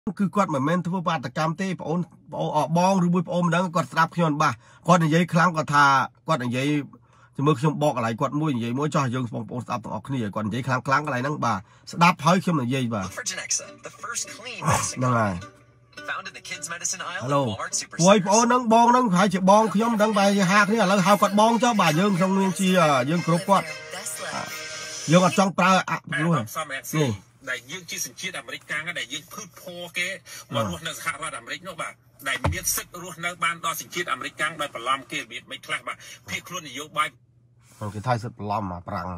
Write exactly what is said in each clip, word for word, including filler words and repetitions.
cứ quạt mà men thua baตកម្មទេបងអូនបងឬមួយបងអូនមិនដឹងគាត់ស្ដាប់ខ្ញុំបាទគាត់និយាយខ្លាំងគាត់ថាគាត់និយាយជាមួយខ្ញុំបកកន្លែងគាត់មួយនិយាយមួយចោះយើងបងប្អូនស្ដាប់ទាំងអស់គ្នាគាត់និយាយខ្លាំងខ្លាំងកន្លែងហ្នឹងបាទស្ដាប់ហើយខ្ញុំនិយាយបាទហ្នឹងហើយHello ពួកបងអូនហ្នឹងបងហ្នឹងហើយជាបងខ្ញុំដឹងបែរជាហាគ្នាឥឡូវហៅគាត់បងចុះបាទយើងក្នុងនាមជាយើងគ្រប់គាត់យើងអត់ចង់ប្រើអព្រោះនេះដែលយើងជាសញ្ជាតិអាមេរិកកាំងដែលយើងភឺផោគេមករស់នៅសហរដ្ឋអាមេរិកនោះបាទដែលមានសិទ្ធិរស់នៅបានដល់សញ្ជាតិអាមេរិកកាំងដោយបន្លំគេរបៀបមិនខ្លះបាទភៀសខ្លួននយោបាយគេថាសិទ្ធិបន្លំអាប្រាំង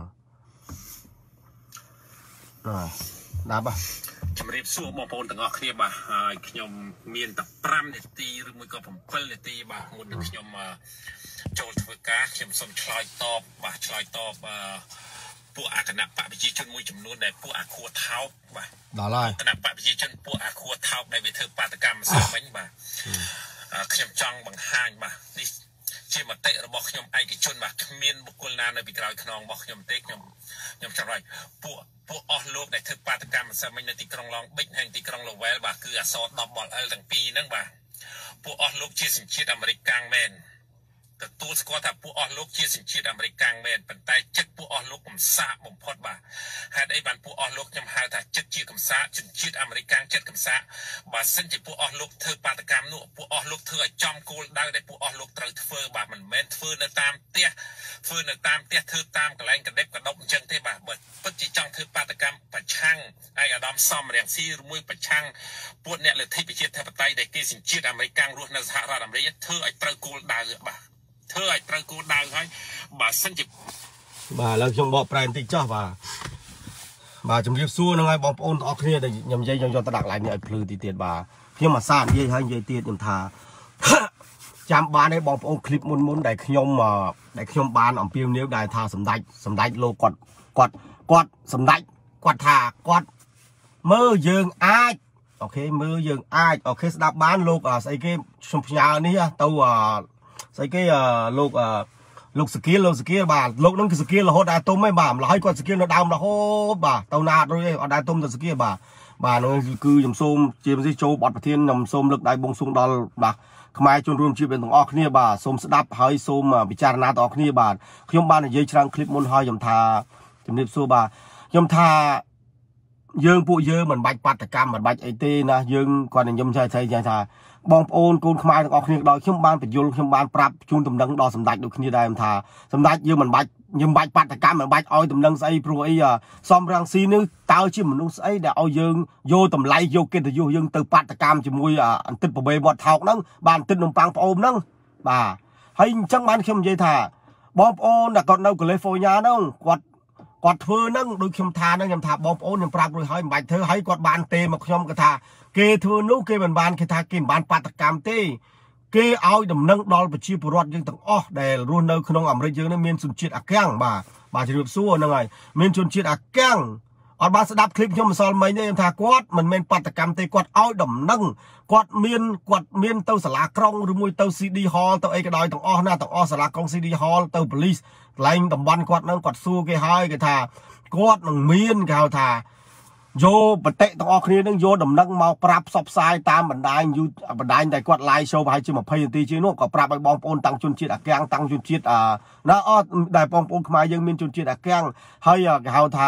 ណាដាក់បាទជំរាបសួរបងប្អូនទាំងអស់គ្នាបាទហើយខ្ញុំមានតែ5នាទីឬមួយក៏7នាទីបាទមុននឹងខ្ញុំចូលធ្វើការខ្ញុំសូមឆ្លើយតបបាទឆ្លើយតបពួកអគណៈបកប្រជាជនមួយចំនួនដែលពួកអាខួរថោកបាទដល់ហើយគណៈបកប្រជាជនពួកអាខួរថោកដែលវាធ្វើបាតកម្មម្សិលមិញបាទខ្ញុំចង់បង្ហាញបាទនេះជាមតិរបស់ខ្ញុំឯកជនបាទគ្មានបុគ្គលណានៅពីក្រោយខ្នងរបស់ខ្ញុំទេខ្ញុំខ្ញុំចង់ឲ្យពួកពួកអស់លោកដែលធ្វើបាតកម្មម្សិលមិញនៅទីក្រុងឡងប៊ិចហើយទីក្រុងឡូវែលបាទគឺអសរ10បល L ទាំងពីរហ្នឹងបាទពួកអស់លោកជាសញ្ជាតិអាមេរិកកាំងមែនទទួលស្គាល់ថាពួកអស់លោកជាសញ្ជាតិអាមេរិកកាំងមែនប៉ុន្តែចិត្តពួកអស់លោកកំសាកបំផុតបាទហេតុអីបានពួកអស់លោកខ្ញុំហៅថាចិត្តជាកំសាកសញ្ជាតិអាមេរិកកាំងចិត្តកំសាកបើសិនជាពួកអស់លោកធ្វើបាតកម្មនោះពួកអស់លោកធ្វើឲ្យចំគោលដៅដែលពួកអស់លោកត្រូវធ្វើបាទមិនមែនធ្វើនៅតាមផ្ទះធ្វើនៅតាមផ្ទះធ្វើតាមកន្លែងកដិបកដប់អញ្ចឹងទេបាទបើពិតជាចង់ធ្វើបាតកម្មប្រឆាំងឯកឧត្តមសំរងស៊ីឬមួយប្រឆាំងពួកអ្នកលទ្ធិប្រជាធិបតេយ្យដែលគេសញ្ជាតិអាមេរិកកាំងរស់នៅសហរដ្ឋអាមេរិកធ្វើឲ្យត្រូវគោលដៅបាទធ្វើឲ្យត្រូវគោលដៅហើយបើសិនជាបាទឥឡូវខ្ញុំបកប្រែបន្តិចចោះបាទបាទជំរាបសួរនឹងឲ្យបងប្អូនទាំងអស់គ្នាដែលខ្ញុំនិយាយខ្ញុំយកទៅដាក់កន្លែងនេះឲ្យភ្លឺទីទៀតបាទខ្ញុំអាសានិយាយហើយនិយាយទៀតខ្ញុំថាចាំបានទេបងប្អូនคลิปមុនមុនដែលខ្ញុំដែលខ្ញុំបានអំពាវនាវដែលថាសម្ដេចសម្ដេចលោកគាត់គាត់គាត់សម្ដេចគាត់ថាគាត់មើលយើងអាចអូខេមើលយើងអាចអូខេស្ដាប់បានលោកស្អីគេខ្ញុំផ្ញើនេះទៅស្អីគេលោកលោកសកៀលលោកសកៀលបាទលោកនឹងគឺសកៀលរហូតដល់ទុំឯងបាទម្ល៉េះគាត់សកៀលនៅដើមរហូតបាទទៅណាអត់រួចឯងអត់ដល់ទុំទៅសកៀលបាទបាទនោះគឺខ្ញុំសូមជាពិសេសចូលបទប្រធានខ្ញុំសូមលើកដៃបួងសួងដល់បាទខ្មែរជនរួមជាតិទាំងអស់គ្នាបាទសូមស្ដាប់ហើយសូមពិចារណាទាំងអស់គ្នាបាទខ្ញុំបាននិយាយច្រើនคลิปមុនហើយខ្ញុំថាជំរាបសួរបាទខ្ញុំថាយើងពួកយើងមិនបាច់បាតកម្មមិនបាច់អីទេណាយើងគាត់ខ្ញុំចែកចែកថាបងប្អូនកូនខ្មែរទាំងអស់គ្នាដល់ខ្ញុំបានបញ្យល់ខ្ញុំបានប្រាប់ជូនដំណឹងដល់សម្ដេចដូចគ្នាដែរថាសម្ដេចយើងមិនបាច់យើងបាច់បាតកម្មមិនបាច់ឲ្យដំណឹងស្អីព្រោះអីសំរងស៊ីនឹងតើជាមនុស្សស្អីដែលឲ្យយើងយកតម្លៃយកកិត្តិយសយើងទៅបាតកម្មជាមួយអន្តិតប្រវេវត្តថោកហ្នឹងបានអន្តិតនំប៉័ងប្អូនហ្នឹងបាទហើយអញ្ចឹងបានខ្ញុំនិយាយថាបងប្អូនដែលគាត់នៅកាលីហ្វ័រញ៉ាហ្នឹងគាត់គាត់ធ្វើហ្នឹងដូចខ្ញុំថាហ្នឹងខ្ញុំថាបងប្អូនខ្ញុំប្រាប់រួចហើយមិនបាច់ធ្វើហើយគាត់បានទេមកខ្ញុំគាត់ថាគេធ្វើនោះគេមិនបានគេថាគេមិនបានបាតកម្មទេគេឲ្យដំណឹងដល់ប្រជាពលរដ្ឋយើងទាំងអស់ដែលរស់នៅក្នុងអាមេរិកយើងនេះមានជនជាតិអាកាំងបាទបាទជំរាបសួរហ្នឹងហើយមានជនជាតិអាកាំងអត់បានស្ដាប់คลิปខ្ញុំម្សិលមិញទេខ្ញុំថាគាត់មិនមែនបាតកម្មទេគាត់ឲ្យដំណឹងគាត់មានគាត់មានទៅសាលាក្រុងឬមួយទៅ ซี ឌី Hall ទៅអីក៏ដោយទាំងអស់ណាទាំងអស់សាលាក្រុង ซี ឌី Hall ទៅ police កន្លែងតំបន់គាត់ហ្នឹងគាត់សួរគេហើយគេថាគាត់នឹងមានគេហៅថាយកបតិទាំងអស់គ្នានឹងយកដំណឹងមកប្រាប់ផ្សព្វផ្សាយតាមបណ្ដាញយូបណ្ដាញតែគាត់ live show ប្រហែលជា20នាទីជាងនោះក៏ប្រាប់ឲ្យបងប្អូនតាំងជនជាតិអាកាំងតាំងជនជាតិណាអត់ដែលបងប្អូនខ្មែរយើងមានជនជាតិអាកាំងហើយគេហៅថា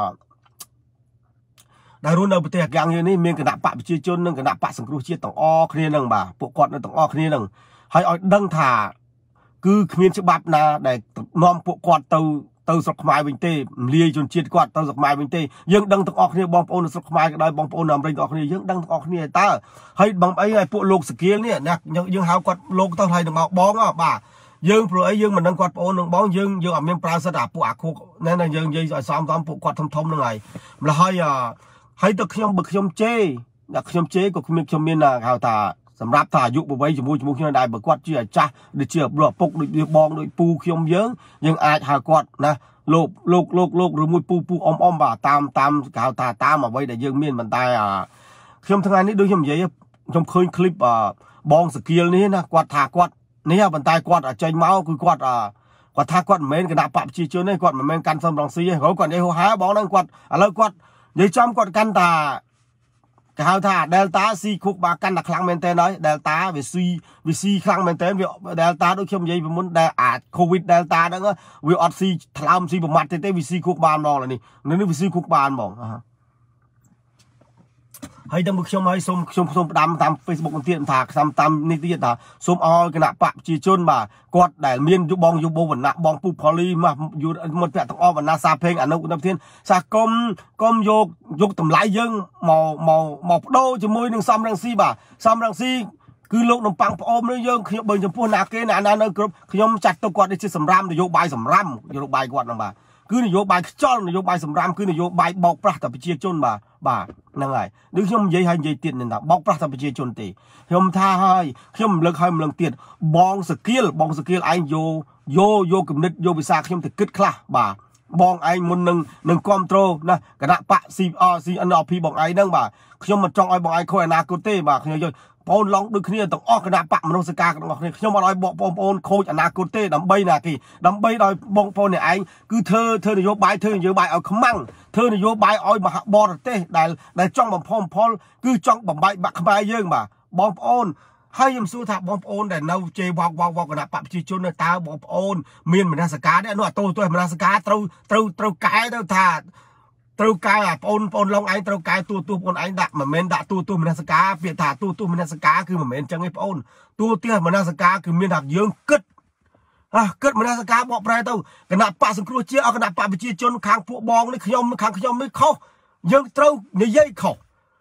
ដែលរស់នៅប្រទេសអាកាំងយើងនេះមានគណៈបកប្រជាជននិងគណៈបកសង្គ្រោះជាតិទាំងអស់គ្នានឹងបាទពួកគាត់នៅទាំងអស់គ្នានឹងហើយឲ្យដឹងថាគឺគ្មានច្បាប់ណាដែលនាំពួកគាត់ទៅទៅស្រុកខ្មែរវិញទេលាយជនជាតិគាត់ទៅស្រុកខ្មែរវិញទេយើងដឹងទាំងអស់គ្នាបងប្អូននៅស្រុកខ្មែរក៏ដោយបងប្អូននៅអាមេរិកទាំងអស់គ្នាយើងដឹងទាំងអស់គ្នាតើហើយបងអីឲ្យពួកលោកសកៀលនេះណាយើងហៅគាត់លោកទៅហើយទៅមកបងបាទយើងព្រោះអីយើងមិនដឹងគាត់ប្អូននឹងបងយើងយើងអត់មានប្រើសិទ្ធអាពួកអាខុកណែណាយើងនិយាយឲ្យសំសំពួកគាត់ធំធំនឹងហើយម្ល៉េះហើយហើយទៅខ្ញុំបើខ្ញុំជេរតែខ្ញុំជេរក៏ខ្ញុំខ្ញុំមានហៅថាសម្រាប់ថាអាយុប្រវ័យជាមួយជាមួយខ្ញុំដែរបើគាត់ជាអាចាស់ដូចជាប្រុសឪពុកដូចបងដូចពូខ្ញុំយើងយើងអាចហៅគាត់ណាលោកលោកលោកលោកឬមួយពូពូអ៊ំអ៊ំបាទតាមតាមគេហៅថាតាមអ្វីដែលយើងមានមិនតែខ្ញុំថ្ងៃនេះដូចខ្ញុំនិយាយខ្ញុំឃើញคลิปបងសកៀលនេះណាគាត់ថាគាត់នេះប៉ុន្តែគាត់ចេញមកគឺគាត់គាត់ថាគាត់មិនមែនគណៈបកប្រជាជនទេគាត់មិនមែនកាន់សំរងស៊ីទេគាត់និយាយហៅហៅបងហ្នឹងគាត់ឥឡូវគាត់និយាយចំគាត់កាន់តា cái hao thà delta si khúc ba căn là kháng men tên nói delta về si về si kháng men tên về delta đôi khi gì về muốn à covid delta đó về oxy tham si bộ mặt thế về si khúc ba mong là nè nếu về si khúc ba mong hay đâm bức xôm hay xôm xôm xôm đam tam Facebook còn tiện thà tam tam nít tiện thà xôm oi cái nạp bạc chỉ chôn mà quạt đại miên giúp bong giúp bô vẩn nạp bong pu poly mà dù một vẹn thằng o và nasa phênh ảnh đâu cũng đâm thiên sa com com vô vô tầm lái dương màu màu màu đô cho môi đường xăm răng si bà xăm răng si cứ lúc nằm băng ôm nó dương khi bên trong pua nạc cái nà nà nó cướp khi ông chặt tôi quạt đi chơi sầm ram để vô bài sầm ram vô bài quạt nằm bà cứ này vô bài cho này vô bài sầm ram cứ này vô bài bọc ra tập chia chôn bà bà năng này đứa nhom dây hay dây tiền nên là bọc ra tập chia chôn tì nhom tha hai nhom lực hai lần tiền bong skill bong skill anh vô vô vô cầm nít vô bị sa nhom thì kích khla bà bong anh muốn nâng nâng control nè cái nạp bạ si o si n p bong anh nâng bà nhom mà trong ai bong anh khôi na cô tê bà nhom vô bong long đôi khi tổng o cái nạp bạ mà nó sẽ ca cái ngọc này nhom mà nói bong bong bong khôi na cô tê đầm bay nè kì đầm bay đòi bong bong này anh cứ thơ thơ này vô bài thơ vô bài ở khăm măng thơ này vô bài oi mà bò tê đại đại trong bằng phong phong cứ trong bằng bài bạc bài dương mà bong bong hayยมสู้ถ้าบอมโอนแต่เราเจวอกวอกวอกกันนะปับจีจุนตาบอมโอนเมียนมันนาสกาเนี่ยนู่นตัวตัวมันนาสกาเต้าเต้าเต้าไก่เต้าถาดเต้าไก่อ่ะโอนโอนลงไอ้เต้าไก่ตัวตัวโอนไอ้ดักมันเมนดักตัวตัวมันนาสกาเปลี่ยนถาดตัวตัวมันนาสกาคือมันเมนจังไอ้โอนตัวเตี้ยมันนาสกาคือเมียนดักยืงกึดอ่ะกึดมันนาสกาบอกไปเต้ากันนะปะสังครูเชี่ยเอากันนะปะไปจีจุนคางพวกบองนี่ขยมคางขยมไม่เข้ายืงเต้าเนี่ยยัยเข้า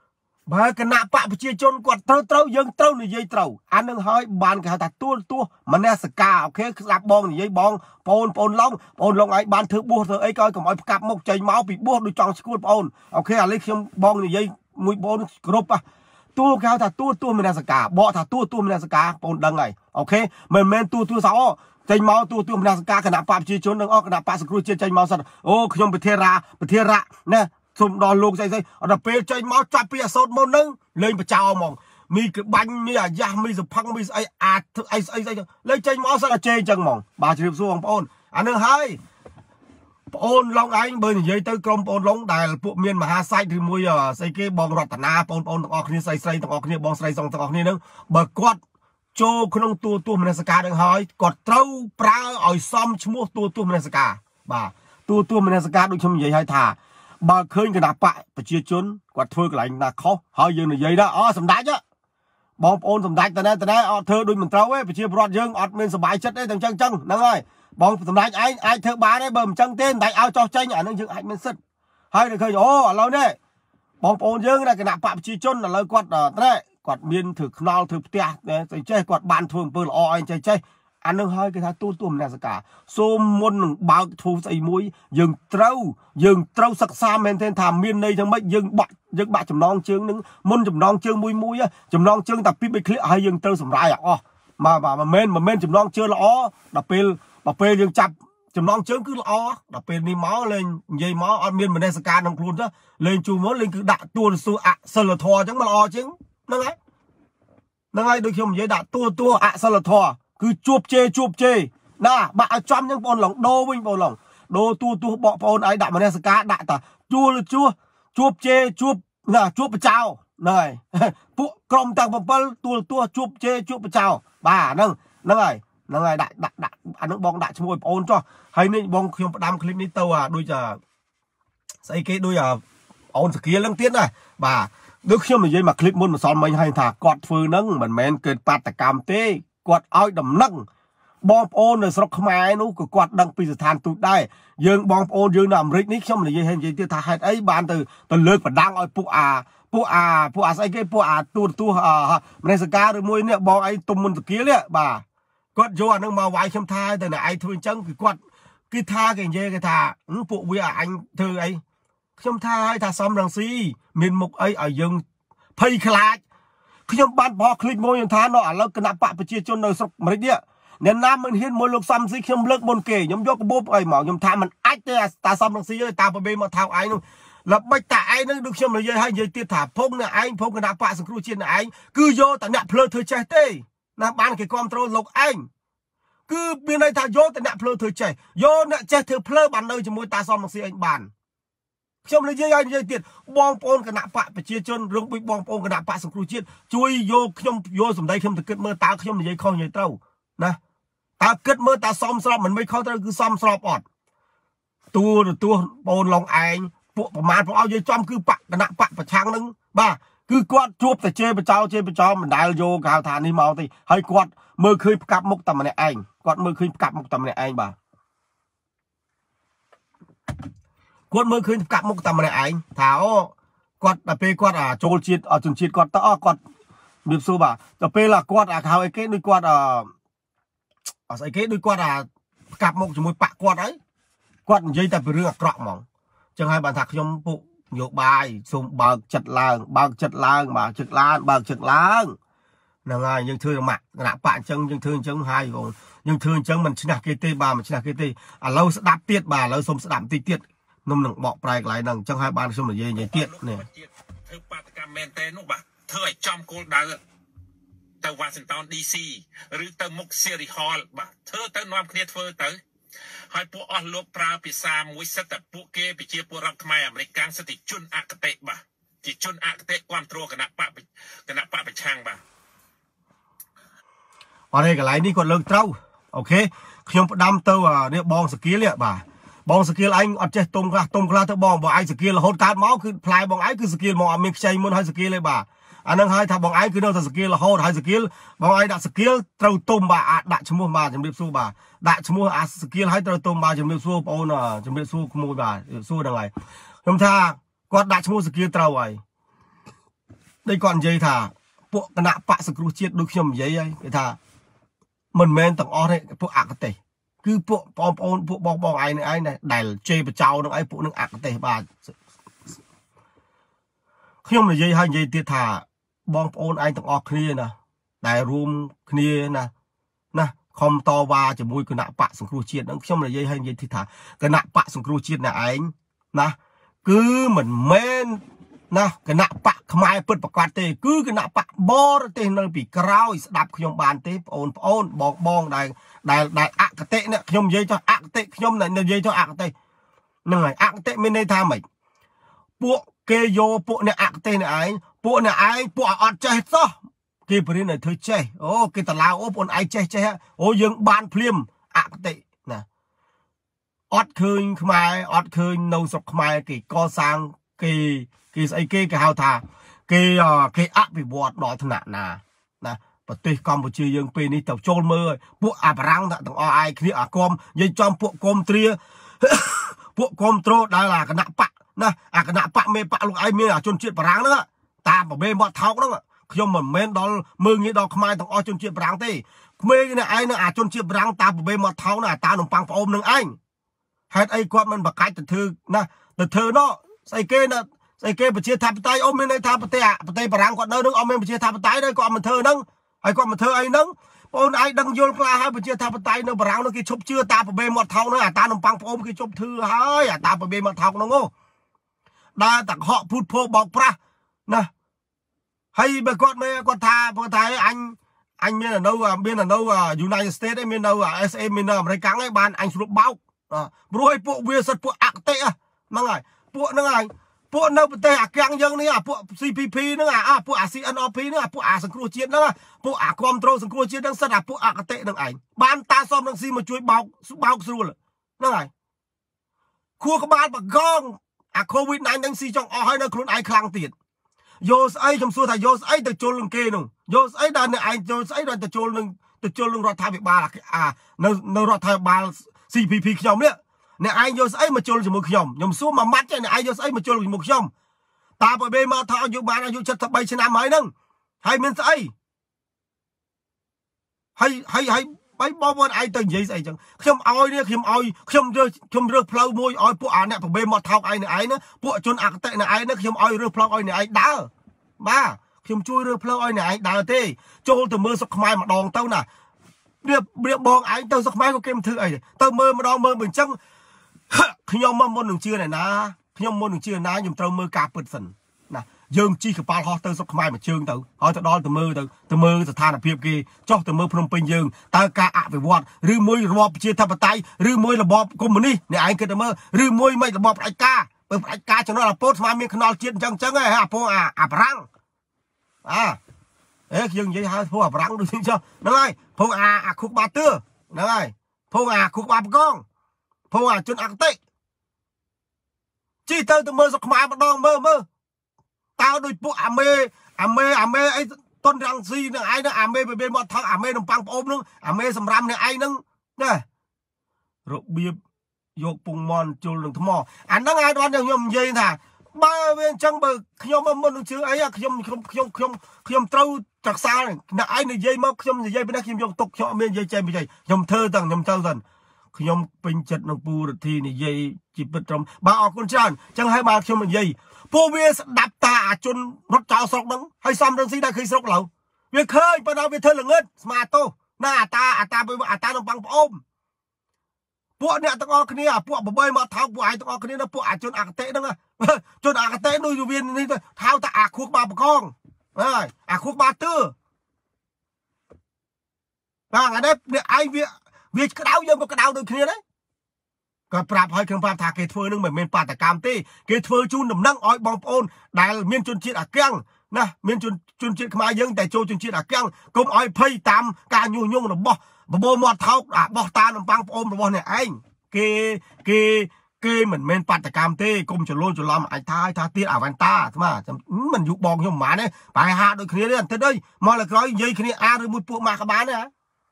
bà cái nạp bạc chia chôn quạt trâu trâu dân trâu này dây trâu anh đang hỏi bàn cái ta tua tua mà nè ska ok đạp bong này dây bong pon pon long pon long ấy bàn thử bua thử ấy coi còn mọi cặp một chày máu bị bua đôi tròn school pon ok à lấy khiêm bong này dây mũi pon group à tua cái ta tua tua mình nè ska bỏ ta tua tua mình nè ska pon đằng này ok mình men tua tua sáu chày máu tua tua mình nè ska cái nạp bạc chia chôn đằng o cái nạp bạc school chia chày máu sao ô khiêm bị thề ra bị thề ra nè xung đòn luôn dây dây ở đập bê chơi máu chặt bia sốt môn nâng lên và chào mong mi cái bánh mi à ya mi sập phăng mi ai à ai ai ai lấy chơi máu sao là chơi chân mong bà chịu xuống ôn anh ơi hai ôn long anh bên dây tới crom ôn long đài phụ miền mà ha sai thì mui à xây cái bong rọt na ôn ôn tọt kia xây xây tọt kia bong xây xong tọt kia nâng bờ quạt cho không tua tua mình ska đừng hỏi quạt trâu pra ỏi xóm mua tua tua mình ska bà tua tua mình ska đôi chấm vậy hai thà bà khơi cái đạp bại và chia chốn quạt thôi cái lạnh là khó hỏi dương là vậy đó ó sầm đáy chứ bom ôn sầm đáy từ đây từ đây ó thơ đôi mình trâu ấy và chia bọt dương ọt men sầm bài chất đấy thằng chân chân nè ơi bom sầm đáy ai ai thơ bá đấy bầm chân tên đại ao cho tranh ảnh nó dương hạnh men sứt hay được khơi ô lâu đấy bom ôn dương này cái đạp bại chia chốn là lời quạt ở đây quạt miên thực nao thực tia đấy chơi quạt bàn thường bơ o anh chơi chơi anh đang hơi cái thằng tu tu mình là cả số môn bao thu xây mũi dừng trâu dừng trâu sắc xa men tên thàm miên đây thằng mấy dừng bạc dừng bạc chấm non chương nứng môn chấm non chương mũi mũi á chấm non chương tập pin bị clip hay dừng trâu sầm rai à mà mà mà men mà men chấm non chưa là ó đập pin đập pin dừng chập chấm non chương cứ là ó đập pin đi máu lên dây máu ở miên mình đây ska đồng luôn đó lên chu máu lên cứ đạ tua su ạ sờ lờ thò chẳng mà lo chứ nó ấy nó ấy đôi khi mình dây đạ tua tua ạ sờ lờ thò cứ chuột chê chuột chê nè bạn trăm những con lỏng đô vinh bầu lỏng đô tu tu bọ phôn ấy đạm mà nè cá đại ta chua là chua chuột chê chuột nè chuột bạch chào này phụ cầm tăng bọc bơ tu tu chuột chê chuột bạch chào bà nâng nâng này nâng này đại đại đại anh nước bong đại cho môi ôn cho hay nên bong khi đam clip ní tàu à đôi giờ xây cái đôi giờ ôn sự kia lăng tiết này bà đôi khi mà dây mà clip môn mà son mình hay thà quạt phơi nâng mình men kệt bát tại cam tê quạt ao đầm nâng bom ôn ở sọc mai nó của quạt đằng pì than tụt đây dương bom ôn dương nằm rít nít xong là dây hình dây tiêu thà hai ấy bàn từ từ lược và đang ở pu à pu à pu à sai cái pu à tu tu à mình sẽ cá rồi môi nè bom ấy tung mình từ kia đấy bà quạt vô anh mà vài xem tha từ này ai thôi chân cái quạt cái tha cái dây cái thà ứng phụ với anh thư ấy xem tha hay thà xong rằng xí miền mục ấy ở dương phây khai khi nhom ban bỏ clip môi nhom thán nóแล้วกระนับปะไปเชียจนเลยสักมาเนี่ยเนี่ยน้ำมันเห็นมวยลูกซ้ำซิขยมเลิกบนเกยยมยกกระบอกไอ้หมอกยมทามันไอ้เตะตาซ้ำลังซีเลยตาประเบมาเท้าไอ้นู่นแล้วไม่แต่ไอ้นั่นดูขยมเลยยัยให้ยัยตีถาพงเนี่ยไอ้พงกระนับปะสังครูเชียนไอ้คือโยแต่เนี่ยเพลอเธอใจเต้นะบ้านเกี่ยวกับโตรลกไอ้คือเป็นในทางโยแต่เนี่ยเพลอเธอใจโยเนี่ยใจเธอเพลอบันเลยจะมวยตาซ้ำลังซีไอ้บ้านខ្ញុំនិយាយឲ្យនិយាយទៀតបងប្អូនគណៈបកប្រជាជនរឿងដូចបងប្អូនគណៈបកសង្គ្រោះជាតិជួយយកខ្ញុំយកសម្ដីខ្ញុំទៅគិតមើលតើខ្ញុំនិយាយខុសនិយាយត្រូវណាតើគិតមើលតើសមស្របមិនមិនខុសត្រូវគឺសមស្របអត់តួទទួលបងឡុងឯងពួកប្រមាណពួកឲ្យនិយាយចំគឺបកគណៈបកប្រឆាំងនឹងបាទគឺគាត់ជួបតែជេរបចោជេរបចោមិនដែលយកគេហៅថានេះមកទេហើយគាត់មើលឃើញផ្កាប់មុខតែម្នាក់ឯងគាត់មើលឃើញផ្កាប់មុខតែម្នាក់ឯងបាទគាត់មើលឃើញផ្កាប់មុខតែម្នាក់ឯងថាអូគាត់ដល់ពេលគាត់អាចូលជាតិអជនជាតិគាត់ទៅអគាត់មានសួរបាទដល់ពេលគាត់អាហៅអីគេដូចគាត់អអស្អីគេដូចគាត់អាផ្កាប់មុខជាមួយបាក់គាត់ហើយគាត់និយាយតែពីរឿងអាក្រក់ហ្មងចឹងហើយបានថាខ្ញុំពួកនយោបាយសូមបើកចិត្តឡើងបើកចិត្តឡើងបើកចិត្តឡើងបើកចិត្តឡើងហ្នឹងហើយយើងធ្វើម៉ាក់គណៈបកអញ្ចឹងយើងធ្វើអញ្ចឹងហើយកូនយើងធ្វើអញ្ចឹងមិនឈ្នះគេទេបាទមិនឈ្នះគេទេឥឡូវស្ដាប់ទៀតបាទឥឡូវសូមស្ដាប់បន្តិចទៀតខ្ញុំនឹងបកប្រែកន្លែងហ្នឹងអញ្ចឹងហើយបានខ្ញុំនិយាយនិយាយទៀតនេះធ្វើបាតកម្មមែនទេនោះបាទធ្វើឲ្យចំគោលដៅទៅ Washington ឌី ซี ឬទៅមុខ City Hall បាទធ្វើទៅនាំគ្នាធ្វើទៅហើយពួកអស់លោកប្រើភាសាមួយសិតតែពួកគេប្រជាពលរដ្ឋខ្មែរអាមេរិកកាំងសិទ្ធិជនអគតិបាទជាជនអគតិគ្រប់គ្រងគណៈបកគណៈបកប្រឆាំងបាទអរេកន្លែងនេះគាត់លើកត្រូវអូខេខ្ញុំផ្ដាំទៅនេះបងសកៀលបាទបងសកៀលឯងអត់ចេះទុំខ្លះទុំខ្លះទៅបងបងឯងសកៀលរហូតកើតមកគឺផ្លែបងឯងគឺសកៀលមកអត់មានខ្ចីមុនហើយសកៀលទេបាទអានឹងហើយថាបងឯងគឺនៅតែសកៀលរហូតហើយសកៀលបងឯងដាក់សកៀលត្រូវទុំបាទអាចដាក់ឈ្មោះបាទជំរាបសួរបាទដាក់ឈ្មោះអាសកៀលហើយត្រូវទុំបាទជំរាបសួរបងអូនជំរាបសួរក្មួយបាទសួរហ្នឹងហើយខ្ញុំថាគាត់ដាក់ឈ្មោះសកៀលត្រូវហើយដូចគាត់និយាយថាពួកគណៈបកសង្គ្រោះជាតិដូចខ្ញុំនិយាយហើយគេថាមិនមែនទាំងអស់ទេពួកអកតេគឺពួកបងប្អូនពួកបងបងឯងនឹងឯងដែលជេរបចោនឹងឯងពួកនឹងអកតេបាទខ្ញុំនិយាយហើយនិយាយទៀតថាបងប្អូនឯងទាំងអស់គ្នាណាដែលរួមគ្នាណាណាខំតវ៉ាជាមួយគណៈបកសង្គ្រោះជាតិហ្នឹងខ្ញុំនិយាយហើយនិយាយទៀតថាគណៈបកសង្គ្រោះជាតិណាឯងណាគឺមិនមែនណាគណៈបកខ្មែរពិតប្រកបទេគឺគណៈបកបរទេសនៅពីក្រោយស្ដាប់ខ្ញុំបានទេបងប្អូនបងបងដែលដែលដែលអកតេនេះខ្ញុំនិយាយចុះអកតេខ្ញុំនិយាយចុះអកតេហ្នឹងហើយអកតេមានន័យថាម៉េចពួកគេយកពួកអ្នកអកតេនេះឯងពួកអ្នកឯងពួកអត់ចេះសោះគេបរិញ្ញាធ្វើចេះអូគេតឡាវអូបងឯងចេះចេះអូយើងបានភ្លាមអកតេណាអត់ឃើញខ្មែរអត់ឃើញនៅស្រុកខ្មែរគេកសាងគេគេស្អីគេគេហៅថាគេគេអភិវឌ្ឍដល់ថ្នាក់ណាណាប្រទេសកម្ពុជាយើងពេលនេះទៅចូលមើលពួកអាបារាំងទាំងអស់ឯងគ្នាអាគមនិយាយចំពួកគមត្រាពួកគមត្រូលដែលអាគណៈបកណាអាគណៈបកមេបកលោកឯងមានអាជនជាតិបារាំងហ្នឹងតាមប្រមេមាត់ថោកហ្នឹងខ្ញុំមិនមែនដល់មើងងាយដល់ខ្មែរទាំងអស់ជនជាតិបារាំងទេក្មេងនេះឯងនឹងអាជនជាតិបារាំងតាមប្រមេមាត់ថោកហ្នឹងអាតានំប៉័ងប្អូននឹងឯងហេតុអីគាត់មិនបកាច់ទៅធ្វើណាទៅធ្វើនោះស្អីគេណាស្អីគេប្រជាធិបតេយ្យអូមានន័យថាប្រទេសប្រទេសបារាំងគាត់នៅនឹងអត់មានប្រជាធិបតេយ្យទេគាត់មិនធ្វើហ្នឹងហើយគាត់មិនធ្វើអីហ្នឹងបងឯងដឹងយល់ខ្លះហើយប្រជាធិបតេយ្យនៅបារាំងនោះគេឈប់ជឿតាប្រមេមាត់ថោកហ្នឹងអាតានំប៉័ងប្អូនគេជប់ធ្វើហើយអាតាប្រមេមាត់ថោកហ្នឹងដើរតាកហកភូតភោបោកប្រាស់ណាហើយបើគាត់មើលគាត់ថាគាត់ថាអញអញមាននៅមាននៅ United States ឯងមាននៅ เอส เอ មាននៅអាមេរិកកាំងឯងបានអញស្រួលបោកព្រោះឲ្យពួកវាសិតពួកអកតេហ្នឹងហើយពួកហ្នឹងហើយពួកនៅប្រទេសអាកាំងយើងនេះអាពួក ซี พี พี ហ្នឹងអាពួកអា ซี เอ็น อาร์ พี ហ្នឹងអាពួកអាសង្គ្រោះជាតិហ្នឹងពួកអាគាំទ្រសង្គ្រោះជាតិហ្នឹងសិតអាពួកអកតេហ្នឹងឯងបានតាសមនឹងស៊ីមកជួយបោកបោកស្រួលហ្នឹងហើយខួរក្បាលបកងអា COVID 19 ហ្នឹងស៊ីចង់អស់ហើយនៅខ្លួនឯងខ្លាំងទៀតយកស្អីខ្ញុំសួរថាយកស្អីទៅជុលនឹងគេនោះយកស្អីដល់អ្នកឯងយកស្អីដល់ទៅជុលនឹងទៅជុលនឹងរដ្ឋាភិបាលអានៅនៅរដ្ឋាភិបាល ซี พี พี ខ្ញុំនេះអ្នកឯងយកស្អីមកជុលជាមួយខ្ញុំខ្ញុំសួរមួយម៉ាត់ចេះអ្នកឯងយកស្អីមកជុលជាមួយខ្ញុំតាបើបេមកថាអាយុបានអាយុ เจ็ดสิบสาม ឆ្នាំហើយហ្នឹងហើយមានស្អីហើយហើយហើយបាយបងប្អូនឯងទៅនិយាយស្អីចឹងខ្ញុំឲ្យនេះខ្ញុំឲ្យខ្ញុំរើសខ្ញុំរើសផ្លូវមួយឲ្យពួកអាអ្នកប្រមេមកថោកឯងនេះឯងណាពួកជនអកតេនេះឯងណាខ្ញុំឲ្យរើសផ្លូវឲ្យនេះឯងដើរបាទខ្ញុំជួយរើសផ្លូវឲ្យនេះឯងដើរទេចូលទៅមើលសុខខ្មែរម្ដងទៅណារៀបរៀបបងឯងទៅសុខខ្មែរក៏គេមិនធ្វើអីទៅមើលម្ដងមើលមិនចឹងខ្ញុំមកមុននឹងជឿណែណាខ្ញុំមុននឹងជឿណាខ្ញុំត្រូវមើលការពិតសិនណាយើងជិះកប៉ាល់ហោះទៅសុខខ្មែរមួយជើងទៅហើយទៅដល់ទៅមើលទៅទៅមើលស្ថានភាពគេចុះទៅមើលភ្នំពេញយើងតើការអភិវឌ្ឍឬមួយរបបប្រជាធិបតេយ្យឬមួយរបបកុម្មុយនីសអ្នកឯងគិតទៅមើលឬមួយមិនរបបផ្ដាច់ការបើផ្ដាច់ការចំណល់អាពោតស្មាមានខ្នល់ជាតិអញ្ចឹងអញ្ចឹងហ៎អាពោអាអាប្រាំងអាអេយើងនិយាយហៅពោអាប្រាំងដូចនេះចុះហ្នឹងហើយពោអាអាខុកបាទឿហ្នឹងហើយពោអាខុកបាបកងពោអាជនអកតិជីទៅទៅមើលស្រុកខ្មែរម្ដងមើលមើលតើដូចពួកអាមេអាមេអាមេអីតុនរងស៊ីនឹងឯងនឹងអាមេពេលមកថោកអាមេនំប៉័ងប្អូននឹងអាមេសម្រាប់នឹងឯងនឹងណារបៀបយកពងមន់ជុលនឹងថ្មអាហ្នឹងឯងដល់ខ្ញុំនិយាយថាបើវាអញ្ចឹងបើខ្ញុំមុននឹងជឿអីខ្ញុំខ្ញុំខ្ញុំខ្ញុំខ្ញុំត្រូវចាក់សាលអ្នកឯងនិយាយមកខ្ញុំនិយាយពីនេះខ្ញុំយកទុកខ្ញុំអត់មាននិយាយចេញពីចៃខ្ញុំធ្វើទាំងខ្ញុំទៅសិនខ្ញុំពេញចិត្តនឹងពូរទ្ធីនិយាយជីវិតត្រឹមបាទអរគុណច្រើនអញ្ចឹងហើយបាទខ្ញុំនិយាយពួកវាស្ដាប់តាអាជនរត់ចោលស្រុកហ្នឹងហើយសំរងស៊ីដែរឃើញស្រុកឡូវវាឃើញប៉ុន្តែវាធ្វើល្ងឹតស្មាតោណាអាតាអាតាអាតានឹងបាំងប្អូនពួកអ្នកទាំងអស់គ្នាពួកបបៃមកថោកពួកឯងទាំងអស់គ្នាណាពួកអាជនអកតេហ្នឹងជនអកតេនោះវានេះថៅតាអាខួកបាបកងហើយអាខួកបាទឿបាទអានេះអ្នកឯងវាវាក្តៅយើងក៏ក្តៅដូចគ្នាដែរក៏ប្រាប់ឲ្យខ្ញុំប្រាប់ថាគេធ្វើនឹងមិនមែនបាតកម្មទេគេធ្វើជូនដំណឹងឲ្យបងប្អូនដែលមានជនជាតិអាកាំងណាមានជនជនជាតិខ្មែរយើងតែចូលជនជាតិអាកាំងកុំឲ្យភ័យតាមការញុះញង់របស់បបោមាត់ថោកបោះតានំប៉័ងប្អូនរបស់អ្នកឯងគេគេគេមិនមែនបាតកម្មទេកុំច្រឡូនច្រឡំអាចថាថាទៀតអាវ៉ាន់តាស្មាមិនយុបងខ្ញុំមិនបានទេប្រហែលហាដូចគ្នាទេបន្តិចអើយមកលើក្រោយនិយាយគ្នាអាឬមួយពួកម៉ាក់ក្បានណា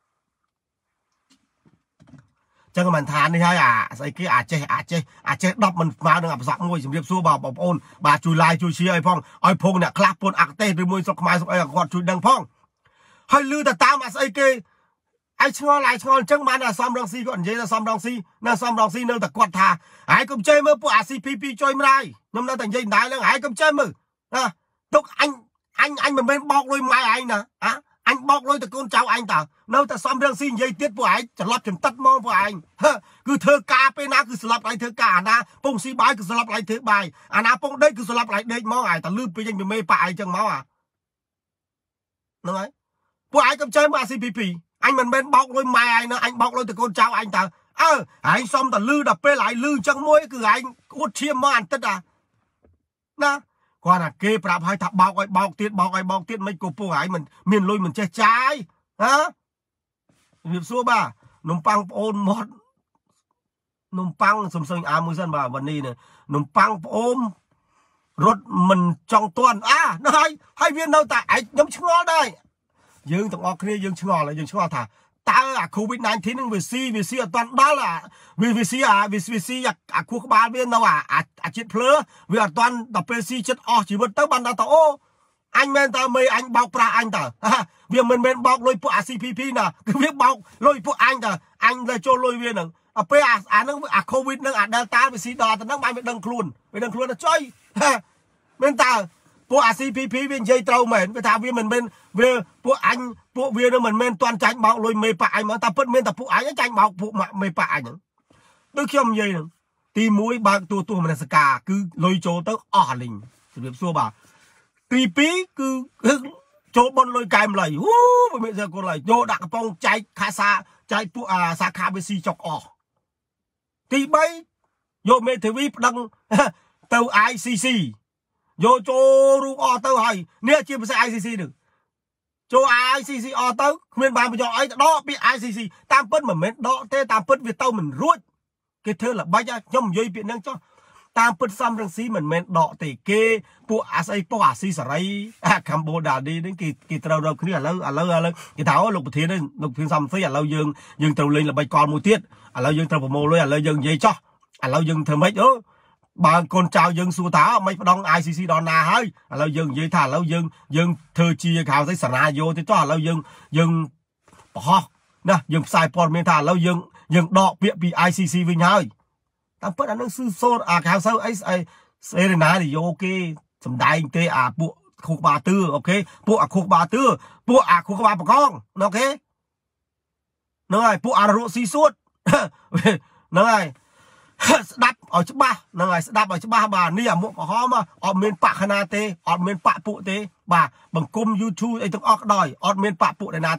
ចឹងមិនថានេះហើយអាស្អីគេអាចេះអាចេះអាចេះដប់មិនស្មើនឹងអាប្រសាក់មួយជំរាបសួរបាទបងប្អូនបាទជួយ like ជួយ share ឲ្យផងឲ្យភងអ្នកខ្លះពូនអកទេសឬមួយស្រុកខ្មែរស្រុកអីគាត់ជួយដឹងផងហើយលឺតែតាមអាស្អីគេឯឆ្ងល់ឯឆ្ងល់អញ្ចឹងបានអាសំរងស៊ីគាត់និយាយថាសំរងស៊ីណាសំរងស៊ីនៅតែគាត់ថាហើយកុំចេះមើលពួកអា ซี พี ពីជួយម្ដាយខ្ញុំនៅតែនិយាយដដែលហ្នឹងហើយកុំចេះមើលណាទុកអញអញអញមិនមែនបោកលុយម៉ែឯងណាអាអញបោកលុយតកូនចៅអញតើនៅតែសំរងស៊ីនិយាយទៀតពួកឯងច្រឡប់ចំតិតមកពួកឯងគឺធ្វើការពេលណាគឺស្លាប់lạiធ្វើការអាណាពងស៊ីបាយគឺស្លាប់lạiធ្វើបាយអាណាពងដេកគឺស្លាប់lạiដេកមកឯងតែលឺពេញពីមេប៉ាឯងចឹងមកអាហ្នឹងហើយពួកឯងកុំចេះមកអា ซี พี ពី អញមិនមែនបោកលុយម៉ែឯងណាអញបោកលុយតកូនចៅអញតើអើឯងសុំតែលឺដល់ពេលឯងលឺចឹងមួយគឺឯងអួតឈាមមកអន្តិតអាណាគាត់ថាគេប្រាប់ឲ្យថាបោកឲ្យបោកទៀតបោកឲ្យបោកទៀតមិនក៏ពួកឯងមិនមានលុយមិនចេះចាយហ៎វាសួរបាទនំប៉័ងប្អូនមាត់នំប៉័ងសំសើញអាមួយសិនបាទวันนี้នំប៉័ងប្អូនរត់មិនចង់ទាន់អានោះហើយហើយវានៅតែឯងខ្ញុំឆ្ងល់ដែរយើងទាំងអស់គ្នាយើងឆ្ងល់យើងឆ្ងល់ថាតើអា โควิด สิบเก้า នឹងវាស៊ីវាស៊ីអត់តាន់ដល់អាវាវាស៊ីអាវាវាស៊ីអាខួរក្បាលវានៅអាអាជាតិភ្លើវាអត់តាន់ដល់ពេលស៊ីចិត្តអស់ជីវិតទៅបានដល់តអូអញមែនតើមេអញបោកប្រាស់អញតើវាមិនមែនបោកលុយពួកអា ซี พี ពី ណាគឺវាបោកលុយពួកអញតើអញទៅចូលលុយវានឹងដល់ពេលអាអានឹងអា โควิด នឹងអា Delta វាស៊ីដល់ទៅនឹងបានវាដឹងខ្លួនវាដឹងខ្លួនទៅចុយមែនតើពួកអា ซี พี ពី វានិយាយត្រូវមែនវាថាវាមិនមែនវាពួកអញពួកវានឹងមិនមែនទាន់ចាញ់បោកលុយមេប៉ាអញមកតែពិតមែនតែពួកអញចាញ់បោកពួកមេប៉ាអញហ្នឹងដូចខ្ញុំនិយាយហ្នឹងទីមួយបើកទូទស្សនមនសិការគឺលុយចូលទៅអស់អាលីងជំរាបសួរបាទទីពីរគឺចូលបនលុយកែម្ល៉េះអូមិនមានស្គាល់ឡើយយកដាក់កំប៉ុងចែកខាសាចែកពួកអាសាខាវាស៊ីចុកអស់ទីបីយកមេធាវីប្តឹងទៅ ไอ ซี ซี យកចូលរូបអស់ទៅហើយនេះជាភាសា ไอ ซี ซี នឹងចូល ไอ ซี ซี អស់ទៅគ្មានបានប្រយោជន៍អីទៅដកពី ไอ ซี ซี តាមពិតមិនមែនដកទេតាមពិតវាទៅមិនរួចគេធ្វើល្បិចខ្ញុំនិយាយពាក្យហ្នឹងចុះតាមពិតសំរងស៊ីមិនមែនដកទេគេពួកអាស្អីពោះអាស៊ីសេរីអាកម្ពុជាដាឌីនេះគេគេត្រូវរកគ្នាឥឡូវឥឡូវឥឡូវគេថាអូលោកប្រធានលោកប្រធានសំស៊ីឥឡូវយើងយើងត្រូវលេងល្បិចកលមួយទៀតឥឡូវយើងត្រូវប្រមូលលុយឥឡូវយើងនិយាយចោះឥឡូវយើងធ្វើម៉េចអូបើកូនចៅយើងសួរថាមិនផ្ដង ไอ ซี ซี ដល់ណាហើយឥឡូវយើងនិយាយថាឥឡូវយើងយើងធ្វើជាកៅស្អីសារាយោទៅចុះឥឡូវយើងយើងបោះណាយើងផ្សាយព័ត៌មានថាឥឡូវយើងយើងដកពាក្យពី ไอ ซี ซี វិញហើយតាមពិតអានឹងស៊ឺសូតអាកៅសៅអីស្អីសេរីណានយោគេសំដែងទេអាពួកខួរក្បាលទឿអូខេពួកអាខួរក្បាលទឿពួកអាខួរក្បាលបកងអូខេហ្នឹងហើយពួកអារកស៊ីសួតហ្នឹងហើយស្ដាប់ឲ្យច្បាស់ហ្នឹងហើយស្ដាប់ឲ្យច្បាស់បាទនេះអាមុខក្រហមអត់មានបកខណាទេអត់មានបកពួកទេបាទបង្គំ YouTube អីទាំងអស់ក៏ដោយអត់មានបកពួកឯណាទេ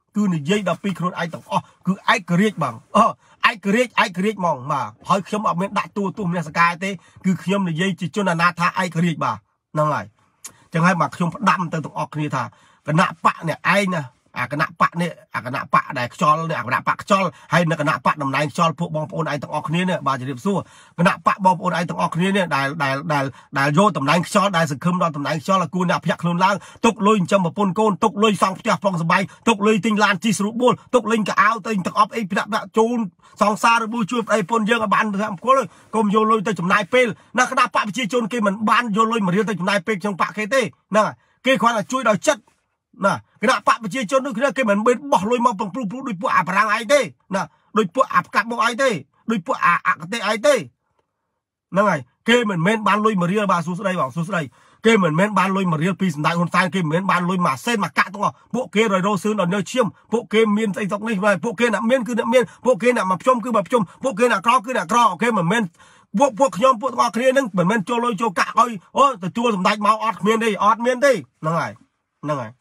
គឺនិយាយដល់ពីខ្លួនឯងទាំងអស់គឺឯករាជ្យបងអូឯករាជ្យឯករាជ្យហ្មងបាទហើយខ្ញុំអត់មានដាក់តួទោសមនសិការទេគឺខ្ញុំនិយាយជាជនអនាថាឯករាជ្យបាទហ្នឹងហើយចឹងហើយបាទខ្ញុំផ្ដាំទៅទាំងអស់គ្នាថាគណៈបកនេះឯងណាអាគណៈបកនេះអាគណៈបកដែលខ្យល់នេះអាគណៈបកខ្យល់ហើយនៅគណៈបកតំណែងខ្យល់ពួកបងប្អូនឯងទាំងអស់គ្នានេះបាទជម្រាបសួរគណៈបកបងប្អូនឯងទាំងអស់គ្នានេះដែលដែលដែលដែលយកតំណែងខ្យល់ដែលសង្ឃឹមដល់តំណែងខ្យល់ឲ្យគួរអ្នកភ័ក្រខ្លួនឡើងទុកលុយចិញ្ចឹមប្រពន្ធកូនទុកលុយសង់ផ្ទះប្រុងសបាយទុកលុយទិញឡានជិះស្រួលបួលទុកលេងកៅអៅទៅទាំងអប់អីប្រាក់ប្រាក់ជូនសង្សាររបួសជួយប្តីប្រពន្ធយើងឲ្យបានអង្គុលកុំយកលុយទៅចំណាយពេលណាគណៈបកប្រជាជនគេមិនបានយកលុយមករៀលទៅចំណាយពេលក្នុងបកគេទេហ្នឹងគេគ្រាន់តែជួយដោយចិត្តណាគណៈបកប្រជាជននោះគ្នាគេមិនមែនបោះលុយមកប្រព្រឹត្តដោយពួកអាបារាំងឯងទេណាដោយពួកអាផ្កាប់មកឯងទេដោយពួកអាអកតេឯងទេហ្នឹងហើយគេមិនមែនបានលុយមករៀលបាទសួស្ដីបងសួស្ដីគេមិនមែនបានលុយមករៀលពីសម្ដេចហ៊ុនសែនគេមិនមែនបានលុយមកសេនមកកាក់ទាំងអស់ពួកគេរយរោសឿនដល់នៅឈាមពួកគេមានស្អីស្អុកនេះពួកគេអ្នកមានគឺអ្នកមានពួកគេអ្នកមកប្រជុំគឺមកប្រជុំពួកគេអ្នកក្រគឺអ្នកក្រគេមិនមែនពួកពួកខ្ញុំពួកទាំងអស់គ្នានឹងមិនមែនចូលលុយចូលកាក់ឲ្យអូទទួលសម្ដេចមកអត់គ្មានទេអត់មានទេហ្នឹងហើយហ្នឹងហើយ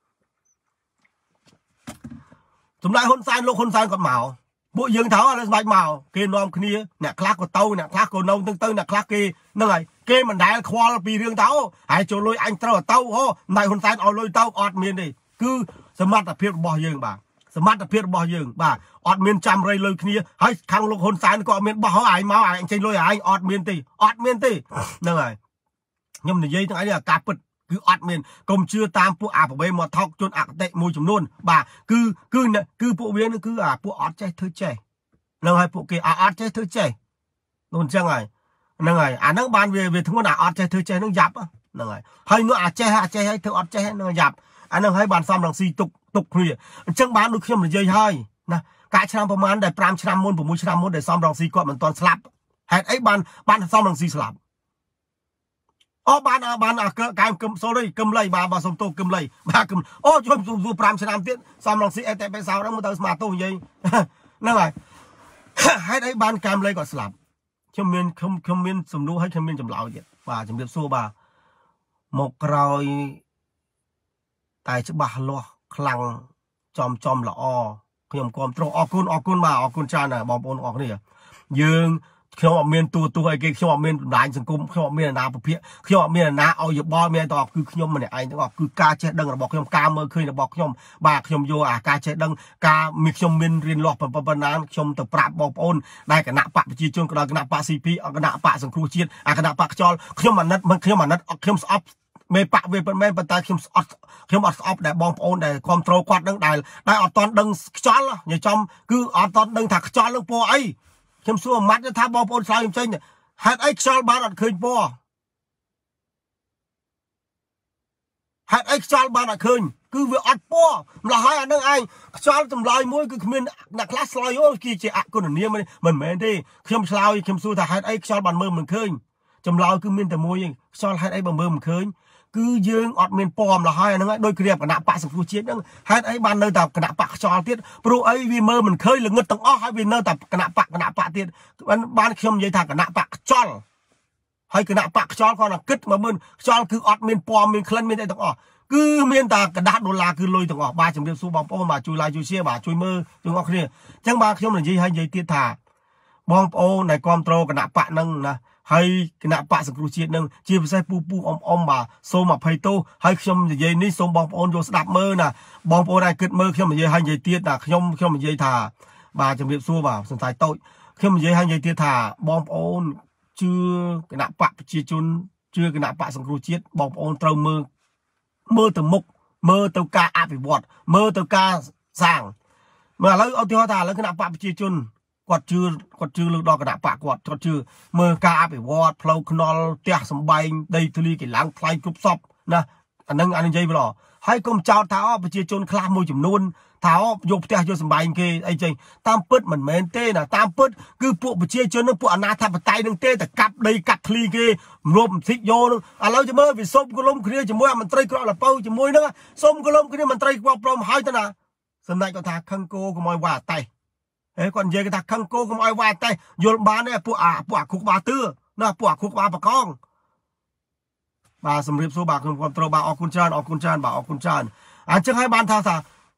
សម្ដេចហ៊ុនសែនលោកហ៊ុនសែនគាត់មកពួកយើងថោឥឡូវសម្ដេចមកគេនាំគ្នាអ្នកខ្លះក៏ទៅអ្នកខ្លះក៏នៅទៅទៅអ្នកខ្លះគេហ្នឹងហើយគេមិនដែលខ្វល់ពីរឿងទៅហើយចូលលុយអញត្រូវទៅអូសម្ដេចហ៊ុនសែនឲ្យលុយទៅអត់មានទេគឺសមត្ថភាពរបស់យើងបាទសមត្ថភាពរបស់យើងបាទអត់មានចាំរៃលុយគ្នាហើយខាងលោកហ៊ុនសែនក៏អត់មានបោះឲ្យឯងមកឯងចេញលុយឲ្យឯងអត់មានទេអត់មានទេហ្នឹងហើយខ្ញុំនិយាយទាំងឯងអាការពិតគឺអត់មានកុំជឿតាមពួកអាប្រវេមកថោកជនអកតេមួយចំនួនបាទគឺគឺគឺពួកវានឹងគឺអាពួកអត់ចេះធ្វើចេះនឹងហើយពួកគេអត់ចេះធ្វើចេះនោះអញ្ចឹងហើយហ្នឹងហើយអាហ្នឹងបានវាវាធ្ងន់អាអត់ចេះធ្វើចេះហ្នឹងយ៉ាប់ហ្នឹងហើយហើយនោះអាចចេះអាចចេះឲ្យធ្វើអត់ចេះហ្នឹងយ៉ាប់អាហ្នឹងហើយបានសំរងស៊ីទុកទុកគ្នាអញ្ចឹងបានដូចខ្ញុំនិយាយហើយណាកាលឆ្នាំប្រហែលដែល5ឆ្នាំមុន6ឆ្នាំមុនដែលសំរងស៊ីគាត់មិនទាន់ស្លាប់ហេតុអីបានបានសំរងស៊ីស្លាប់អូបានបានកែមគឹមសូលគឹមលៃបាទបាទសុំទោសគឹមលៃបាទគឹមអូជួយសួរ5ឆ្នាំទៀតសំរងស៊ីអេតេបេសោហ្នឹងមកទៅស្មាទោសនិយាយហ្នឹងហើយហេតុអីបានកែមលៃគាត់ស្លាប់ខ្ញុំមានខ្ញុំខ្ញុំមានសំណួរហើយខ្ញុំមានចម្លើយទៀតបាទជំរាបសួរបាទមកក្រោយតែច្បាស់លាស់ខ្លាំងចំចំល្អខ្ញុំគ្រប់គ្រងអរគុណអរគុណបាទអរគុណច្រើនបងប្អូនអរគ្នាយើងខ្ញុំអត់មានទូទូអីគេខ្ញុំអត់មានបណ្ដាញសង្គមខ្ញុំអត់មានអាណាប្រភេទខ្ញុំអត់មានអាណាឲ្យយោបល់មានទាំងអស់គឺខ្ញុំម្នាក់ឯងទាំងអស់គឺការចេះដឹងរបស់ខ្ញុំការមើលឃើញរបស់ខ្ញុំបាទខ្ញុំយកអាការចេះដឹងការមានខ្ញុំមានរៀនលាស់ប៉ុណ្ណាខ្ញុំទៅប្រាប់បងប្អូនដែលគណៈបកប្រជាជនក៏ដោយគណៈបក ស៊ី ភី គណៈបកសង្គ្រោះជាតិអាគណៈបកខ្យល់ខ្ញុំអាណិតមិនខ្ញុំអាណិតខ្ញុំស្អប់មេបកវាប៉ុន្មានប៉ុន្តែខ្ញុំស្អត់ខ្ញុំអត់ស្អប់ដែលបងប្អូនដែលគ្រប់គ្រងគាត់នឹងដែលដែលអត់តន់ដឹងខ្យល់ញចំគឺអត់តន់ដឹងថាខ្យល់នឹងពណ៌អីខ្ញុំសួរអាម៉ាត់ថាបងប្អូនឆ្លើយខ្ញុំចេញហេតុអីខ្យល់បានអត់ឃើញពណ៌ហេតុអីខ្យល់បានអត់ឃើញគឺវាអត់ពណ៌ម្ល៉េះហើយអានឹងឯងខ្យល់ចម្លើយមួយគឺគ្មានអ្នកខ្លះឆ្លើយអូគឺជាអគុណនាមមិនមែនទេខ្ញុំឆ្លើយខ្ញុំសួរថាហេតុអីខ្យល់បានមើលមិនឃើញចម្លើយគឺមានតែមួយឯងខ្យល់ហេតុអីបើមើលមិនឃើញគឺយើងអត់មានពណ៌ម្ល៉េះហើយអានឹងឯងដោយគ្រាបគណៈបកសង្គ្រោះជាតិហ្នឹងហេតុអីបាននៅតែគណៈបកខ្យល់ទៀតព្រោះអីវាមើលមិនឃើញល្ងឹតទាំងអស់ហើយវានៅតែគណៈបកគណៈបកទៀតបានខ្ញុំនិយាយថាគណៈបកខ្យល់ហើយគណៈបកខ្យល់គាត់តែគិតមកមើលខ្យល់គឺអត់មានពណ៌មានក្លិនមានអីទាំងអស់គឺមានតែกระดาษដុល្លារគឺលុយទាំងអស់បាទជំរាបសួរបងប្អូនបាទជួយ like ជួយ share បាទជួយមើលទាំងអស់គ្នាអញ្ចឹងបាទខ្ញុំនិយាយឲ្យនិយាយទៀតថាបងប្អូនដែលគ្រប់គ្រងគណៈបកហ្នឹងណាហើយគណៈបកសង្គ្រោះជាតិនឹងជាពិសេសពូពូអ៊ំអ៊ំបាទសូមអភ័យទោសហើយខ្ញុំនិយាយនេះសូមបងប្អូនយកស្ដាប់មើលណាបងប្អូនអាចគិតមើលខ្ញុំនិយាយឲ្យនិយាយទៀតណាខ្ញុំខ្ញុំនិយាយថាបាទជំរាបសួរបាទសង្ស័យតូចខ្ញុំនិយាយឲ្យនិយាយទៀតថាបងប្អូនជឿគណៈបកប្រជាជនជឿគណៈបកសង្គ្រោះជាតិបងប្អូនត្រូវមើលមើលទៅមុខមើលទៅការអភិវឌ្ឍមើលទៅការសាងមើលឥឡូវឧទាហរណ៍ថាឥឡូវគណៈបកប្រជាជនគាត់ជឿគាត់ជឿលើដល់គណៈបកគាត់គាត់ជឿមើលការអភិវឌ្ឍផ្លូវថ្នល់ផ្ទះសម្បែងដីធ្លីកីឡាថ្លៃគ្រប់សពណាអានឹងអានិយាយប្រហើយកុំចោទថាអប្រជាជនខ្លះមួយចំនួនថាយកផ្ទះយកសម្បែងគេអីចឹងតាមពិតមិនមែនទេណាតាមពិតគឺពួកប្រជាជននឹងពួកអាណាធិបតេយ្យនឹងទេតែកាប់ដីកាប់ធ្លីគេរំសិចយកនឹងឥឡូវចាំមើលវាសុំកលុំគ្នាជាមួយមន្ត្រីក្រក់លពៅជាមួយនឹងសុំកលុំគ្នាមន្ត្រីគ្រប់ព្រមហើយទៅណាសម្ដេចគាត់ថាខឹងគោកុំឲ្យវាតេះហេគាត់និយាយថាខឹងគោកុំឲ្យវាតេះយល់បានទេពួកអាពួកអាគុកបាទឿណាពួកអាគុកបាបកងបាទសម្រាប់សួរបាទខ្ញុំគ្រប់ត្រូលបាទអរគុណច្រើនអរគុណច្រើនបាទអរគុណច្រើនអញ្ចឹងហើយបានថាថា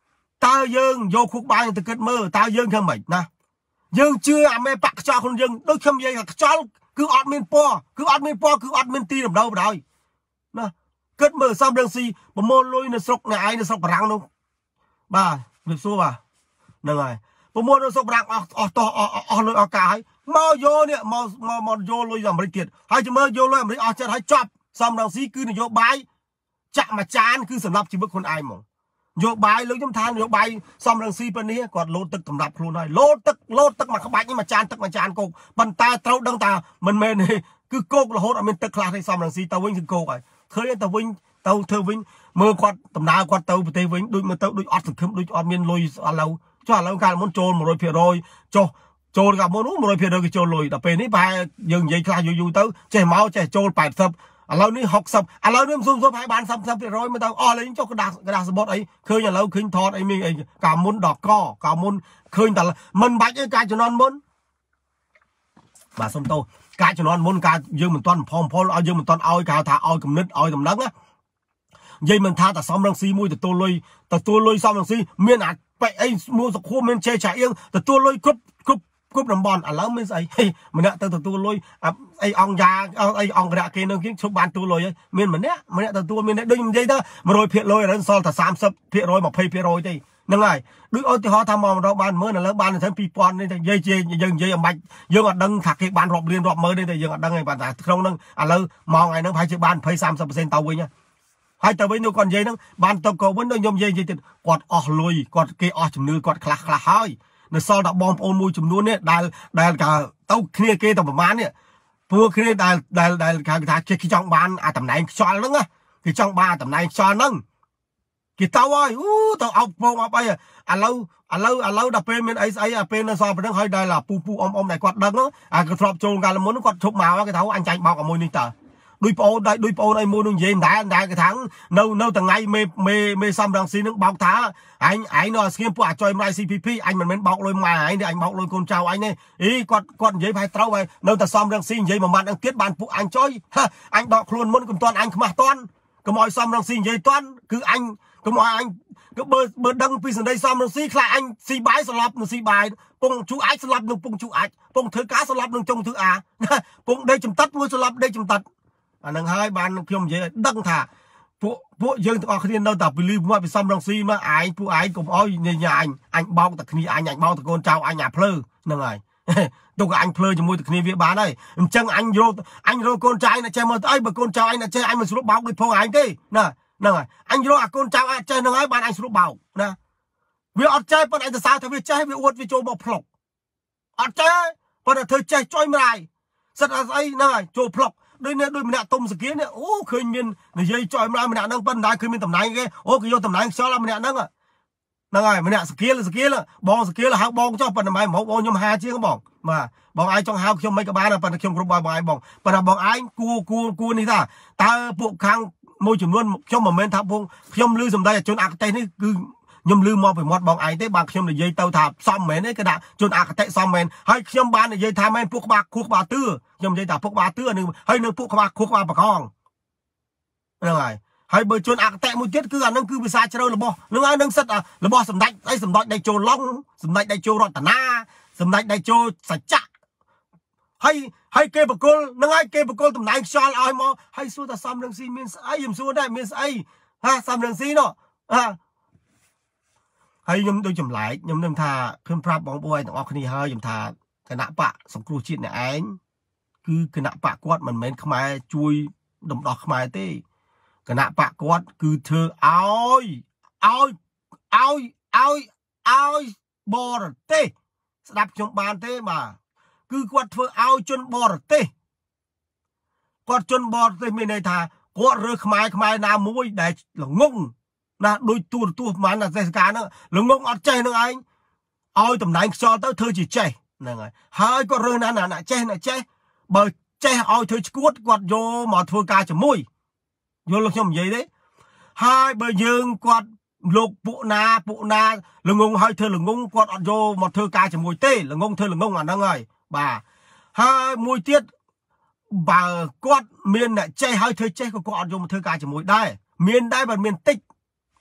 ตาเยิงโยคุกบายตะเกิดมือตาเยิงทำไมนะយើងជឿអាមេបកខ្ចោខ្លួនយើងដូចខ្ញុំនិយាយថាខ្ចោគឺអត់មានពណ៌គឺអត់មានពណ៌គឺអត់មានទីដំដៅបណ្ដោយណាគិតមើលសំរងស៊ីប្រមូលលុយនៅស្រុកនៅឯនៅស្រុកបារាំងនោះបាទវាសួរបាទហ្នឹងហើយប្រមូលនៅស្រុកបារាំងអស់អស់តោះអស់លុយអស់កាយមកយកនេះមកមកមកយកលុយអាមេរិកទៀតហើយចាំមើលយកលុយអាមេរិកអស់ចិត្តហើយចប់សំរងស៊ីគឺនយោបាយចាក់មួយចានគឺសម្រាប់ជីវិតខ្លួនឯងហ្មងយោបាយលើខ្ញុំថានយោបាយសំរងស៊ីពេលនេះគាត់លោតទឹកសម្រាប់ខ្លួនហើយលោតទឹកលោតទឹកមកក្បាច់នេះមួយចានទឹកមួយចានកោកប៉ុន្តែត្រូវដឹងថាមិនមែនទេគឺកោករហូតអត់មានទឹកខ្លះទេសំរងស៊ីទៅវិញគឺកោកហើយឃើញទៅវិញទៅធ្វើវិញមើលគាត់ដំណើរគាត់ទៅប្រទេសវិញដូចមើលទៅដូចអត់សង្ឃឹមដូចអត់មានលុយឥឡូវចុះឥឡូវកាលមុនចូលmột trăm phần trămចុះចូលកាលមុននោះmột trăm phần trămគេចូលលុយដល់ពេលនេះប្រហែលយើងនិយាយខ្លះយូរយូរទៅចេះមកចេះចូលแปดสิบឥឡូវនេះหกสิบឥឡូវនេះសុំសុំឲ្យបាន三十%មកទៅអស់លេងចុះกระดาษกระดาษសបុតអីឃើញឥឡូវឃើញថតអីមានអីកាលមុនដកកកាលមុនឃើញតែមិនបាច់អីការជំនាន់មុនបាទសុំទោសការជំនាន់មុនការយើងមិនទាន់ផលផលឲ្យយើងមិនទាន់ឲ្យគេថាឲ្យគំនិតឲ្យដំណឹងណានិយាយមិនថាតែសំរងស៊ីមួយទទួលលុយទទួលលុយសំរងស៊ីមានអាបែអីមួយសុខួរមានជេឆាអៀងទទួលលុយគ្រប់គ្រប់គ្រប់តំបន់ឥឡូវមានស្អីម្នាក់ទៅទទួលលុយអីអង្គយ៉ាអីអង្គរៈគេនឹងគេឈប់បានទទួលលុយហើយមានម្នាក់ម្នាក់ទទួលមានដូចនិយាយទៅmột trăm%លុយឥឡូវសល់តែ三十%ยี่สิบ%ទេហ្នឹងហើយដូចឧទាហរណ៍ថាមកម្ដងបានមើលឥឡូវបានទៅពីរពាន់នេះតែនិយាយជាយើងនិយាយអំបាច់យើងអត់ដឹងថាគេបានរាប់លានរាប់ម៉ឺនទេតែយើងអត់ដឹងទេបាទតែក្នុងហ្នឹងឥឡូវមកថ្ងៃហ្នឹងប្រហែលជាបានยี่สิบ สามสิบ%ទៅវិញហើយទៅវិញនោះគាត់និយាយហ្នឹងបានទៅក៏វិញដូចខ្ញុំនិយាយទៀតគាត់អស់លុយគាត់គេអស់ជំនឿគាត់ខ្លះខ្លះហើយនៅសល់តែបងប្អូនមួយចំនួននេះដែលដែលគេទៅគ្នាគេទៅប្រមាណនេះពួកគ្នាដែលដែលដែលគេថាគេចង់បានអាតំណែងខ្យល់ហ្នឹងគេចង់បានតំណែងខ្យល់ហ្នឹងគេទៅហើយអូទៅអោបពងអោបអីឥឡូវឥឡូវឥឡូវដល់ពេលមានអីស្អីអាពេលនៅសល់ប៉ុណ្្នឹងហើយដែលពូពូអ៊ំអ៊ំដែលគាត់ដឹងអាគាត់ធ្លាប់ចូលកាលមុនគាត់ឈប់មកគេថាអញចាញ់បោកអាមួយនេះតើដូចប្អូនដែរដូចប្អូនអីមួយនឹងនិយាយមិនដែរដែរគេថានៅនៅថ្ងៃមេមេមេសំរងស៊ីនឹងបោកថាអញឯងនៅស្ងៀមពួកអាចុយម្លាយ ซี พี พี អញមិនមែនបោកលុយម៉ែឯងទេអញបោកលុយកូនចៅអញទេអីគាត់គាត់និយាយផែត្រូវហើយនៅតែសំរងស៊ីនិយាយមួយម៉ាត់នឹងទៀតបានពួកអញចុយអញដកខ្លួនមុនកុំតាន់អញខ្មាស់តាន់កុំឲ្យសំរងស៊ីនិយាយតាន់គឺអញកុំឲ្យអញក៏បើបើដឹងពីសម្ដីសំរងស៊ីខ្លះអញស៊ីបាយស្លាប់នឹងស៊ីបាយពងជូអាចស្លាប់នឹងពងជូអាចពងធ្វើការស្លាប់នឹងចុងធ្វើអាពងដេកចំតាត់មួយស្លាប់ដេកចំតាត់អានឹងហើយបានខ្ញុំនិយាយដឹងថាពួកពួកយើងទាំងអស់គ្នានៅតែពលឺមកពីសំរងស៊ីមកឯងពួកឯងកុំអោយញញអញអញបោកតែគ្នាអញអញបោកតែកូនចៅអញអាភ្លើហ្នឹងហើយទុកអញភ្លើជាមួយតែគ្នាវាបានហើយអញ្ចឹងអញរកអញរកកូនចៅឯងចេះមើលទៅអីបើកូនចៅឯងចេះអញមិនស្រួលបោកដូចផងឯងទេណាហ្នឹងហើយអញរកអាកូនចៅអញចេះហ្នឹងហើយបានអញស្រួលបោកណាវាអត់ចេះប៉ុន្តែអញទៅសើថាវាចេះវាអួតវាចូលមកផ្លុកអត់ចេះប៉ុន្តែធ្វើចេះចុយម្ដាយសិតអស្អីហ្នឹងហើយចូលផ្លុកដូចនេះដូចម្នាក់ទុំសគានេះអូឃើញមាននិយាយចុយម្នាក់ម្នាក់ហ្នឹងប៉ុន្តែឃើញមានតំណែងគេអូគេយកតំណែងខ្យល់ម្នាក់ហ្នឹងហ្នឹងហើយម្នាក់សគាសគាបងសគាហៅបងចុះប៉ុន្តែមិនមកបងខ្ញុំហាជាងបងបាទបងឯងចង់ហៅខ្ញុំមិនក៏បានប៉ុន្តែខ្ញុំគ្រប់បងឯងបងប៉ុន្តែបងឯងគួគួគួនេះថាតើពួកខាងមួយចំនួនខ្ញុំមិនមែនថាពួកខ្ញុំឮសម្ដីជនអកតេនេះគឺខ្ញុំឮមកពីមាត់បងឯងទេបានខ្ញុំនិយាយទៅថាសមមែនទេគេដាក់ជនអកតេសមមែនហើយខ្ញុំបាននិយាយថាមែនពួកក្បាលខួរក្បាលទឿខ្ញុំនិយាយថាពួកក្បាលទឿនឹងហើយនឹងពួកក្បាលខួរក្បាលបកងហ្នឹងហើយហើយបើជនអកតេមួយទៀតគឺអានឹងគឺភាសាជ្រៅរបស់នឹងហើយនឹងសិតរបស់សម្ដេចអីសម្ដេចដៃចូលឡុងសម្ដេចដៃចូលរតនាសម្ដេចដៃចូលសច្ចៈហើយហើយគេបកគលនឹងហើយគេបកគលតំណែងខ្យល់ឲ្យមកហើយសួរថាសំរងស៊ីមានស្អីខ្ញុំសួរដែរមានស្អីហាសំរងស៊ីនោះហាហើយខ្ញុំដូចចម្លែកខ្ញុំនឹងថាខ្ញុំប្រាប់បងប្អូនទាំងអស់គ្នាហើយខ្ញុំថាគណៈបកសង្គ្រោះជាតិអ្នកឯងគឺគណៈបកគាត់មិនមែនខ្មែរជួយដំដោះខ្មែរទេគណៈបកគាត់គឺធ្វើឲ្យឲ្យឲ្យឲ្យឲ្យបរទេសស្ដាប់ខ្ញុំបានទេបាទគឺគាត់ធ្វើឲ្យជនបរទេសគាត់ជនបរទេសមានន័យថាគាត់រើសខ្មែរខ្មែរណាមួយដែលល្ងងណាដូចទូរទស្សន៍ប្រហែលណាទេសការហ្នឹងល្ងងអត់ចេះនឹងឯងឲ្យតំណែងខ្យល់ទៅធ្វើជាចេះហ្នឹងហើយហើយគាត់រើសណាណាចេះណាចេះបើចេះឲ្យធ្វើឈួតគាត់យកមកធ្វើការជាមួយយល់ខ្ញុំនិយាយទេហើយបើយើងគាត់លោកពួកណាពួកណាល្ងងឲ្យធ្វើល្ងងគាត់អត់យកមកធ្វើការជាមួយទេល្ងងធ្វើល្ងងអាហ្នឹងហើយបាទហើយមួយទៀតបើគាត់មានអ្នកចេះឲ្យធ្វើចេះក៏គាត់អត់យកមកធ្វើការជាមួយដែរមានដែរបើមានតិច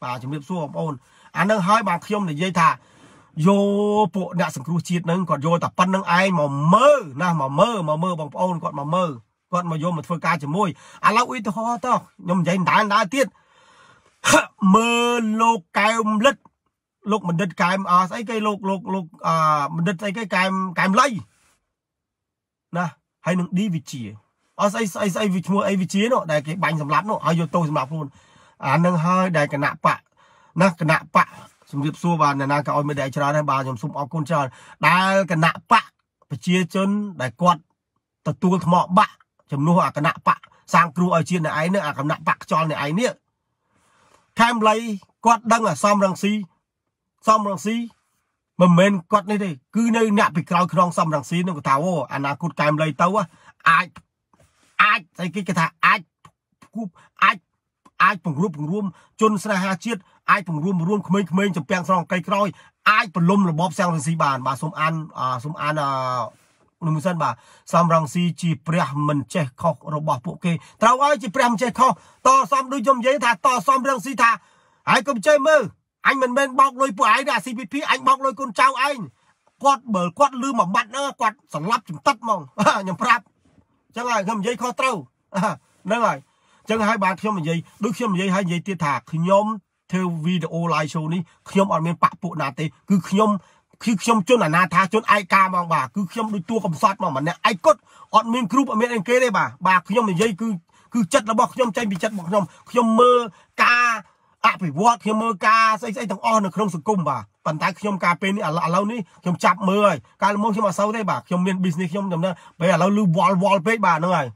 bà chấm điệp xua ôn anh đang hai bà khiêm để dây thà vô bộ nạ sừng cừu chiết nâng còn vô tập pan nâng ai mà mơ na mà mơ mà mơ bằng ôn còn mà mơ còn mà vô mà phơi ca chấm môi anh lão uy to ho to nhom dây đá đá tiết mơ lô cài lứt lục mình đứt cài à cái cây lục lục lục à mình đứt cái cài cài lây nè hay nâng đi vị trí à cái cái cái vị mua cái vị trí nó đây cái bánh sầm lát nó hay vô tô sầm lát luôn à nâng hơi đây cái nạ pạ nè cái nạ pạ sum điệp xua bà nè nè cái oi mới để cho nó bà nhom sum ọc con tròn đây cái nạ pạ phải chia chân để quạt tật tua thọ bạ chấm nuôi à cái nạ pạ sang cừu ở trên này ấy nữa à cái nạ pạ tròn này ấy nữa cam lấy quạt đăng à xóm răng xi xóm răng xi mà mình quạt này đi cứ nơi nạp bị cào khong xóm răng xi nó có tháo anh à cút cam lấy tấu á ai ai cái cái cái thà ai cúp ai ai bằng rùm bằng rùm chôn sa ha chiết ai bằng rùm rùm khơi khơi chụp bèn xong cây còi ai bằng lum là bóp sang răng xi bàn bà xôm ăn à xôm ăn à nông dân bà xóm răng xi chỉ bẹt mình che khóc rồi bỏ bộ kê tao ơi chỉ bẹt mình che khóc to xóm đôi chôm giấy thà to xóm răng xi thà ai cũng chơi mơ anh mình bên bọc lôi của ai là xê pê pê anh bọc lôi con trao anh quạt bờ quạt lư mà mặt nó quạt sẵn lắp chúng tắt mong nhầm prap chẳng ai không giấy kho trâu nữa rồi chẳng hai bạn khi mà giấy đôi khi mà giấy hai giấy tiết thả khi nhóm theo video live show ní khi nhóm ở bên bạc bộ nà tê cứ khi nhóm khi nhóm chôn là na tha chôn ai ca mong bà cứ khi nhóm đôi tua cầm soát mà mà nè ai cốt ở bên group ở bên anh kế đây bà bà khi nhóm mà giấy cứ cứ chất là bọc khi nhóm tranh bị chất bọc nhóm khi nhóm mơ ca à phải vót khi mơ ca xây xây thằng on được không sự cung bà bàn tay khi nhóm ca bên à lâu ní khi nhóm chập mơ rồi ca mong khi mà sau đây bà khi nhóm miền business khi nhóm nhầm đó bây giờ lâu lưu wall wall page bà nữa rồi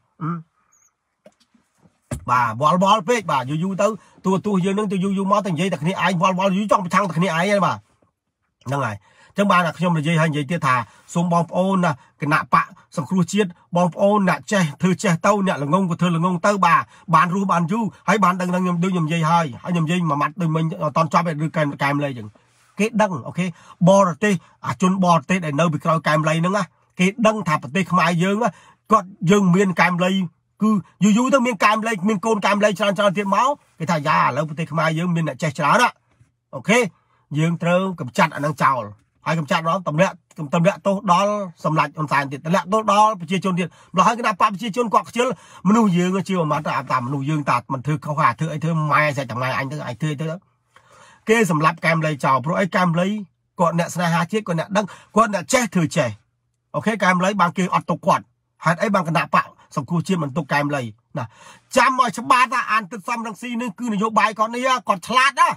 bà wall wall page bà du du tới tôi tôi dương nâng tôi du du máu thành dây thật này ai wall wall du trong thằng thật này ai bà nữa rồi chẳng bà là khi nhóm là dây hay dây tiết thà xuống bom ôn nè cái nạ bạ sòng cua chiết bom ôn nè che thư che tâu nè là ngông của thư là ngông tâu bà bàn ru bàn du hay bàn đằng đằng nhầm đưa nhầm dây hơi hay nhầm dây mà mặt đôi mình toàn cho về đưa kèm kèm lên chừng cái đằng ok bò tê à chôn bò tê để nơi bị coi kèm lên nữa á cái đằng thạp tê không ai dương á còn dương miên kèm lên cứ dù dù thôi miên kèm lên miên côn kèm lên cho cho tiền máu cái thằng già lâu tê không ai dương miên lại che chở đó ok dương trâu cầm chặt anh đang chào hai cầm chặt đó tầm lẹ tầm lẹ tốt đó sầm lạnh còn sàn thì tầm lẹ tốt đó chia chôn tiền là hai cái đạp bắp chia chôn quạt chứ mình nuôi dương chưa mà ta tạm mình nuôi dương tạt mình thư không hà thư ấy thư mai sẽ chẳng mai anh thư anh thư thư đó kê sầm lạnh cam lấy chào pro ấy cam lấy còn nè hai chiếc còn nè đăng còn nè che thừa trẻ ok cam lấy bằng kia ọt tục quạt hai ấy bằng cái đạp bạo sầm cua chia mình tục cam lấy nè chăm mọi chăm ba ta ăn từ xăm đằng xi nên cứ này vô bài còn này còn chát đó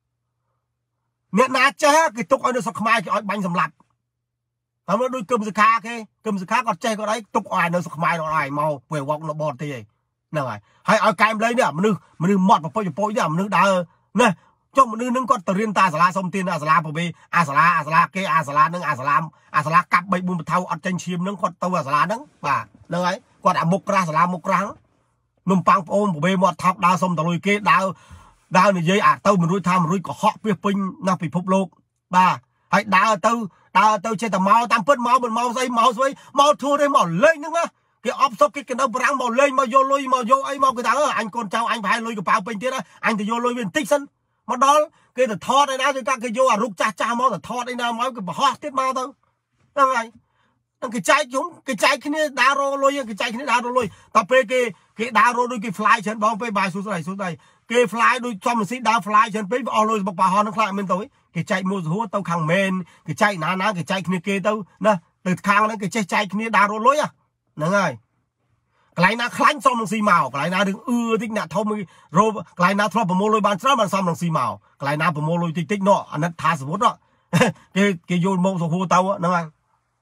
nè nát che cái tục ở nơi sọc mai cái bánh sầm lạnh nó đôi cơm sực khá cái cơm sực khá còn che có đấy tục oai nơi sọc mai nó oai màu quẹo vòng nó bọt thì nè rồi hay ở cam lấy nè mình mình mọt vào poi poi nè mình đào nè cho mình nâng con tờ riêng ta sala xong tiền sala bờ bê sala sala cái sala nâng sala sala cặp bảy bùn thau ở trên chim nâng con tàu sala nâng và nâng ấy còn đã mục ra sala mục ra nôm pang ôm bờ bê mọt thọc đào xong tàu lùi cái đào đào này dây à tàu mình nuôi tham nuôi có họ biết pin nó bị phục lục ba hãy đào tàu đào tàu trên tàu máu tam phết máu mình máu dây máu dây máu thua đây máu lên nữa cái ốp sốc cái cái đâu răng máu lên máu vô lôi máu vô ấy máu cái thằng anh con cháu anh phải lôi cái bao pin tiết á anh thì vô lôi viên tích sân mà đó cái là thọt đây nào cho các cái vô à rút cha cha máu là thọt đây nào máu cái bà hót tiết máu đâu đâu này cái trái chúng cái trái cái này đá rô lôi cái trái cái này đá rô lôi tập về cái cái đá rô đôi cái fly chân bóng về bài xuống này xuống đây cái fly đôi cho mình xí đá fly chân với all lôi bọc bà hòn nó lại bên tối cái chạy mua húa tao khang men cái chạy ná ná cái chạy kia kia tao nè từ khang nó cái chạy chạy kia đá rô lôi à nè ngay cái này khánh xong bằng xì màu cái này đừng ưa thích nè thông rô cái này thọ bầm lôi bàn sáp bàn xong bằng xì màu cái này bầm lôi tích tích nọ anh thà sốt đó cái cái vô mông số húa tao nè ngay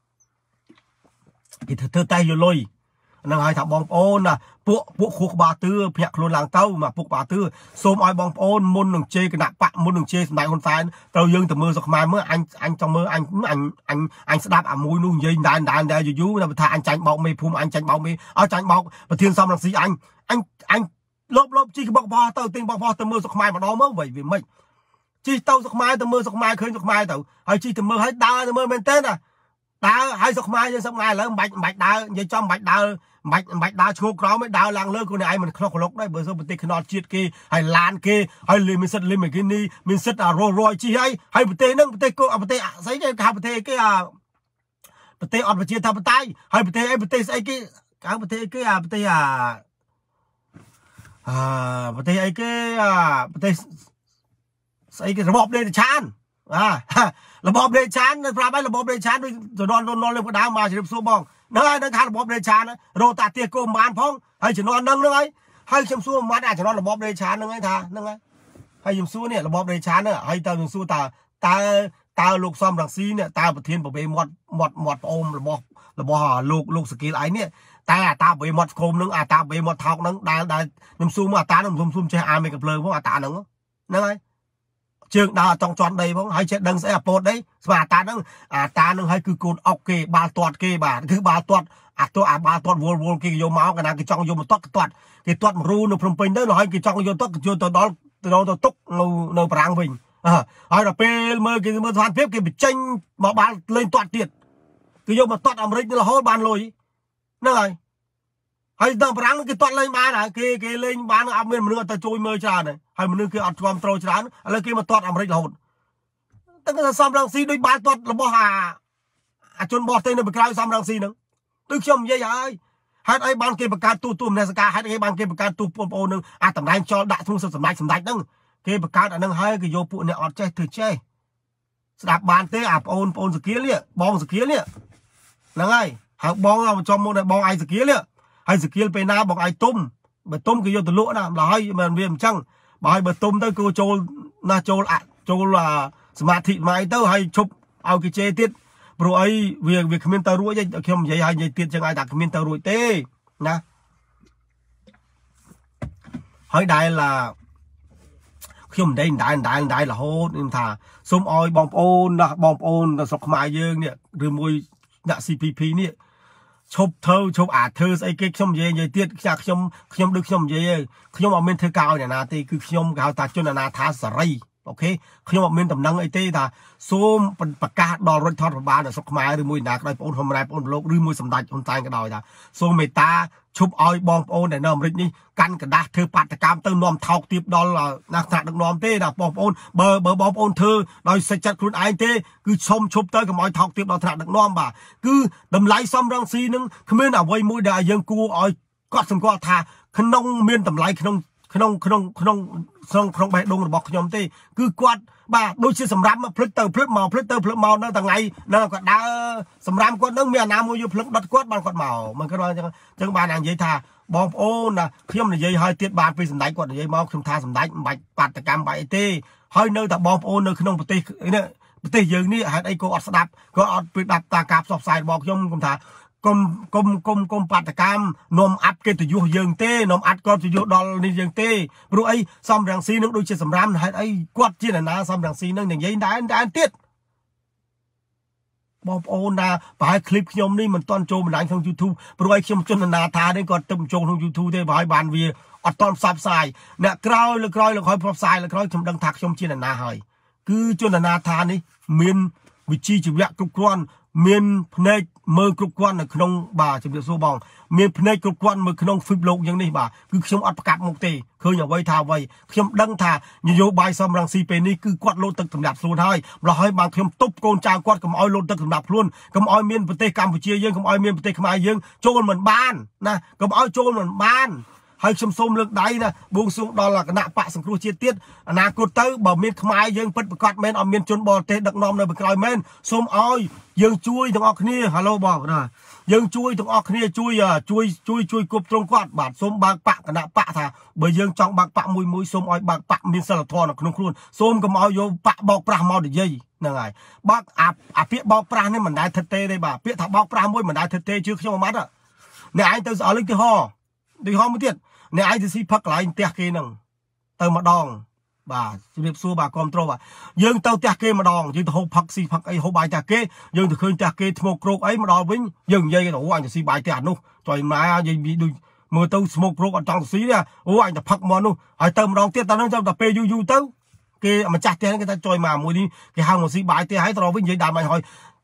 cái thơ tay vô lôi năng hai thằng bong ôn nè bộ bộ khu bà tư nhạc luôn làng tàu mà bộ bà tư xôm ai bong ôn môn đường chê cái nạp bạn môn đường chê đại hôn phái tàu dương từ mưa giọt mai mới anh anh trong mơ anh anh anh anh sẽ đáp à mũi nuông dây đàn đàn đàn dù là thà anh tránh bọc mì phun anh tránh bọc mì ở tránh bọc và thiên xong làm gì anh anh anh lốp lốp chi cái bọc bò tàu tiền bọc bò từ mưa giọt mai mà đó mới vậy vì mình chi tàu giọt mai từ mưa giọt mai khơi giọt mai tàu hay chi từ mưa hay đa từ mưa bên tên à đá hai giọt mai giọt mai là bạch bạch đá vậy cho bạch đá bạch bạch đào chua cáo mới đào làng lơ con này mình khóc lóc đấy bởi sao bật nó chiết kia hay lan kia hay lì mình sất lì mình cái ni mình sất à rồi rồi chi hay hay bật nâng bật cô bật xây cái cả bật cái à bật ở bật chia tháp bật tay hay bật ấy bật xây cái cả bật cái à bật à à bật ấy cái à bật xây cáiระบบđây chán àระบบđây chánพระใบระบบđây chán rồiนอนนอนเรื่องกระดางมาจะสู้บ้องนั่งไงนั่งขาระบบđây chánนะโรตาเตียโกมานพ้องให้จะนอนนั่งนั่งไงให้ชมสู้มันอาจจะนอนระบบđây chánนั่งไงท่านั่งไงให้ชมสู้เนี่ยระบบ đây chán เนี่ยให้ตาชมสู้ตาตาตาลูกซ้อมรังสีเนี่ยตาประเทศประเบหมดหมดหมดโอมระบบระบบลูกลูกสกิลไอเนี่ยแต่ตาประเบหมดโคมนึงอาตาประเบหมดทอกนึงได้ได้ชมสู้มาตาชมสู้ใช้อาไม่กับเพลิงเพราะอาตานึงนั่งไงtrường đào trong tròn đây phong hay chết đằng sẽ bột đấy và ta đang à ta đang hay cứ cồn ọc kê ba toạt kê bà cứ ba toạt à tôi à ba toạt vô vô kê vô máu cái nào cái trong vô một toạt toạt cái toạt ru nó from pin đó nó hay cái trong vô toạt vô từ đó từ đó tôi túc nâu nâu prang mình à hay là pe mơ cái mơ thoáng phép cái bị tranh mà bàn lên toạt tiệt cái vô mà toạt ẩm rích là hôi bàn lồi nó này hay tao prang cái toạt lên bàn à cái cái lên bàn ẩm bên mình ta trôi mơ trà này hay mình cứ ănความtrôi trán là cái mà toạt ẩm rích là hồnตั้งแต่ซ้ำรังสีด้วยบาลตัวระบบหาจนบอดเต้นไปกลายซ้ำรังสีนึงตึกชมใหญ่ใหญ่ให้ไอ้บางเก็บประกาศตู้ตู้ในสกาให้ไอ้บางเก็บประกาศตู้ปนปนนึงอาตำนายจอด่าทุ่งสำนักสำนักนึงเก็บประกาศอันนึงให้ก็โยปุเนี่ยอดใจถือใจสลับบานเตะอาปนปนสกีเนี่ยบองสกีเนี่ยนั่งไงหากบองเราจอมมองได้บองไอ้สกีเนี่ยให้สกีไปหน้าบอกไอ้ตุ้มไปตุ้มก็โยตะลุนะเราให้มันเวียมจังบอกให้ไปตุ้มเต้ก็โจน่าโจอะโจlàสมาธิไม่เต้าให้ชุบเอากิเจติดโปรไอเวียเวียขมิ้นตารุ่ยยังเข้มใหญ่ใหญ่ติดจังไงดักขมิ้นตารุ่ยเต้นะให้ได้ละเข้มได้ได้ได้ได้ละโหดนินทาส้มออยบอมโอนนะบอมโอนแต่สกมาเยอะเนี่ยหรือมวยน่ะซีพีพีเนี่ยชุบเธอชุบอาเธอไอ้เก๊กเข้มใหญ่ใหญ่ติดจากเข้มเข้มดึกเข้มใหญ่เข้มเอาเมนเธอกาวเนี่ยนะตีคือเข้มกาวตาจนนาทาสไรโอเคขยมมีตำนังไอเต้ท่าซูมเป็นประกาศดอลรถทอดบาลสกมาหรือมวยหนักได้ปนทำไรปนโลกหรือมวยสำดัดคนตายก็ได้ท่าซูมเมตาชุบออยบองโอนในนอมรินี่กันกระดาษเธอปัตตกรรมเติมนอมเท่าตีบดอลนักถักนักนอมเต้นะบองโอนเบอร์เบอร์บองโอนเธอโดยสัจจคุณไอเต้คือชมชุบเตอร์กับออยเท่าตีบดอลถักนักนอมบ่าคือดำไหลซ้ำรังสีนึงขมิ้นเอาไว้มวยได้ยังกูออยก็สมก็ท่าขนมเมียนดำไหลขนมขนมขนมขนมขนมขนมใบดงบอกขยมเต้คือกวาดบ่าโดยชื่อสำรับมาพลึกเตอร์พลึกเมาพลึกเตอร์พลึกเมานั่งต่างไงนั่งก็ด่าสำรับกวาดนั่งเมียน้ำมวยพลึกดัดกวาดบางกวาดเมามันก็ว่าจังจังบ้านอย่างยัยท่าบองโอ้นะเที่ยมเนี่ยยัยให้เตี้ยบานไปสำนักกวาดยัยเมาคือท่าสำนักใบปัตตกรรมใบเต้ให้เนื้อแต่บองโอ้เนื้อขนมปฏิเนี่ยปฏิยืนนี่ให้ไอ้ก็อดสดับก็อดไปดับตากาบสอบสายบอกยมคำท่ากลมกลมกลมกลมปัตตกรรมนมอัดเกตุยุยืงเต้นมอัดก็ตุยุดอลนี่ยืงเต้ปลุกไอ้ซ้ำรังสีนึกดูเฉยสำรามให้ไอ้กวดจีนนะซ้ำรังสีนึกอย่างยัยได้ได้เตี้ยบอมโอนาไปคลิปยมนี่มันตอนโจมันดังทางยูทูบปลุกไอ้ยมจนนาทาได้ก่อนตึมโจทางยูทูบได้ไปบานวีอัดตอนซับไซเนี่ยกรอยเลยกรอยเลยคอยพรบไซเลยกรอยชมดังถักชมจีนนาหอยคือจนนาทานี่เมียนวิจิจิวะกรุกรอนเมียนพเนจเมืองกรุกรอนในขนมบ่าจะเป็นโซบองเมียนพเนจกรุกรอนเมืองขนมฟิบโลกอย่างนี้บ่าคือชมอัดประกาศมุกเตะเคยอย่างไว้ทาไว้ชมดังทาโยบายสำรังสีเป็นนี่คือกวาดโลตึกสำหรับสูนให้เราให้บางชมตุบโกนจางกวาดกับอ้อยโลตึกสำหรับพลุนกับอ้อยเมียนประเทศกัมพูชียังกับอ้อยเมียนประเทศขมายยังโจนเหมือนบ้านนะกับอ้อยโจนเหมือนบ้านให้ชมส้มเลือกได้นะบวงสรวงดอลลาร์คณะปะสังครูเชียเตี้ยอนาคตเตอร์บ่เมียนขมายยังปิดประกาศเมนเอาเมียนจนบอลเตะดักนอมในประกาศเมนส้มอ้อยยังช่วยต้องออกนี่ฮัลโหลบอกนะยังช่วยต้องออกนี่ช่วยอ่ะช่วยช่วยช่วยกบตรงกวาดบาดส้มบางปะคณะปะท่าเบย์ยังจ้องบางปะมวยมวยส้มอ้อยบางปะมีสลัดทอนขนมครูนส้มกับอ้อยโยปะบอกปลาเมาดิยัยนั่งไงบอกอาอาเปียบอกปลาเนี่ยมันได้เทเต้ได้บ่าเปียถ้าบอกปลามวยมันได้เทเต้ชื่อขึ้นมามัดอ่ะเนี่ยไอ้ตัวเอาเรื่องที่ห่อที่ห่อมาเตี้ยในไอทีซีพักหลายเตียเกนังเติมมาดองบ่าจะเรียบสู้บ่ากรมโตบ่ายังเติมเตียเกมาดองยังหกพักสี่พักไอหกใบเตียเกยังจะเคยเตียเกสโมกโรกไอมาดองวิ่งยังยัยกันโอ้ยจะสี่ใบเตียนู้จ่อยมายังมีดูมือเติมสโมกโรกอันจังสีเนี่ยโอ้ยจะพักมานู้ไอเติมดองเตียตอนนั้นจะแต่เปย์ยูยูเติมเกมาจัดเตียนั่นก็จะจ่อยมามือนี้เกห้างมือสี่ใบเตียให้ตลอดวิ่งยัยดามไปหอย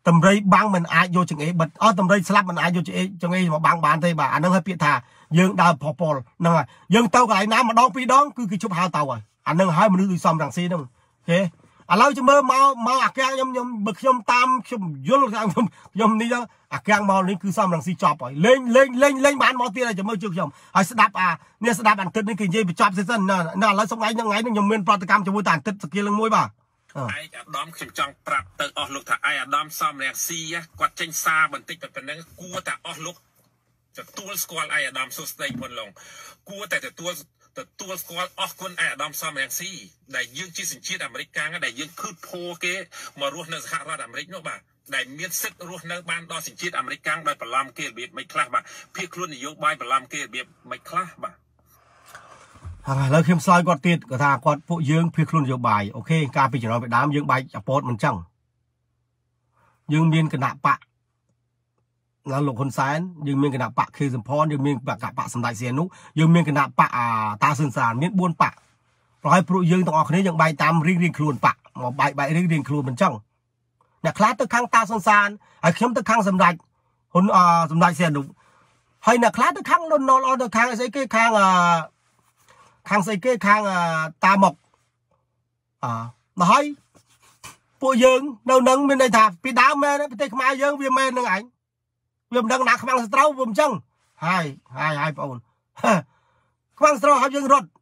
ตำไรบางมันอายุจังเอ๋บัดอ๋อตำไรสลับมันอายุจังเอ๋จังเอ๋มาบางบานเทบ่าอันนั้นให้เปียธายังดาวพอปอลนั่นไงยังเต้ากับไอ้น้ำมาดองปีดองคือคือชุบหาเต้าอ่ะอันนั้นให้มันดูซ้ำรังสีนั่นโอเคอ่ะเราจะเมื่อมามาอักยังยมยมบึกยมตามยมยุลยมยมนี่นะอักยังมานี่คือซ้ำรังสีจอบไปเล่นเล่นเล่นเล่นบ้านมาตีอะไรจะเมื่อจุกยมไอ้สดับอ่ะเนี่ยสดับอันตึ๊ดนี่คือยี่ไปจอบเส้นน่ะน่ะแล้วสมัยยังไงนี่ยมเมียนปฏิกรรมจะมุ่งต่างตึ๊ดสกีลงมวยป่ะไอ้อดอมขึ้นจังปรับเติร์ออกลูกถ้าไอ้อดอมซ้ำแรงซีอ่ะกวาดเจงซาบันติดเป็นนั้นกูแต่ออกลูกจะตัวสกอลไอ้อดอมสุดในบนลงกูแต่แต่ตัวแต่ตัวสกอลออกคนไอ้อดอมซ้ำแรงซีได้ยื่นชีสินชีดอเมริกันก็ได้ยื่นคืดโพเกมารวมในสหรัฐอเมริกาบ้าได้เมียนซึกรวมในบ้านดอสินชีดอเมริกันได้ประลามเกลเบียบไม่คลาบ้าเพี่ครุ่นนโยบายประลามเกลเบียบไม่คลาบ้าแล้วเข้มซอยกอดติดก็ทากอดพวกยืงพี่ครุ่นโยบายโอเคการไปจุดเราไปดามยืงใบจะโพสมันจังยืงเมียนกระดาปะแล้วหลงคนแสนยืงเมียนกระดาปะคือสมพรยืงเมียนกระดาปะสมได้เสียนุยืงเมียนกระดาปะตาสื่อสารเมียนบ้วนปะปล่อยพวกยืงต้องออกนี้ยังใบตามเรียงเรียงครูนปะหมอใบใบเรียงเรียงครูมันจังเนี่ยคลาสตึกข้างตาสื่อสารไอ้เข้มตึกข้างสมได้คนสมได้เสียนุให้เนี่ยคลาสตึกข้างนอนนอนตึกข้างไอ้ไอ้ข้างข้างใส่เกข้างตาหมกอ่ามาให้ปูยืงเดินนึงเป็นในถาปีดาวแม่นะไปเตะขมายยืงเวียแม่นึงไงเวียมดังหนักขมังสตราวผมจังหายหายหายปอนขมังสตราวหายยืงรถ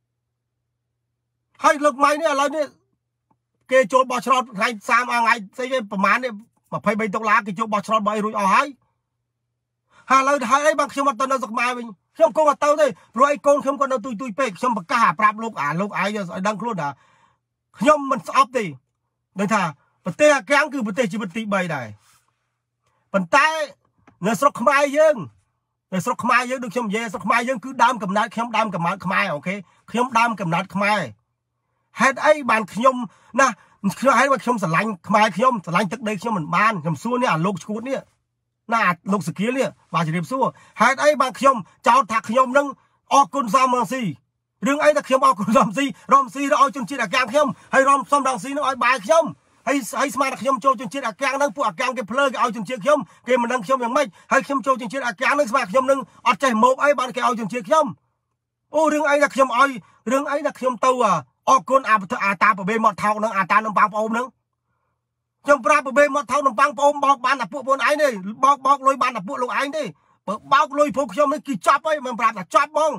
ให้ลูกไม้เนี่ยอะไรเนี่ยเกจโจบอชรอดไงสามอะไรใส่ประมาณเนี่ยมาไปใบตกลาเกจโจบอชรอดใบรุ่ยเอาให้หาเลยหายบางชั่วโมงตอนนั้นสักมาไปខ្ញុំ កូន អត់ ទៅ ទេ ព្រោះ អី កូន ខ្ញុំ គាត់ នៅ ទួយ ទួយ ពេក ខ្ញុំ ប្រកាស ប្រាប់ លោក អា លោក អាយ ឲ្យ ដឹង ខ្លួន ថា ខ្ញុំ មិន ស្អប់ ទេ ដឹង ថា ប្រទេស អាកាំង គឺ ប្រទេស ជីវិត ទី 3 ដែរ ប៉ុន្តែ នៅ ស្រុក ខ្មែរ យើង នៅ ស្រុក ខ្មែរ យើង ដូច ខ្ញុំ និយាយ ស្រុក ខ្មែរ យើង គឺ ដើម កំណើត ខ្ញុំ ដើម កំណើត ខ្មែរ អូខេ ខ្ញុំ ដើម កំណើត ខ្មែរ ហេតុ អី បាន ខ្ញុំ ណា ខ្ញុំ ហេតុ ខ្ញុំ ស្រឡាញ់ ខ្មែរ ខ្ញុំ ស្រឡាញ់ ទឹក ដី ខ្ញុំ មិន បាន ខ្ញុំ សួរ នេះ អា លោក ឈួត នេះណាលោកសកៀលនេះបាទជម្រាបសួរហេតុអីបានខ្ញុំចោទថាខ្ញុំនឹងអរគុណសំរងស៊ីរឿងអីតែខ្ញុំអរគុណសំស៊ីរំស៊ីឲ្យជនជាតិអាកាំងខ្ញុំហើយរំសំរងស៊ីនឹងឲ្យបាយខ្ញុំហើយហើយស្មានថាខ្ញុំចូលជនជាតិអាកាំងនឹងពួកអាកាំងគេភ្លើគេឲ្យជនជាតិខ្ញុំគេមិនដឹងខ្ញុំយ៉ាងម៉េចហើយខ្ញុំចូលជនជាតិអាកាំងនឹងស្មានខ្ញុំនឹងអត់ចេះម៉ូបអីបានគេឲ្យជនជាតិខ្ញុំអូរឿងអីតែខ្ញុំឲ្យរឿងអីតែខ្ញុំទៅអរគុណអាអាតាប្រវេមកថោកនឹងអាតានឹងប៉ាងប្អូននឹងខ្ញុំប្រាប់ប្រវេមកថោកនឹងប៉ាងប្អូនបោកបានតែពួកបងឯងទេបោកបោកលុយបានតែពួកលោកឯងទេបើបោកលុយពួកខ្ញុំនេះគឺចាប់ហើយមិនប្រាប់ថាចាប់បង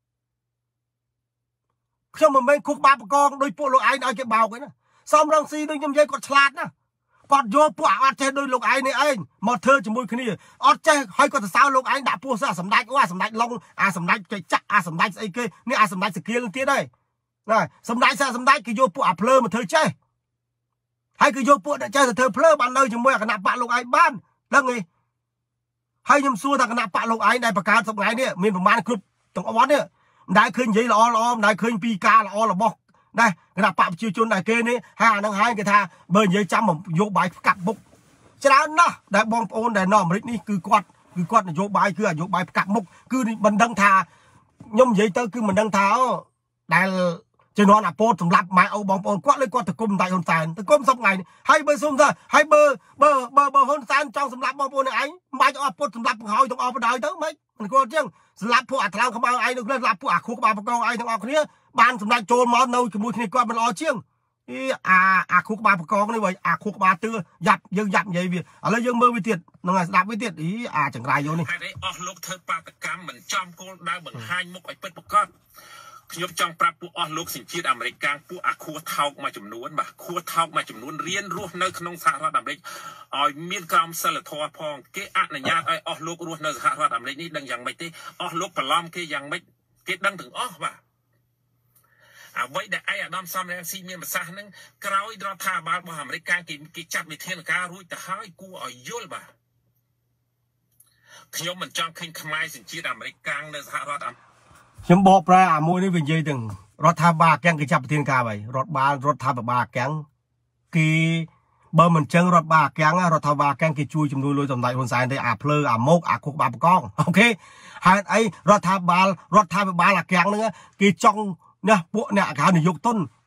ខ្ញុំមិនមែនគុកបាបកងដោយពួកលោកឯងឲ្យគេបោកទេណាសំរងស៊ីដូចខ្ញុំនិយាយគាត់ឆ្លាតណាគាត់យកពួកអត់ចេះដោយលោកឯងនេះឯងមកធ្វើជាមួយគ្នាអត់ចេះឲ្យគាត់ទៅសើលោកឯងដាក់ពោះសោះសម្ដេចអូអាសម្ដេចឡុងអាសម្ដេចចេះចាក់អាសម្ដេចស្អីគេនេះអាសម្ដេចសកៀលទៀតហើយណាសម្ដេចសាសម្ដេចគេយកពួកអាភ្លើមកធ្វើចេះហើយគឺយកពួកអ្នកចេះទៅធ្វើភ្លើបាននៅជាមួយគណៈបកលោកឯងបានដឹងទេហើយខ្ញុំសួរថាគណៈបកលោកឯងដែលបង្កើតសប្តាហ៍នេះមានប្រមាណគ្រប់ទាំងអស់នេះមិនដែលឃើញនិយាយល្អល្អមិនដែលឃើញពីការល្អរបស់ដែរគណៈបកប្រជាជនដែលគេនេះហើយអានឹងហើយគេថាបើនិយាយចាំយកបាយផ្កាប់មុខច្រើនណាស់ដែលបងប្អូនដែលនៅអាមេរិកនេះគឺគាត់គឺគាត់នយោបាយគឺនយោបាយផ្កាប់មុខគឺមិនដឹងថាខ្ញុំនិយាយទៅគឺមិនដឹងថាដែលជំនាន់អាពោតសម្រាប់ម៉ែអូបងប្អូនគាត់លើគាត់ទៅគុំដៃហ៊ុនសែនទៅគុំសពថ្ងៃហើយបើសុំថាហើយបើបើបើបើហ៊ុនសែនចង់សម្រាប់បងប្អូនឯងមិនបាច់អត់ពុតសម្រាប់បង្ហើយទាំងអស់បណ្ដោយទៅមិនមិនគាត់ចឹងសម្រាប់ពួកអាថ្លើមក្បាលឯងនៅសម្រាប់ពួកអាខួរក្បាលបកងឯងទាំងអស់គ្នាបានសម្រាប់ចូលមកនៅជាមួយគ្នាគាត់មិនល្អជាងអីអាអាខួរក្បាលបកងនេះវិញអាខួរក្បាលទឿយ៉ាប់យើងយ៉ាប់និយាយវាឥឡូវយើងមើលវាទៀតនឹងស្ដាប់វាទៀតអីអាចង្រៃយកនេះហើយអស់លោកធ្វើបាតកម្មមិនចំគោលដៅបង្ហាញមុខឲ្យពិតប្រកបខ្ញុំចង់ប្រាប់ពួកអស់លោកសិជាតិអាមេរិកកាំងពួកអាខួរថោកមួយចំនួនបាទខួរថោកមួយចំនួនរៀនរស់នៅក្នុងសហរដ្ឋអាមេរិកឲ្យមានក្រមសីលធម៌ផងគេអនុញ្ញាតឲ្យអស់លោករស់នៅសហរដ្ឋអាមេរិកនេះដឹងយ៉ាងម៉េចទេអស់លោកបន្លំគេយ៉ាងម៉េចគេដឹងទាំងអស់បាទអ្វីដែលឯអាដាមសំរងស៊ីមានប្រសាសន៍ហ្នឹងក្រោយរដ្ឋាភិបាលរបស់អាមេរិកកាំងគេគេចាត់វិធានការរួចទៅហើយគួរឲ្យយល់បាទខ្ញុំមិនចង់ឃើញខ្មែរសិជាតិអាមេរិកកាំងនៅសហរដ្ឋអាមេរិកខ្ញុំបកប្រែអាមួយនេះវានិយាយទាំងរដ្ឋាភិបាលកាំងគេចាប់ប្រធានការហើយរដ្ឋបាលរដ្ឋាភិបាលកាំងគេបើមិនចឹងរដ្ឋបាលកាំងរដ្ឋាភិបាលកាំងគេជួយជំនួយលុយសម្ដេចហ៊ុនសែនទេអាភ្លើអាមុកអាខុសក្បាលបកងអូខេហេតុអីរដ្ឋាភិបាលរដ្ឋាភិបាលអាកាំងហ្នឹងគេចង់ណាពួកអ្នកហៅនាយកទុន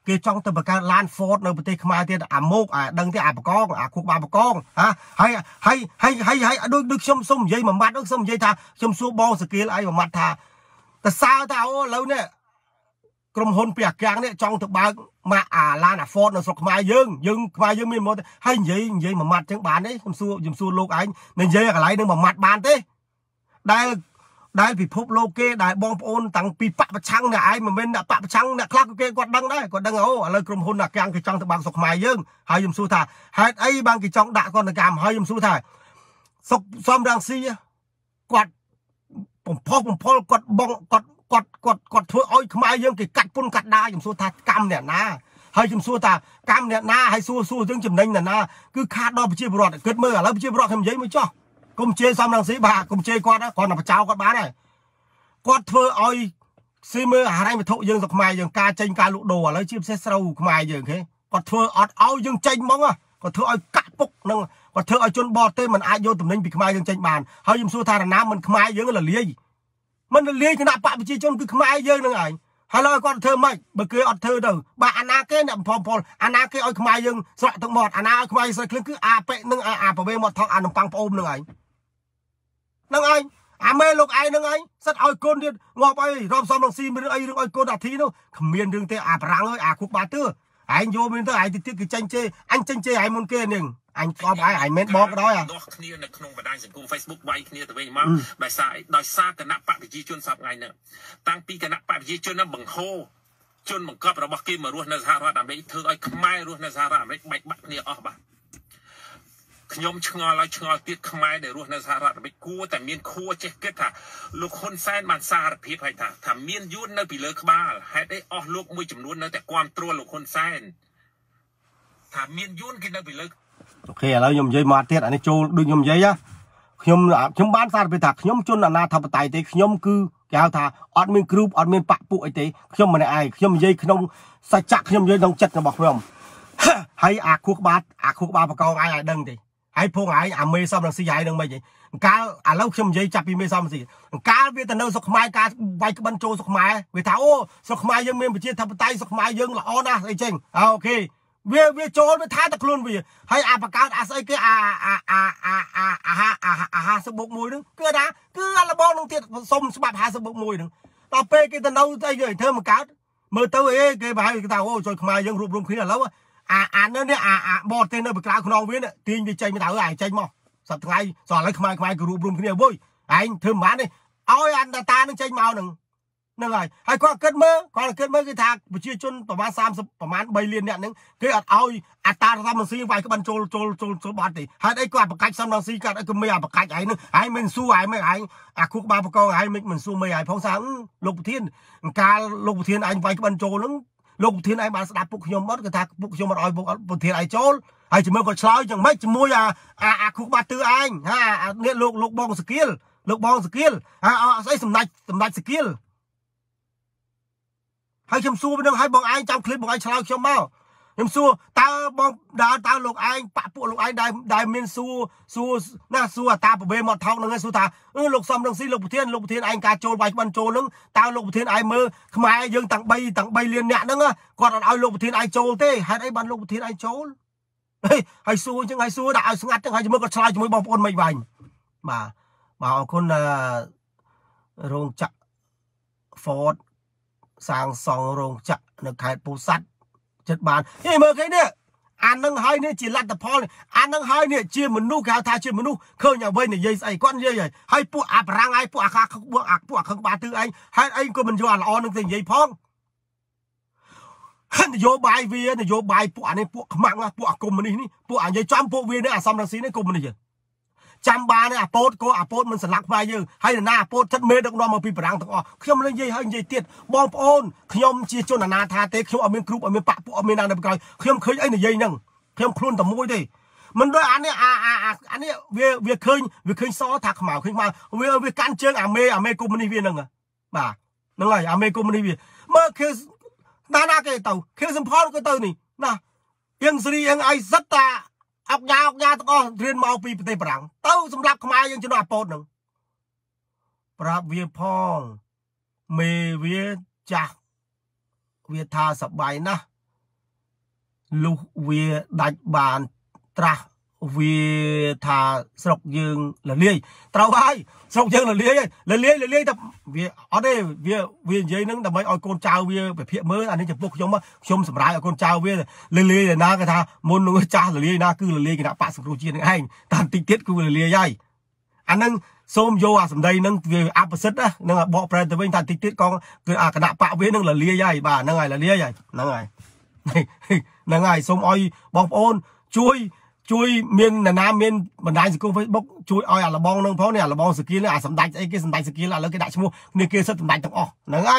គេចង់ទៅបង្កើតឡាន Ford នៅប្រទេសខ្មែរទៀតអាមុកអាដឹងទេអាបកងអាគុកបាបកងហ่าហើយហើយហើយហើយហើយដូចដូចខ្ញុំសុំនិយាយមួយម៉ាត់ខ្ញុំនិយាយថាខ្ញុំសួរបងសកៀលអីមួយម៉ាត់ថាតើសើថាអូឥឡូវនេះក្រុមហ៊ុនពីអាកាំងនេះចង់ទៅបើកមកអាឡានអា Ford នៅស្រុកខ្មែរយើងយើងខ្មែរយើងមានម៉ូតហើយនិយាយនិយាយមួយម៉ាត់ចឹងបានទេខ្ញុំសួរខ្ញុំសួរលោកឯងនិយាយកន្លែងនឹងមួយម៉ាត់បានទេដែលដែលពិភពលោកគេដែលបងប្អូនតាំងពីបពប្រឆាំងអ្នកឯងមិនមែនអ្នកបពប្រឆាំងអ្នកខ្លះគេគាត់ដឹងដែរគាត់ដឹងអូឥឡូវក្រុមហ៊ុនអាកាំងគេចង់ទៅបើកស្រុកខ្មែរយើងហើយខ្ញុំសួរថាហេតុអីបានគេចង់ដាក់កណ្ដកម្មហើយខ្ញុំសួរថាសុកសំរងស៊ីគាត់បំផុសបំផុលគាត់បងគាត់គាត់គាត់គាត់ធ្វើឲ្យខ្មែរយើងគេកាត់ពុនកាត់ដាខ្ញុំសួរថាកម្មអ្នកណាហើយខ្ញុំសួរថាកម្មអ្នកណាហើយសួរសួរយើងចំណេញអ្នកណាគឺខាតដល់ប្រជាពលរដ្ឋគិតមើលឥឡូវប្រជាពលរដ្ឋខ្ញុំនិយាយមួយចោះកុំជេរសំរងស៊ីបាទកុំជេរគាត់គាត់តែបចោគាត់បានហើយគាត់ធ្វើឲ្យស៊ីមើលអាហារវត្ថុយើងស្រុកខ្មែរយើងការចេញការលក់ដូរឥឡូវជាពិសេសស្រូវខ្មែរយើងគេគាត់ធ្វើអត់ឲ្យយើងចេញហ្មងគាត់ធ្វើឲ្យកាក់ពុកនឹងគាត់ធ្វើឲ្យជនបរទេសមិនអាចយកតំណែងពីខ្មែរយើងចេញបានហើយខ្ញុំសួរថារណាមិនខ្មែរយើងលលាយមិនលលាយគណៈបកប្រជាជនគឺខ្មែរយើងនឹងឯងហើយឡើយគាត់ធ្វើម៉េចបើគេអត់ធ្វើទៅបាទអាណាគេអ្នកបំផុលអាណាគេឲ្យខ្មែរយើងស្រក់ទឹកមាត់អាណាឲ្យខ្មែរស្រក់គ្រឿងគឺអាប៉ិនឹងអាប្រវេមាត់ថងអានំប៉័ងប្អូននឹងឯងនឹងឯងអាមេលោកឯងនឹងឯងសិតឲ្យកូនទៀតងាប់អីរំសំរងស៊ីរឿងអីរឿងឲ្យកូនអាធីនោះគ្មានរឿងទេអាប្រាំងអើយអាគុកបាទឿឯងយកមានទៅឯងទៀតគេចាញ់ជេអញចាញ់ជេឯងមុនគេនឹងអញស្អប់ឯងឯងមិនបងក៏ដោយដោះគ្នានៅក្នុងបណ្ដាញសង្គម Facebook វាយគ្នាទៅវិញមកដោយសារដោយសារគណៈបកប្រជាជនសពថ្ងៃហ្នឹងតាំងពីគណៈបកប្រជាជនហ្នឹងបង្ហូរជនបង្កប់របស់គេមករស់នៅសហរដ្ឋអាមេរិកធ្វើឲ្យខ្មែររស់នៅសហរដ្ឋអាមេរិកបែកបាក់គ្នាអស់បាទខ្ញុំឆ្ងល់ឲ្យឆ្ងល់ទៀតខ្មែរដែលរស់នៅសហរដ្ឋអាមេរិកគួរតែមានខួរចេះគិតថាលោកហ៊ុនសែនបានសារភាពឲ្យថាថាមានយួននៅពីលើក្បាលហេតុអីអស់លោកមួយចំនួននៅតែគាំទ្រលោកហ៊ុនសែនថាមានយួនគេនៅពីលើអូខេឥឡូវខ្ញុំនិយាយមកទៀតអានេះចូលដូចខ្ញុំនិយាយខ្ញុំខ្ញុំបានសារភាពថាខ្ញុំជន់អាណាធិបតេយ្យទេខ្ញុំគឺគេហៅថាអត់មានគ្រូអត់មានបកពួកអីទេខ្ញុំម្នាក់ឯងខ្ញុំនិយាយក្នុងសច្ចៈខ្ញុំនិយាយក្នុងចិត្តរបស់ខ្ញុំហើយអាខួរក្បាលអាខួរក្បាលបកងឯងឲ្យដឹងទេហើយភងឯងអាមេសំរងស៊ីហើយនឹងមិនទេកាលឥឡូវខ្ញុំនិយាយចាប់ពីមេសំរងស៊ីកាលវាទៅនៅស្រុកខ្មែរការវាយក្បិនចូលស្រុកខ្មែរវាថាអូស្រុកខ្មែរយើងមានប្រជាធិបតេយ្យស្រុកខ្មែរយើងល្អណាស់អីចឹងអូខេវាវាចូលវាថាតែខ្លួនវាហើយអាបកើតអាស្អីគេអាអាអាអាអាអាអាហាសិបបុកមួយហ្នឹងគឺថាគឺអាលបងនឹងទៀតសុំច្បាប់ហាសិបបុកមួយហ្នឹងដល់ពេលគេទៅនៅអីគេធ្វើមកកើតមើលទៅអីគេប្រហែលគេថាអូជួយខ្មែរយើងរួបរวมគ្នាឥឡូវអាអានេះនេះអាអាបតទេនៅពីក្រៅខ្នងវាទាញវាចេញមកទៅឯងចេញមកសប្តាហ៍ថ្ងៃសោះឥឡូវខ្មែរខ្មែរក៏រួបរวมគ្នាវុយឯងធ្វើមិនបានទេឲ្យអាតានឹងចេញមកហ្នឹងហ្នឹងហើយហើយគាត់គិតមើលគាត់គិតមើលគឺថាប្រជាជនប្រមាណសាមសិបប្រមាណបីលានអ្នកហ្នឹងគេអត់ឲ្យអតារសំរងស៊ីវាយក្បិនចូលចូលចូលចូលបាត់ទេហេតុអីគាត់បកាច់សំរងស៊ីគាត់អីក៏មានអាបកាច់ឯងហ្នឹងឯងមិនសួរឯងមិនឯងអាគុកបាបកងឯងមិនមិនសួរមិនឯងផងថាលោកប្រធានកាលលោកប្រធានឯងវាយក្បិនចូលហ្នឹងលោកប្រធានឯងបានស្ដាប់ពុកខ្ញុំអត់គឺថាពុកខ្ញុំអត់ឲ្យពុកប្រធានឯងចូលហើយជាមួយគាត់ឆ្លើយយ៉ាងម៉េចជាមួយអាអាគុកបាទឿឯងហានេះលោកលោកបងសកៀលលោកបងសកៀលអាស្អីសម្ដេចសម្ដេចសកៀលហើយខ្ញុំសួរនឹងឲ្យបងឯងចាំឃ្លីបបងឯងឆ្លើយខ្ញុំមកខ្ញុំសួរតើបងដើរតើលោកឯងបាក់ពួកលោកឯងដែលដែលមានសួរសួរណាសួរអាតាប្រវេមកថោកនឹងសួរថាអឺលោកសំរងស៊ីលោកប្រធានលោកប្រធានឯងការចូលវាយក្បិនចូលនឹងតើលោកប្រធានឯងមើលខ្មែរយើងតាំង3តាំង3លានអ្នកហ្នឹងគាត់អត់ឲ្យលោកប្រធានឯងចូលទេហេតុអីបានលោកប្រធានឯងចូលហើយសួរអញ្ចឹងហើយសួរដាក់ឲ្យស្ងាត់ចឹងហើយមើលគាត់ឆ្លើយជាមួយបងប្អូនមិនវិញបាទបាទអរគុណរោងចក្រ Fordសាងសង់រោងចក្រនៅខេត្តពោធិ៍សាត់ចិត្តបានហេមើលគេនេះអានឹងហើយនេះជាលទ្ធផលអានឹងហើយនេះជាមនុស្សគេហៅថាជាមនុស្សឃើញអ្វីនិយាយស្អីគាត់និយាយហើយពួកអាបារាំងឯងពួកអាខាពួកអាពួកអាខឹងបាទឿឯងហើយអីក៏មិនយកអាល្អនឹងទៅនិយាយផងនយោបាយវានយោបាយពួកអានេះពួកខ្មាំងពួកអាកុំមុនីនេះពួកអានិយាយចំពួកវានេះអាសំរងស៊ីនេះកុំមុនីចាំបានអាពោតក៏អាពោតមិនស្លាប់ខ្មែរយើងហើយណាអាពោតចិត្តមេដឹកនាំមកពីបារាំងទាំងអស់ខ្ញុំនឹងនិយាយហើយនិយាយទៀតបងប្អូនខ្ញុំជាជនអាណាថាទេខ្ញុំអត់មានគ្រូអត់មានបាក់ពួកអត់មានណានៅក្រោយខ្ញុំឃើញអីនិយាយហ្នឹងខ្ញុំខ្លួនតែមួយទេមិនដូចអានេះអាអាអានេះវាវាឃើញវាឃើញសថាខ្មៅឃើញមកវាវាកាន់ជើងអាមេអាមេកុំមុនីវាហ្នឹងបាទហ្នឹងហើយអាមេកុំមុនីវាមើលគឺណាណាគេទៅគឺសំផលក៏ទៅនេះណាអៀងស្រីអៀងអីសិតតាអកញ៉ាអកញ៉ាទាំងអស់រៀនមកពីប្រទេសបារាំងទៅសម្រាប់ខ្មែរយើងជំនួសអាពោតហ្នឹងប្រាប់វាផងមេវាចាស់វាថាសបាយណាស់ลูเวียดัดบานตราเวียทาสกยืงละเลียตราไว้สกยืงละเลียละเลียละเลียแต่เวียอ๋อได้เวียเวียยัยนึงแต่ไม่เอาคนเจ้าเวียไปเพี้ยมืออันนี้จะพวกชมว่าชมสำรายเอาคนเจ้าเวียละเลียนะก็ท่ามนนึงเจ้าละเลียนะคือละเลียกันปะสกรูจีนไอ้ตามติดติดคือละเลียใหญ่อันนั้นส้มโยอาสมได้นั่งเวียอัปสิทธิ์นะนั่งบอกประเดี๋ยวตามติดติดกองคืออากระดาปะเวียนั่งละเลียใหญ่บ้านั่งไงละเลียใหญ่นั่งไงนั่งไงส้มอ้อยบอกโอนช่วยช่วยเมียนน้ำเมียนบันไดสกุลเฟซบุ๊กช่วยอ้อยอะไรบ้องนั่งเพราะเนี่ยอะไรบ้องสกิลเนี่ยสมได้ไอ้กี่สมได้สกิลอะไรก็ได้ชั่วโมงนี่กี่สมได้ต้องอ๋อนั่งไง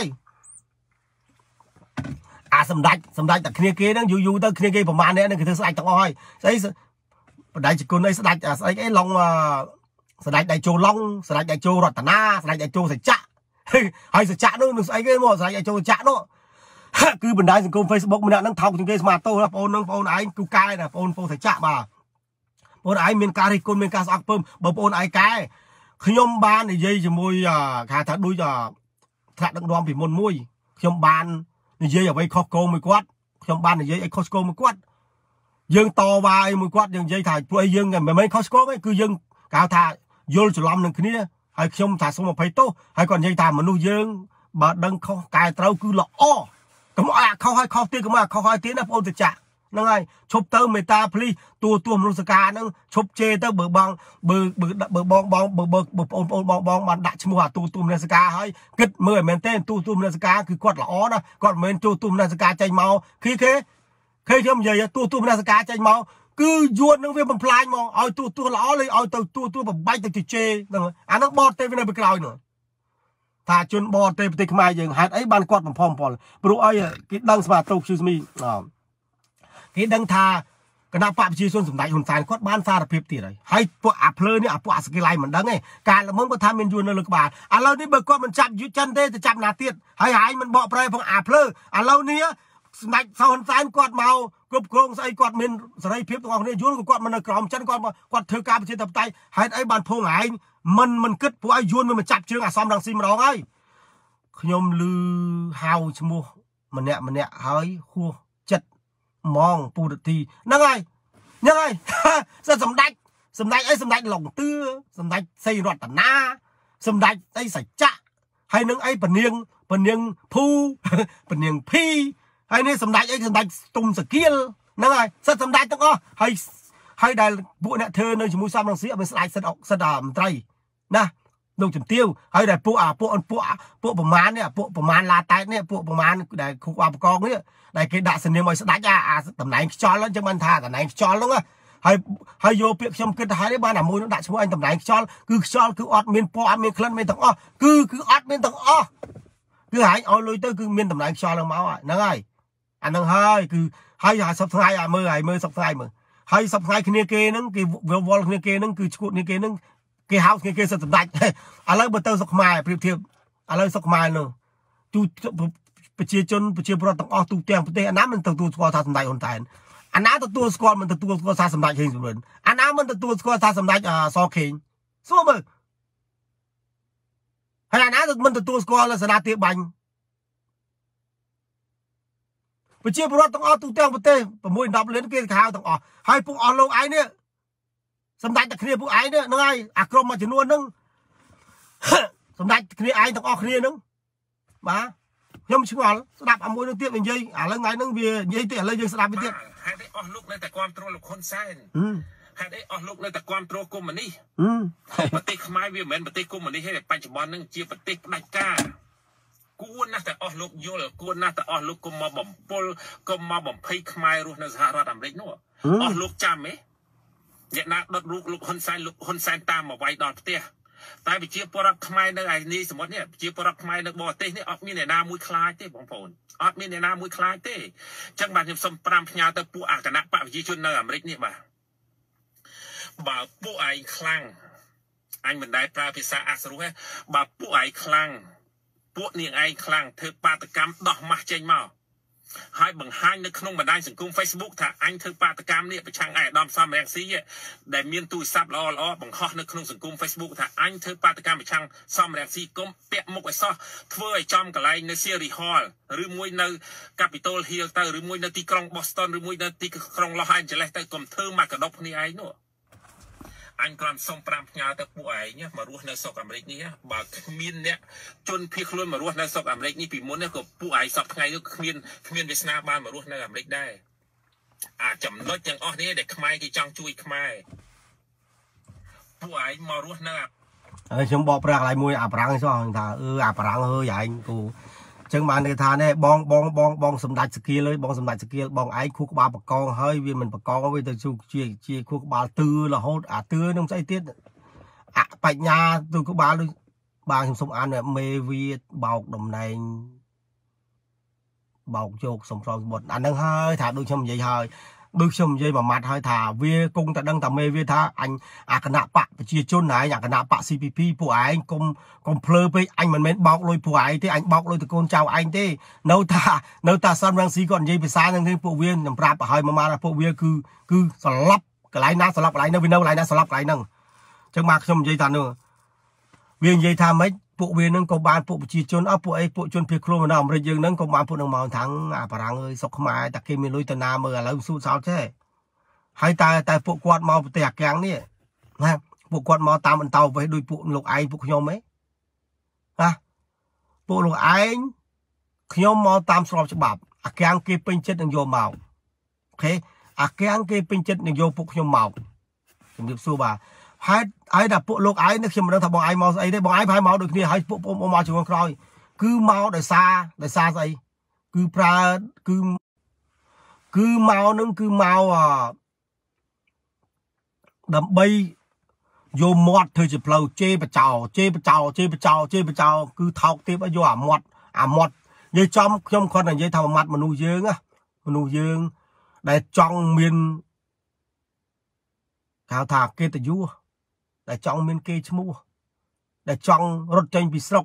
อ่ะสมได้สมได้แต่เนี่ยกี่นั่งอยู่อยู่ตั้งเนี่ยกี่ประมาณนี้นั่นคือสมได้ต้องอ๋อใช่บันไดสกุลไอ้สมได้ไอ้ไอ้ลองสมได้ได้โจลองสมได้ได้โจรัตนาสมได้ได้โจใส่จะให้ใส่จะนู่นไอ้กี่โม่สมได้ได้โจจะนู่นคือบันไดสังคมเฟซบุ๊กมันนั่งทำถึงเกสมาโต้แล้วโอนนั่งโอนไอ้กูกายนะโอนโอนใส่จะมาโอนไอ้เมียนการิคนเมียนการสักเพิ่มบ่โอนไอ้กายขยมบานในยี่จะมวยอ่าขาถัดดุยอ่าถัดดังดอมผีมนมวยขยมบานในยี่อย่าไปคอโกมือกวัดขยมบานในยี่ไอ้คอสโกมือกวัดยังต่อวายมือกวัดยังยี่ถ่ายตัวยังไงไม่ไม่คอสโกไม่คือยังกาวถ่ายโยนจุลำหนึ่งคืนนี้ให้ขยมถ่ายสมบัติโตให้ก่อนยี่ถ่ายมนุษย์ยังบาดังเขากายเต้าคือละอ้อก็มาเขาให้เขาตีก็มาเขาให้ตีนะพระองค์จะนั่งไงชบเติมเมตาพลีตัวตัวมนุษย์การนั่งชบเจเตอร์เบิกบางเบิกเบิกเบิกบองบองเบิกเบิกเบิกโอนโอนบองบองมันดัชมัวตัวตัวมนุษย์การให้กึศเมื่อเมนเต้นตัวตัวมนุษย์การคือกอดละอ้อนะกอดเมนตัวตัวมนุษย์การใจเมาคือเคเคยเชื่อมใหญ่ตัวตัวมนุษย์การใจเมาคือยวนนั่งเวียนบำพลายมองเอาตัวตัวละอ้อเลยเอาตัวตัวตัวแบบใบตัวเจนั่งอันนั้นบอดเต้นไปในไปกลายหน่อยถ้าจนบอดเตะไปติดมาอย่างหัดไอ้บานกอดมันพร้อมพอปลุกไอ้กิดังสมาร์ทโตชื่อมีอ่ากิดังทาคณะปราบชีส่วนสมได้หุ่นสารกอดบ้านซาดเพียบตีเลยให้พวกอัพเลยเนี่ยพวกสกิลไลเหมือนดังไงการละมึงก็ทำเป็นยูนในลูกบาทอ่ะเรานี่เบิกกอดมันจับยุจันเต้จะจับนาเตียดให้หายมันบอกไปพวกอัพเลยอ่ะเราเนี่ยสมัยสาวหุ่นสารกอดเมากรุบโครงใส่กอดมินสไลเพียบตัวนี้ยูนก็กอดมันกรอมจันกอดกอดเธอกาไปเชื่อตับไตให้ไอ้บานพงหายมันมันกึศพวกไอ้ยูนมันมาจับเชือกอ่ะซ้อมดังซีมันร้องไงขยมลือหาวชมูมันเนี่ยมันเนี่ยหายหัวจัดมองปูดทีนั่งไงยังไงสมได้สมได้ไอ้สมได้หลงตื้อสมได้ใส่รถตนาสมได้ไอ้ใส่จะให้นึงไอ้ปนเนียงปนเนียงผู้ปนเนียงพี่ให้นี่สมได้ไอ้สมได้ตุ่มสกิลนั่งไงสมได้ต้องอ๋อให้ให้ได้บุญเนี่ยเธอในชมูซ้ำลังสีเอาไปสไลด์สะดอกสะดามไตรนะลงจุดเตี้ยวให้ได้พวกอ่ะพวกพวกพวกประมาณเนี่ยพวกประมาณลาตายเนี่ยพวกประมาณได้คุกวาปกองเนี่ยได้เกด่าเสนียมอยสดาจ้าอ่ะตำแหน่งจอแล้วจังมันท่าตำแหน่งจอแล้วไงให้ให้โยเปียกชมกินให้ได้บ้านอ่ะมวยนั่งด่าชมวยตำแหน่งจอคือจอคืออดเมียนปอดเมียนคลันเมียนตั้งอ้อคือคืออดเมียนตั้งอ้อคือหายเอาเลยเตอร์คือเมียนตำแหน่งจอแล้วมาอ่ะนั่งไงอันนั้นให้คือให้หาสับไงอ่ะมือไอ้มือสับไงมือให้สับไงคือเนี่ยเกนึงคือวอลเนี่ยเกนึงคือชุดเนี่ยเกนึงเกฮาวส์เกสตัดอะไรบัตเตอร์สกมาเปรียบเทียบอะไรสกมาเนอะตูประชาชนประชาชนต้องออกตูเตียงประเทศอันนั้นมันตัวสกอร์ทาสำได้คนไทยอันนั้นตัวสกอร์มันตัวสกอร์ทาสำได้เฮงสุดเลยอันนั้นมันตัวสกอร์ทาสำได้อ่าซอเข่งสู้มั้ยให้อันนั้นมันตัวสกอร์ลักษณะเตียบังประชาชนต้องออกตูเตียงประเทศประมวยดับเล่นเกมข่าวต้องออกให้พวกออนลงไอ้เนี่ยสมได้แต่เคลียร์พวกไอ้เนี่ยนั่งไงอักรมมาจำนวนนึงสมได้เคลียร์ไอ้ต้องออกเคลียร์นึงมาย่อมชิงอ่ะสลับอมวยนึงเตี้ยเป็นยัยอะไรไงนึงเบียยัยเตี้ยอะไรยัยสลับไปเตี้ยให้ได้ออกลูกในแต่ความตรวจคนแซนให้ได้ออกลูกในแต่ความตรวจกุมมันนี่ปฏิขมายเวียเหมือนปฏิกุมมันนี่ให้ปัจจุบันนึงเจียปฏิได้กล้ากูน่าแต่ออกลูกโยลกูน่าแต่ออกลูกกุมมาบ่มปลกุมมาบ่มพิขมายรู้ในสหรัฐอเมริกนู่นออกลูกจำไหมเนี่ยนักดดลูกลูกคนแซนลูกคนแซนตามมาไว้ดอดเตี้ยแต่ไปเชี่ยวปรักขมายในไอ้นี่สมมติเนี่ยเชี่ยวปรักขมายในบ่อเต้นี่ออกมีในนามุ้ยคลายเต้ของผมออกมีในนามุ้ยคลายเต้จังหวัดที่สมปรามพญาตะปูอากาศปะวิจิชนในอเมริกนี่บ่าบ่าปูไอคลั่งอันเหมือนได้ปลาพิษาอัศรุฮะบ่าปูไอคลั่งปูนี่ไอคลั่งเธอปาตกรรมดอกมาเจนมา hai bằng hai nơi không mà đang sử dụng Facebook thà anh thưa ba tờ cam này bị trang ai đom xăm rèn xí để miên tôi sắp lo lo bằng hot nơi không sử dụng Facebook thà anh thưa ba tờ cam bị trang xăm rèn xí cũng bẹt một cái so thôi trong cái này nơi Series Hall rồi môi nơi Capitol Hill tới rồi môi nơi tí krong Boston rồi môi nơi tí krong Los Angeles tới cùng thưa mà cả đốc này ấy nữa anh còn xong pram nhà tới bộ ấy nhá mà ruột nơi sọc America nhá bà miên nhá chôn phiệt luôn mà ruột nơi sọc America nhá vì muốn nơi của bộ ấy sọc ngày nước miên miên Việt Nam ban mà ruột nơi America đây à chậm nói chẳng ở đây để khai cái trang chui khai bộ ấy mà ruột nơi ở trong bộ prang lại mùi à prang sao thà ừ à prang hơi vậy anh cô chẳng bạn người ta này bong bong bong bong sầm đại skillเลยบองสมดัชสกิลบองไอ้คู่กับบาปกองเฮ้ยวินมันปกองเอาไว้แต่ชูเชี่ยเชี่ยคู่กับบาตื้อละโหดอ่ะตื้อน้องใจเตี้ยอ่ะปัญญาตัวกับบาเลยบางสมอันเนี่ยเมวีเบาดมในเบาโจกสมรองบทอันนั้นเฮ้ยถ่ายดูชมใหญ่เฮ้ยดูชมใหญ่มามัดเฮ้ยถ่ายเวียกุ้งแต่ดังแต่เมวีท่าอันอาคณะปะเชี่ยจนไหนอย่างคณะปะซีพีพีผู้ไอ้กลมกลมเพลไปอันมันเม็ดบอกเลยผู้ไอ้ที่อันบอกเลยตะโกนเจ้าอันที่เนื้อตาเนื้อตาซ้ำรังสีก่อนยี่ไปซ้ายนั่งที่ผู้เวียนน้ำปลาปะเฮ้ยมามาแล้วผู้เวียคือคือสลับกระไรน้าสลับกระไรน้าวินเนอร์กระไรน้าสลับกระไรนั่งจังมาชมใหญ่ท่านเนอเวียนใหญ่ทำไหมผู้เวียนนั่งกบานผู้จีจนเอาผู้ไอ้ผู้จนเพียโครมันเอามาเรื่องนั่งกบานผู้นั่งมองทั้งอาปรังเลยสกมาตะเกียมีลุยตนาเมื่อแล้วสู้สาวแท้ให้ตายแต่พวกกวาดมาแตกแกงนี่นะพวกกวาดมาตามมันเตาไปโดยพวกลูกไอ้พวกขยมไหมนะพวกลูกไอ้ขยมมาตามสอบฉบับอาแกงเก็บเป็นเจ็ดหนึ่งโยมเมาโอเคอาแกงเก็บเป็นเจ็ดหนึ่งโยพวกขยมเมาผมจะสู้บ่าให้ไอ้ดับพวกลูกไอ้นึกขึ้นมาแล้วถ้าบอกไอ้เมาไอ้ได้บอกไอ้พายเมาโดยนี่ให้พวกผมเอามาช่วยคลอยคือเมาโดยซาโดยซาใส่คือปลาคือคือเมานึงคือเมาอ่ะđầm bay vô mọt thôi chỉ plau chê bạch chào chê bạch chào chê bạch chào chê bạch chào cứ thọc tiếp ở vô à mọt à mọt dây trong trong con này dây thầu mặt mà nuôi dương á mà nuôi dương để trong miền khảo thả kê tự du để trong miền kê chmu để trong rốt tranh bị sốc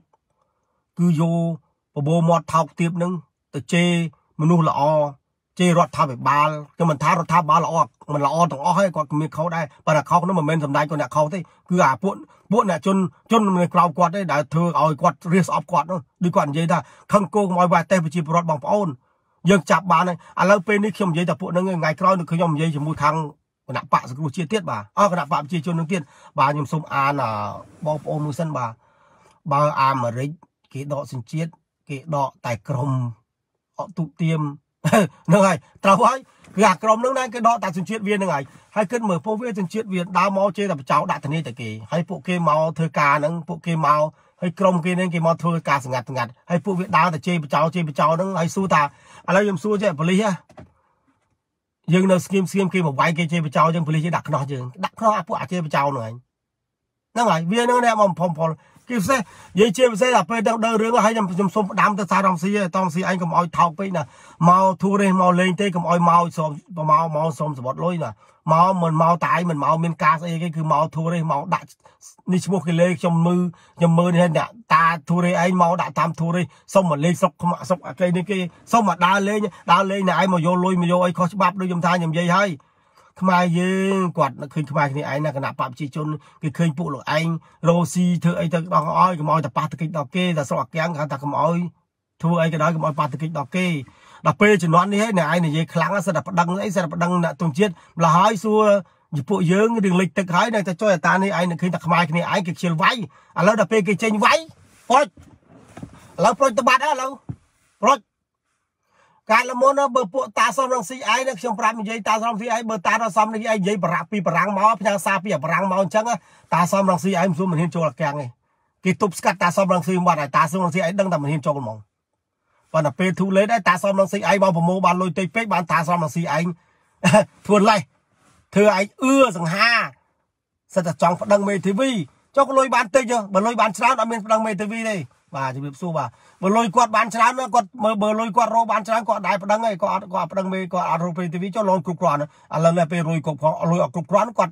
cứ vô và bồ mọt thọc tiếp nâng từ chê mà nuôi là oเจรถทับแบบบาลก็มันท้ารถทับบาลละออกมันละออต้องอ้อให้ก่อนมีเขาได้ปะเขานั้นมันเป็นสำได้ก่อนเนี่ยเขาที่คืออ่ะพวกพวกเนี่ยจนจนมันกล่าวกอดได้แต่เธอเอากอดเรียสออฟกอดเนาะดีกว่าเยอะได้ขังโกงมอยว่าเตะไปจีบรถบางปอนยังจับบาลเลยอ่ะแล้วเป็นนี่ขยมเยอะแต่พวกนั้นไงคราวนึงขยมเยอะจะมูทางขณะปะสกุลเชียเตี้ยบ่าอ๋อขณะปะเชียจนนึงเตี้ยบ่ายมสมอานอ่ะบางปอนมือสั้นบ่าบางอามอะไรเกดดอกสินเชียเกดดอกแต่กรมเอาตุเตียมนั่งไงตราไว้คือกรมนั่งนั่งก็ดอตัดสินเชียเวียนนั่งไงให้ขึ้นเหมือนพวกเวียนสินเชียเวียนดาวมอเจแต่เจ้าดัดทันนี้แต่เกให้พวกเกมอเธอกานั่งพวกเกมอให้กรมเกนั่งเกมอเธอกาสงัดสงัดให้พวกเวียนดาวแต่เจเจ้าเจเจ้านั่งให้สู้ตาอะไรยังสู้เจ้าพลีฮะยังนั่งสกิมสกิมเกมแบบไว้เกเจเจ้ายังพลีจะดักนอยังดักนอพวกอาเจเจ้าหน่อยนั่งไงเวียนนั่งเนี่ยมันพอมพอคือเซ่ยี่เชื่อเซ่แบบไปเดินเดินเรื่องให้ยำยำส้มดำแต่สายดำซีต้องซีไอ้กับอ้อยเท่าไปนะเมาทูเรเมาเลนเต้กับอ้อยเมาส้มเมาเมาส้มสมบัติลอยนะเมาเหมือนเมาตายเหมือนเมาเมนกาไอ้ก็คือเมาทูเรเมาดัดนี่ชั่วโมงกิเลสจมมือจมมือเนี่ยตาทูเรไอ้เมาดัดตามทูเรส้มเหมือนเลยสกขมาสกอะไรนี่ก็ส้มมาดาเลยดาเลยเนี่ยไอ้มาโยลอยมาโยไอ้ข้อฉบับโดยยมทานยมใหญ่ให้ขมายยืงกวดคืนขมายนี่ไอ้น่ะขณะปรับจีจนคือเคยปลุกหลอกไอ้โรซีเธอไอ้เธอดอกอ้อยก็มอยแต่ปาตะกิดดอกเกแต่สวักแกงแต่ขมอยทัวไอ้ก็ได้ก็มอยปาตะกิดดอกเกดอกเปย์จนนอนนี่ให้เนี่ยไอ้เนี่ยยัยครั้งสดับดังไอ้สดับดังน่ะตรงเชียดละหายซัวอยู่ปลุกยืงดึงเล็กตะไคร้เนี่ยจะช่วยตานี่ไอ้เนี่ยคือตะขมายนี่ไอ้ก็เชียร์ไว้แล้วดอกเปย์ก็เชงไว้ปล่อยแล้วปล่อยตะบัดอ่ะแล้วปล่อยการละมุนนะเบอร์ปวดตาซ้ำรังสีไอ้เนี่ยช่างปราบยัยตาซ้ำสีไอ้เบอร์ตาเราซ้ำนี่ไอ้ยัยปราบปีปรางเมาพญาซาปีปรางเมาจังอ่ะตาซ้ำรังสีไอ้มันสู้มันเห็นโจรแกงไงกิตุบสกัดตาซ้ำรังสีมาได้ตาซ้ำรังสีไอ้ดังแต่มันเห็นโจรมองวันนั้นเป็นทุเรศได้ตาซ้ำรังสีไอ้บอลผมโมบานลอยเตยเป๊กบานตาซ้ำรังสีไอ้ทวนไรเธอไอ้เอื้อสังหาสัตว์จังดังเมทีวีเจ้าก็ลอยบานเตยเยอะมันลอยบานช้าเอาเมนดังเมทีวีเลยบ่าจะแบบสู้บ่าเบอร์ลอยกวาดบานช้านะกวาดเบอร์ลอยกวาดโรบานช้ากวาดได้ประดังไงกวาดกวาดประดังเมย์กวาดอารมณ์เป็นทีวีเจ้าลอยกรุบกรอนอะไรเนี่ยไปลอยกรุบกรอนลอยออกกรุบกรอนกวาด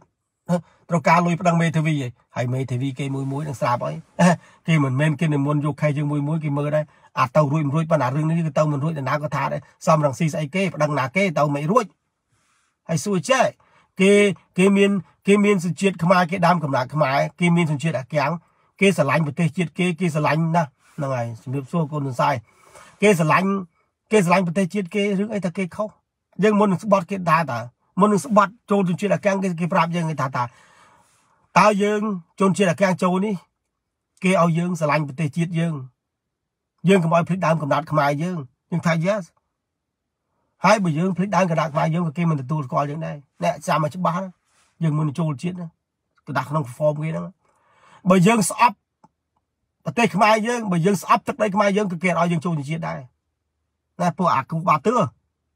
ត្រូវការលុយប្រឹងមេធាវីហើយមេធាវីគេមួយមួយនឹងស្រាប់ហើយគេមិនមែនគេនិមន្តយកខែយើងមួយមួយគេមើលដែរអាទៅរួចមិនរួចប៉ុន្តែរឿងនេះគឺទៅមិនរួចដល់ណាក៏ថាដែរសំរងស៊ីស្អីគេប្រឹងណាគេទៅមិនរួចហើយសួរចេះគេគេមានគេមានសញ្ជាតិខ្មែរគេដើមកំណើតខ្មែរគេមានសញ្ជាតិអាកាំងគេស្រឡាញ់ប្រទេសជាតិគេគេស្រឡាញ់ណាស់ហ្នឹងហើយជំរាបសួរកូនសរសៃគេស្រឡាញ់គេស្រឡាញ់ប្រទេសជាតិគេរឿងអីតែគេខុសយើងមុននឹងស្បត់គេដែរតាមុននឹងស្បត់ចូលជនជាតិអាកាំងគេគេប្រាប់យើងថាតាតើយើងជនជាតិអាកាំងចូលនេះគេឲ្យយើងស្រឡាញ់ប្រទេសជាតិយើងយើងកុំឲ្យភ្លេចដើមកំណើតខ្មែរយើងយើងថា yes ហើយបើយើងភ្លេចដើមកំណើតខ្មែរយើងក៏គេមិនទទួលស្គាល់យើងដែរអ្នកចាំមកច្បាស់យើងមុនចូលជាតិណាក៏ដាក់ក្នុង form គេហ្នឹងបើយើងស្អប់ប្រទេសខ្មែរយើងបើយើងស្អប់ទឹកដីខ្មែរយើងក៏គេឲ្យយើងចូលជាតិដែរណាពួកអាគូបាទឿ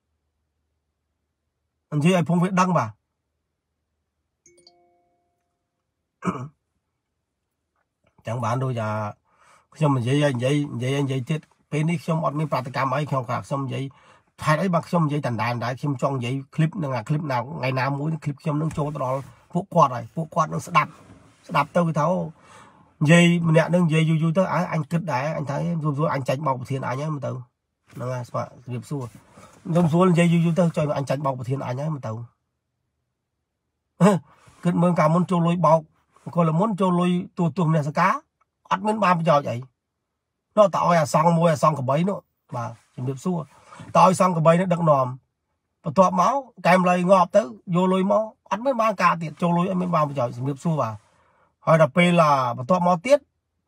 អញ្ចឹងឲ្យភូមិវាដឹងបាទចឹងបានដូចថាខ្ញុំនិយាយនិយាយនិយាយនិយាយទៀតពេលនេះខ្ញុំអត់មានប្រតិកម្មអីខ្ញុំក៏ខ្ញុំនិយាយហេតុអីបាទខ្ញុំនិយាយតណ្ដានដែរខ្ញុំចង់និយាយคลิปនឹងអាคลิปណាថ្ងៃណាមួយคลิปខ្ញុំនឹងចូលទៅដល់ពួកគាត់ហើយពួកគាត់នឹងស្ដាប់ស្ដាប់ទៅគឺថានិយាយម្នាក់នឹងនិយាយយូរយូរទៅអញគិតដែរអញថាសួរសួរអញចាច់បោកប្រធានអញហ្នឹងទៅហ្នឹងហើយស្មាជម្រាបសួរខ្ញុំសួរនិយាយយូរយូរទៅចុយអញចាច់បោកប្រធានអញហ្នឹងទៅគិតមើលកាលមុនចូលលុយបោកក៏លមុនចូលលុយទូទស្សនសកាអត់មានបានប្រយោជន៍អីនោះតើឲ្យអាសង្ឃមួយអាសង្ឃកបីនោះបាទជំរាបសួរតើឲ្យសង្ឃកបីនេះដឹកនាំបន្ទាប់មកកែមលៃងាប់ទៅយកលុយមកអត់មានបានការទៀតចូលលុយអត់មានបានប្រយោជន៍ជំរាបសួរបាទហើយដល់ពេលបន្ទាប់មកទៀត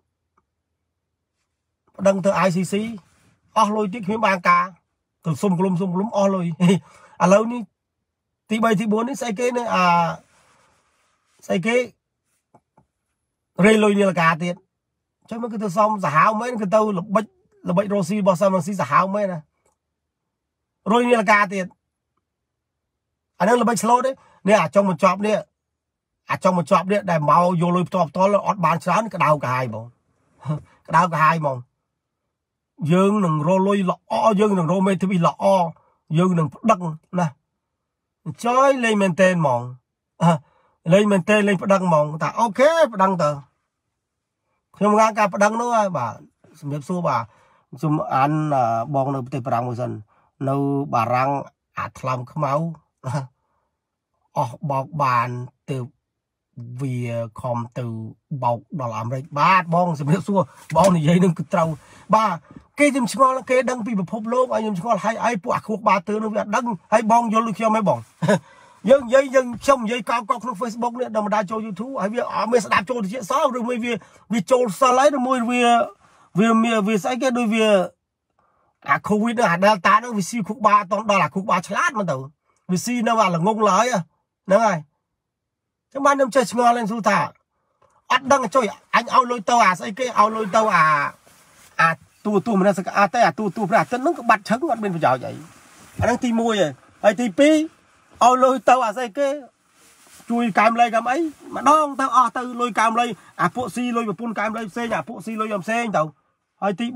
ប្តឹងទៅ ไอ ซี ซี អស់លុយទៀតគ្មានបានការទៅសុំក្លុំសុំក្លុំអស់លុយឥឡូវនេះទី3ទី4នេះស្អីគេនេះអាស្អីគេរេលុយនាឡិកាទៀតចុះមកគឺទៅសំសាហាវមែនគឺទៅល្បិចល្បិចរ៉ូស៊ីរបស់សាមស៊ីសាហាវមែនណារយនាឡិកាទៀតអានឹងល្បិចឆ្លូតទេនេះអាចុងបញ្ចប់នេះអាចុងបញ្ចប់នេះដែលមកយកលុយផ្ទាល់ផ្ទាល់អត់បានច្រើនក្តៅកាហាយហ្មងក្តៅកាហាយហ្មងយើងនឹងរលុយល្អយើងនឹងរមេធាវីល្អយើងនឹងប្តឹងណាចុយលេងមែនតេនហ្មងលេងមែនតេលេងប្តឹងហ្មងថាអូខេប្តឹងទៅខ្ញុំងការប្តឹងនោះហើយបាទសម្រាប់សួរបាទខ្ញុំអានបងនៅប្រទេសបារាំងមួយសិននៅបារាំងអាថ្លើមខ្មៅអស់បោកបានទៅវាខំទៅបោកដល់អាមេរិកបាទបងសម្រាប់សួរបងនិយាយនឹងគឺត្រូវបាទគេខ្ញុំឆ្ងល់គេដឹងពីពិភពលោកឲ្យខ្ញុំឆ្ងល់ហើយឲ្យពួកអាខួបបាទឿនោះវាដឹងហើយបងយល់ដូចខ្ញុំហ៎បងយើងនិយាយយើងខ្ញុំនិយាយកោកកក្នុង Facebook នេះដល់បណ្ដាចូល YouTube ហើយវាអត់មានស្ដាប់ចូលទៅជាសោះឬមួយវាវាចូលសិលហើយឬមួយវាវាមានវាស្អីគេដូចវាអា COVID នឹងអា Delta នឹងវាស៊ីគុកបាអត់ដល់អាគុកបាឆ្លាតមកទៅវាស៊ីនៅអាល្ងងឡើយហ្នឹងហើយចឹងបានខ្ញុំចេះឆ្ងល់lênសួរថាអត់ដឹងចុយអញឲ្យលុយទៅអាស្អីគេឲ្យលុយទៅអាអាទូទូមនសិកាតែអាទូទូព្រះអាទិត្យនឹងក៏បាត់ឈឹងអត់មានប្រយោជន៍អីអាហ្នឹងទី1ហើយហើយទី2ឲ្យលុយទៅអាស្អីគេជួយកែមលៃកែមអីម្ដងទៅអស់ទៅលុយកែមលៃអាពួកស៊ីលុយប្រពន្ធកែមលៃផ្សេងអាពួកស៊ីលុយផ្សេងទៅហើយទី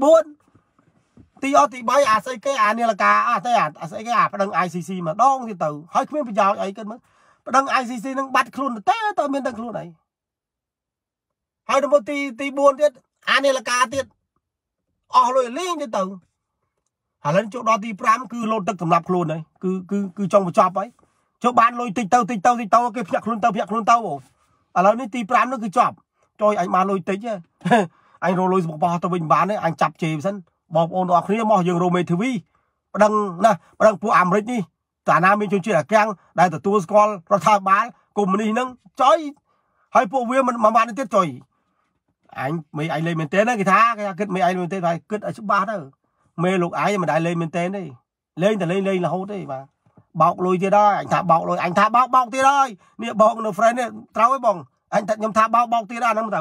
4ទីអត់ទី3អាស្អីគេអានាឡិកាអត់ទេអាស្អីគេអាប្តឹង ไอ ซี ซี ម្ដងទៀតទៅហើយគ្មានប្រយោជន៍អីគិតមើលប្តឹង ไอ ซี ซี នឹងបាត់ខ្លួនទៅទៅមានតែខ្លួនអីហើយទៅទីទី4ទៀតអានាឡិកាទៀតអស់លុយលេងទៀតទៅឥឡូវចូលដល់ទី5គឺលោតទឹកសម្រាប់ខ្លួនហើយគឺគឺគឺចង់បញ្ចប់ហើយចូលបានលុយតិចទៅតិចទៅតិចទៅគេភ្ញាក់ខ្លួនទៅភ្ញាក់ខ្លួនទៅឥឡូវនេះទី5នោះគឺចប់ចុយអញបានលុយតិចអញរលុយបោះទៅវិញបានទេអញចាប់ជេរសិនបងប្អូនទាំងអស់គ្នាមកយើងរមេធាវីប្តឹងណាប្តឹងពួកអាមេរិកនេះតាណាមានជនជាតិអាកាំងដែលទទួលស្គាល់រដ្ឋាភិបាលកុម្មុយនីសហ្នឹងចុយហើយពួកវាមិនមួយម៉ាត់ទៀតចុយអញមេអញលេងមែនទេណាគេថាគេថាគិតមេអញមែនទេហើយគិតឲ្យច្បាស់ទៅមេលោកឯងមិនដែលលេងមែនទេទេលេងតែលេងលេងរហូតទេបាទបោកលុយទៀតហើយអញថាបោកលុយអញថាបោកបោកទៀតហើយនេះបងនៅ friend នេះត្រូវហើយបងអញថាខ្ញុំថាបោកបោកទៀតហើយហ្នឹងទៅ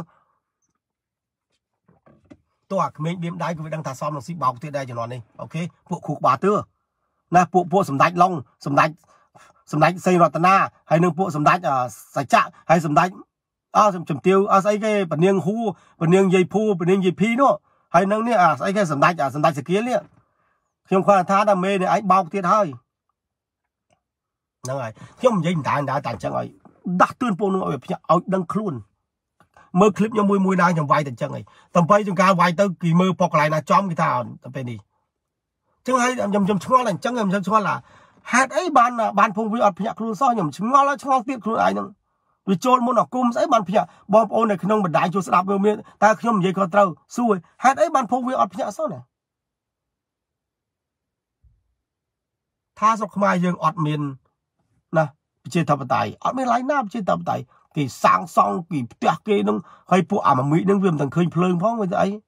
តោះអាក្មេងបៀមដៃក៏វាដឹងថាសមនឹងស៊ីបោកទៀតដែរជំនាន់នេះអូខេពួកគ្រូក្បាលទឿណាពួកពួកសម្ដេចឡុងសម្ដេចសម្ដេចសេងរតនាហើយនឹងពួកសម្ដេចសច្ចៈហើយសម្ដេចអើជំទាវអស្អីគេពនាងហ៊ូពនាងយាយភូពនាងយាយភីនោះហើយនឹងនេះអាស្អីគេសម្ដេចសម្ដេចសកៀលនេះខ្ញុំគាត់ថាដល់មេនេះឯងបោកទៀតហើយហ្នឹងហើយខ្ញុំនិយាយមិនដែរដែរតែអញ្ចឹងឲ្យดักตื่นปนเอาแบบเอาดังคลุนเมื่อคลิปยังมวยมวยนางอย่างไวแต่จังไงต่อไปจงการไวเตอร์กี่มือปอกไหลนะจอมกี่ท่าต่อไปนี่จังให้ยำยำชั่วอะไรจังยำชั่วละหาดไอ้บ้านอ่ะบ้านพงวิอัดพยาครูซ้อยยำชั่วแล้วชั่วติดครูไอ้นั่งวิโจรมุนออกกุมไอ้บ้านพยาบอมโอนในขนมบัดได้จูสลับเมื่อแต่ขนมใหญ่ก็เต้าสู้หาดไอ้บ้านพงวิอัดพยาซ้อยเนี่ยถ้าสกมายังอดเมียนนะพิจิตรปไตยอดไม่ไหลหน้าพิจิตรปไตยกี่สร้างซองกี่เตี้ยกี่นึงให้พวกอ่ามีนึงเวียมต่างเคยเพลิงพ้องไปไอ้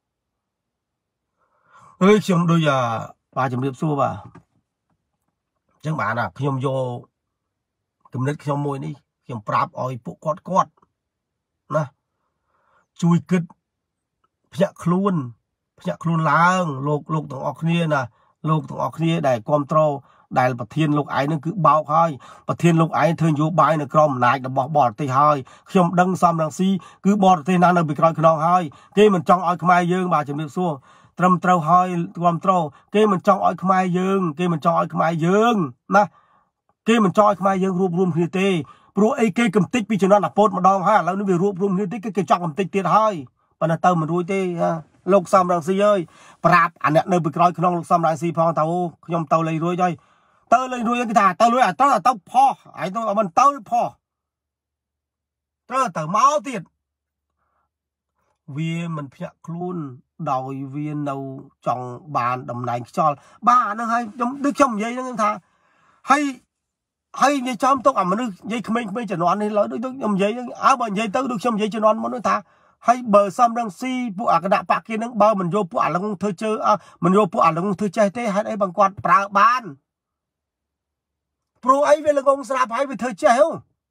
เฮ้ยชมดูอย่าปลาจำเรียบสู้ป่ะจังบ้านอ่ะขยมโยกำเนิดขยมมวยนี่ขยมปราบอ้อยปุกกอดกอดนะจุยกึดพยาคลุนพยาคลุนล้างโลกโลกต้องออกเนี่ยนะโลกต้องออกเนี่ยได้ความโตได้ประเทศโลกไอ้นั่นคือเบาค่อยประเทศโลกไอ้เธออยู่ใบในกรมนายแต่บอกบอดตีให้ขยมดังซ้ำดังซีคือบอดตีนั้นเราไปกรอยขนองให้เกมันจ้องอ้อยขมายยืงบาจำเรียบสู้ตรมเต้าหอยความเต้าเกมันจ้องอ้อยขมายยืงเกมันจ้องอ้อยขมายยืงนะเกมันจ้องอ้อยขมายยืงรวบรวมคือเตะปลุกไอ้เกกำติกปีจนนั้นอ่ะปนมาดองฮะแล้วนึกไปรวบรวมคือเตะเกจ้องกำติกเตี้ยให้ปนเต้ามันรู้เตะโลกซ้ำรังสีเอ้ยปราบอันเนี้ยเนยไปกรอยขนองโลกซ้ำรังสีพองเต้ายอมเต้าเลยรวยใจเต้าเลยรวยกันท่าเต้าเลยอ่ะเต้าเต้าพ่อไอ้ตัวมันเต้าพ่อเต้าเต้าเมาติดเวียมันเพียคลุนดอยเวียนเราจองบานดำไหนจอลบ้านะให้ยมดึกชมยัยนั่งท่าให้ให้ยัยจอมตกอ่ะมันนึกยัยไม่ไม่จะนอนนี่เลยดึกยมยัยอ้าวบ่ยัยเต้าดึกชมยัยจะนอนมันนึกท่าให้เบอร์ซ้ำรังซีพวกอากระดาษปากกินนั่งเบอร์มันโยพวกอะไรของเธอเจออ่ะมันโยพวกอะไรของเธอใจเต้ให้ไอ้บางกวาดปลาบานโปรไอ้เวลางงสลับให้ไปเธอเจ้า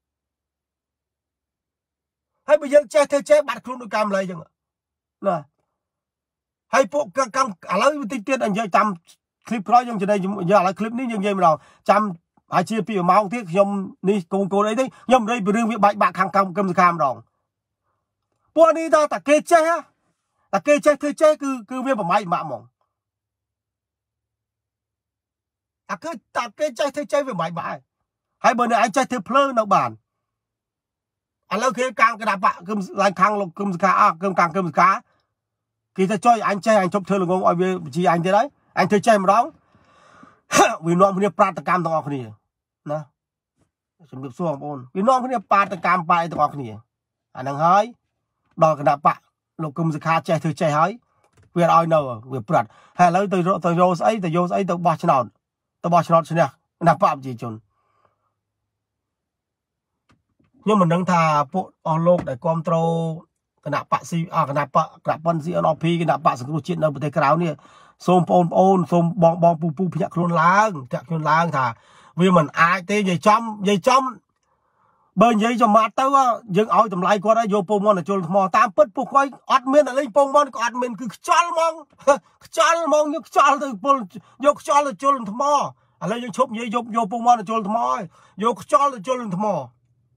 ให้ไปยังเจ้าเธอเจ้าบัดคลุนด้วยกรรมอะไรจังนะให้พวกกังกังอะไรติดติดอันยังจำคลิปร้อยยังจะได้ยังอะไรคลิปนี้ยังยังเราจำอาชีพปีเมาที่ยมนี่โกงโกงอะไรที่ยมได้ไปเรื่องวิบัติบาดขังกำกำสกามรองพวกนี้เราแต่เกเจ้าแต่เกเจ้าเธอเจ้าคือคือเวียบไม้หมามองแต่คือแต่เกเจ้าเธอเจ้าเวียบไม้หมาให้เบอร์เนี่ยไอ้เจ้าเธอเพลินนักบานอันแล้วคือกลางกระดาษปะกำลายคังลงกำสกาอ่ะกำกลางกำสกาkhi ta chơi anh chơi anh chụp thơ là ngon ở về chỉ anh thế đấy anh chơi chơi mà đó vì non cái này prat cam tao cái này nè chuẩn bị xuông bồn vì non cái này prat cam bài tao cái này anh đang hỏi đòi cái đạp bạ lục cùng sự khá chơi thơ chơi hỏi vì ai nào vì prat hay lấy từ từ vô ấy từ vô ấy từ ba chân nào từ ba chân nào thế đạp bạ gì chun nhưng mình đang thà bộ on lục để controlขณะปะซีอ่าขณะปะกระปันซีอนอพีขณะปะสังกุจิตในประเทศกลาวเนี่ยสมปนโอนสมบองบองปูปูพยักโคลนล้างพยักโคลนล้างท่าvì mình ai thế vậy chấm vậy chấm bên vậy cho mặt tao dừng ao tầm lại qua đó vô pom là cho mò tam pít pum coi admin là lên pom mon admin cứ chal mong chal mong như chal từ pol vô chal là cho thằng mò à lấy những chụp vậy vô vô pom là cho thằng mò vô chal là cho thằng mò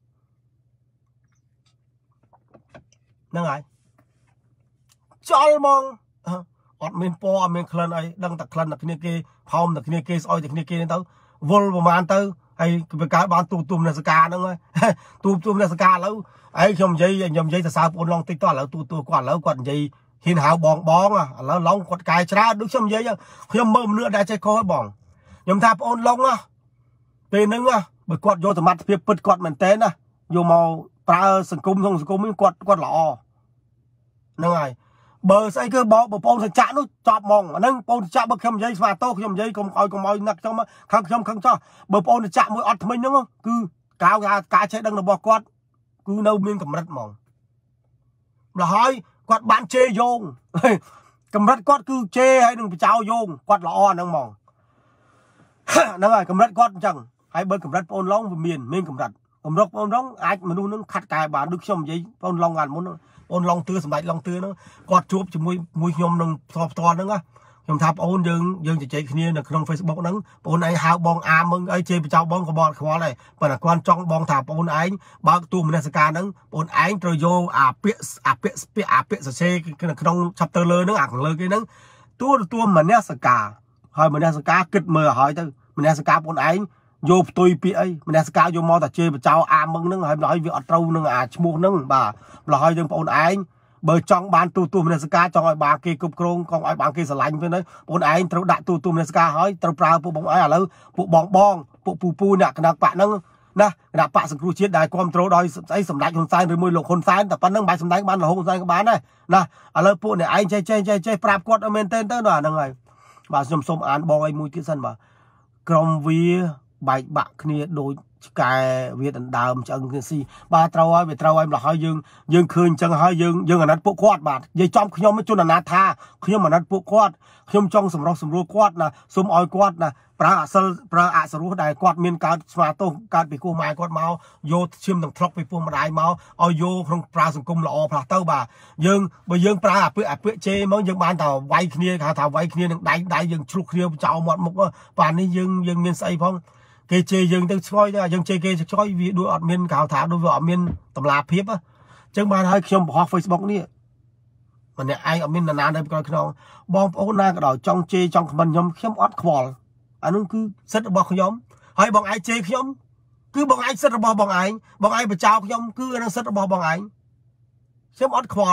นั่งไงจอลมองอดเมนปอเมนคลันไอ้ดังตะคลันตะคณีเกย์พอมตะคณีเกย์อ้อยตะคณีเกย์นั่นเต้าวอลประมาณเต้าไอ้เป็นการบ้านตูตุ่มในสกานั่งไงตูตุ่มในสกาแล้วไอ้ยมยัยยมยัยจะสาวปนลองติ๊กต้อนแล้วตูตัวกวาดแล้วกวาดยัยหินหาวบองบองอ่ะแล้วลองกดกายชนะดูชมยัยยังยมเมื่อเนื้อได้ใจคอให้บองยมทาปนลองอ่ะเป็นนึงอ่ะไปกวาดโยธมัดเพียบปิดกวาดเหมือนเต้นอ่ะโยมเอาปลาสังคมทงสังคมไม่กวาดกวาดหล่อนั่งไงเบอร์ใส่คือบอกบอกปนสัจจะนู้จอบมองนั่งปนสัจจะบอกขยมยัยสมาโต้ขยมยัยกงเอากงเอานักจังมาขังขยมขังจ้าเบอร์ปนสัจจะมวยอัดทำไมนั่งคือกาวกากาใช้ดังระบอกกวาดคือเนื้อมีกำรัดมองlà hỏi quạt bạn chê vô cầm rất quạt cứ chê hay đừng chào vô quạt là o năng mong nó rồi cầm rất quạt chẳng hay bên cầm rất ôn long về miền miền cầm rất cầm rất ôn long ai mà nuôi nó khát cài bạn được xong vậy ôn long ngàn muốn ôn long tưa sầm bạch long tưa nó quạt chuột chỉ mùi mùi nhom nâng to to nữa á nhom tháp ôn dương dương chỉ chạy kia là trong Facebook nắng ôn ấy hao bong à mừng ấy chê chào bong của bọn khó này và là quan trọng bong tháp ôn ấy bao tu mình sẽ ca nắng ôn ấy rồi vô à bịa à bịa bịa à bịa sẽ xe cái trong chapter lơ nó ạc lơ cái nắng tua tua mình nè sẽ ca hỏi mình nè sẽ ca kịch mờ hỏi tôi mình nè sẽ ca ôn ấy vô tôi bị ấy mình đã cao vô mò ta chơi và chào à mừng nâng hay nói việc trâu nâng à mua nâng bà là hai đừng bọn anh bởi trong ban tu tu mình đã cao trong ai bà kia cục krong còn ai bà kia sờ lạnh với đấy bọn anh trâu đã tu tu mình đã cao hỏi trâu prao bộ bóng ai à lâu bộ bong bong bộ pu pu nè cái nào bạn nâng nè cái nào bạn sừng cua chết đại con trâu đòi ấy sầm lạnh hồn sai rồi môi lục hồn saiแต่ปั้นnâng bài sầm lạnh ban là hồn sai các bạn này nè à lâu bộ này anh chơi chơi chơi chơi prap quật ở bên tên tới đó nâng này bà xôm xôm án bong ai mũi tiết sân bà cầm vi bài bạc kia đôi cái việc đàm chẳng cái gì ba trâu ấy về trâu ấy là hai dương dương khơi chẳng hai dương dương ởนั้นปุ๊กquạt bà vậy trong khi nhóm mới chôn là nát tha khi nhóm ởนั้นปุ๊กquạt khi nhóm trong sầm rong sầm rùa quạt nè sum oi quạt nèปลาสปลาอาสรุได้กอดมีการสมาโตการไปกู้ไม้กอดเมาโยเชื่อมต่างทลอกไปพวงมาได้เมาเอาโยของปลาสังคมละอปลาเต้าบ่ายังไปยังปลาเปื่อเปื่อเจมันยังบานเต่าไว้เคียขาเต่าไว้เคียได้ได้ยังชุกเคียเจ้าหมดมุกว่าป่านนี้ยังยังมีใส่พองเกเจยังต้องช่วยได้ยังเจเกจะช่วยวีดูอดมีข่าวถามดูว่าอดมีตำราเพียบอ่ะจังมาให้ชมพอเฟซบุ๊กนี่มันเนี่ยไอ้อดมีนานๆได้ไปก่อนบองโอ้นากระดอยจ้องเจจ้องมันยมเข้มอดควอลอันนั้นคือเซตบอกขยมให้บอกไอ้เจขยมคือบอกไอ้เซตบอกบอกไอ้บอกไอ้ประเจ้าขยมคืออันนั้นเซตบอกบอกไอ้เชื่อมอดควอล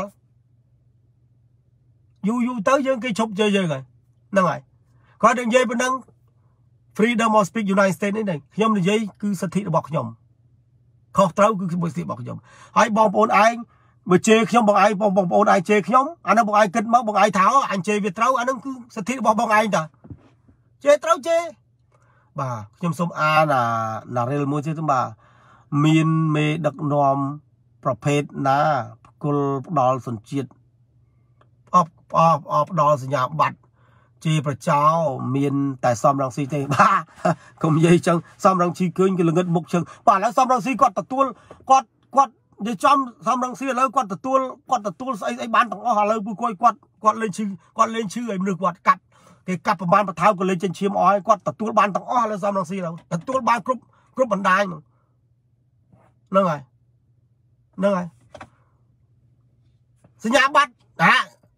อยู่อยู่เต้ยังกี่ชบเจเจเลยนั่งไงก็เดินเย่เป็นนั่ง freedom of speech United States นี่เองขยมเย่คือสถิตบอกขยมเขาเต้าคือสถิตบอกขยมให้บอกโอนไอ้เมื่อเจขยมบอกไอ้บอกบอกโอนไอ้เจขยมอันนั้นบอกไอ้กินมั้งบอกไอ้เท้าอันเจเวทเท้าอันนั้นคือสถิตบอกบอกไอ้จ้ะเจเต้าเจบ่าខ្ញុំសូមអានអាណារិលមួយទៀតបាទមានមេដឹកនាំប្រភេទណាគុលផ្ដល់សញ្ជាតិអបអបអបផ្ដល់សញ្ញាបត្រជាប្រចោមានតែសំរងស៊ីទេបាទកុំនិយាយចឹងសំរងស៊ីឃើញគេល្ងឹតមុខចឹងបាទឥឡូវសំរងស៊ីគាត់ទទួលគាត់គាត់និយាយចំសំរងស៊ីឥឡូវគាត់ទទួលគាត់ទទួលស្អីស្អីបានទាំងអស់ឥឡូវពួកគាត់គាត់លេងឈឺគាត់លេងឈឺឲ្យមនុស្សគាត់កាត់គេកាប់ប្រមាណបថៅក៏លេងចិញ្ចៀមអោយគាត់ទទួលបានទាំងអស់លើសំរងស៊ីទៅទទួលបានគ្រប់គ្រប់បណ្ដាញហ្នឹងហើយហ្នឹងហើយសញ្ញាបត្រណា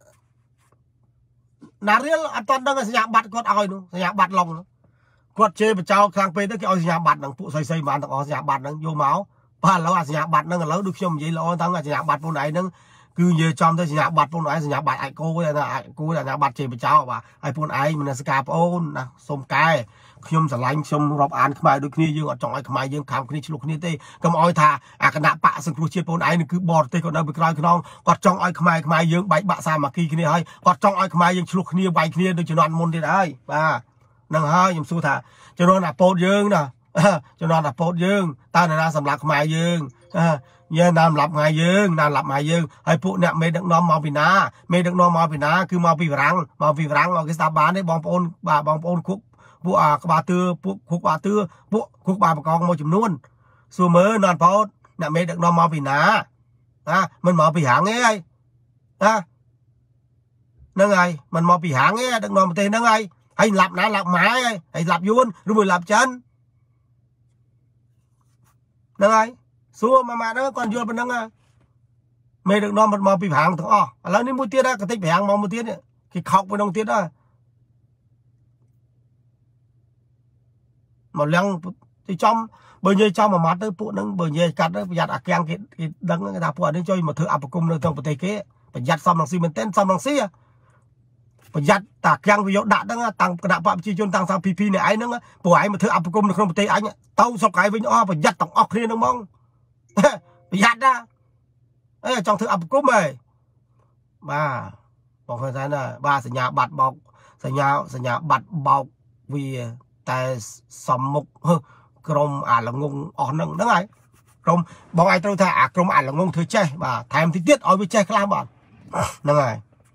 ណារៀលអត់តន់ដឹងសញ្ញាបត្រគាត់ឲ្យនោះសញ្ញាបត្រឡុងគាត់ជេរបចោខ្លាំងពេកទៅគេឲ្យសញ្ញាបត្រហ្នឹងពួកស្អីស្អីបានទាំងអស់សញ្ញាបត្រហ្នឹងយកមកបាទឥឡូវអាសញ្ញាបត្រហ្នឹងឥឡូវដូចខ្ញុំនិយាយល្អតាំងអាសញ្ញាបត្រខ្លួនឯងហ្នឹងគឺនិយាយចំទៅសញ្ញាបត្រខ្លួនឯងសញ្ញាបត្រអាចគោតែអាចគោសញ្ញាបត្រជេរបចោបាទហើយខ្លួនឯងមិនស្ការប្អូនណាសុំកែខ្ញុំស្រឡាញ់ខ្ញុំរាប់អានខ្មែរដូចគ្នាយើងអត់ចង់ឲ្យខ្មែរយើងខំគ្នាឆ្លុះគ្នាទេកុំឲ្យថាអាគណៈបកសង្គ្រោះជាតិខ្លួនឯងនឹងគឺបរទេសគាត់នៅពីក្រោយខ្នងគាត់ចង់ឲ្យខ្មែរខ្មែរយើងបែកបាក់សាមគ្គីគ្នាហើយគាត់ចង់ឲ្យខ្មែរយើងឆ្លុះគ្នាវាយគ្នាដូចជំនាន់មុនទៀតហើយបាទនឹងហើយខ្ញុំសួរថាជំនាន់អាពោតយើងណាជំនាន់អាពោតយើងតើនរណាសម្រាប់ខ្មែរយើងយើងតាមសម្រាប់ថ្ងៃយើងតាមសម្រាប់ថ្ងៃយើងហើយពួកអ្នកមេដឹកនាំមកពីណាមេដឹកនាំមកពីណាគឺមកពីបារាំងមកពីបារាំងមកគេស្ដាប់បានទេបងប្អូនបាទបងប្អូនគុកពួកអាក្បាលទឿពួកគុកក្បាលទឿពួកគុកក្បាលបកងមួយចំនួនសួរមើលណាត់ផោតអ្នកមេដឹកនាំមកពីណាណាមិនមកពីហាងទេហើយណាហ្នឹងហើយមិនមកពីហាងទេដឹកនាំប្រទេសហ្នឹងហើយហើយឡាប់ណាឡាប់ម៉ែហើយឡាប់យួនឬមួយឡាប់ចិនហ្នឹងហើយសួរមកមកហ្នឹងគាត់យល់ប៉ុណ្្នឹងមេដឹកនាំមកពីប្រាំងទាំងអស់ឥឡូវនេះមួយទៀតកតិចប្រាំងមកមួយទៀតគេខោកមួយក្នុងទៀតដែរមកលៀងទីចំបើនិយាយចំមួយម៉ាត់ទៅពួកហ្នឹងបើនិយាយកាត់ទៅប្រយ័ត្នអាកាំងគេគេដឹងគេថាពួកអានេះជួយមកធ្វើអបគមនៅក្នុងប្រទេសគេប្រយ័ត្នសំរងស៊ីមែនទែនសំរងស៊ីប្រយ័ត្នតាកាំងវាយកដាក់ហ្នឹងតាំងគណៈបកប្រជាជនតាំងសាពីពីនេះឯងហ្នឹងពួកឯងមកធ្វើអបគមនៅក្នុងប្រទេសអញទៅស្រុកឯងវិញអស់ប្រយ័ត្នទាំងអស់គ្នាហ្នឹងហ្មងប្រយ័ត្នណាអេចង់ធ្វើអបគមហ៎បាទបងឃើញថាណាបាទសញ្ញាបត្របោកសញ្ញាសញ្ញាបត្របោកវាតែសំមុខក្រុមអាល្ងងអស់ហ្នឹងហ្នឹងហើយក្រុមបងឯងត្រូវថាអាក្រុមអាល្ងងធ្វើចេះបាទថែមតិចទៀតឲ្យវាចេះខ្លះបាទហ្នឹងហើយ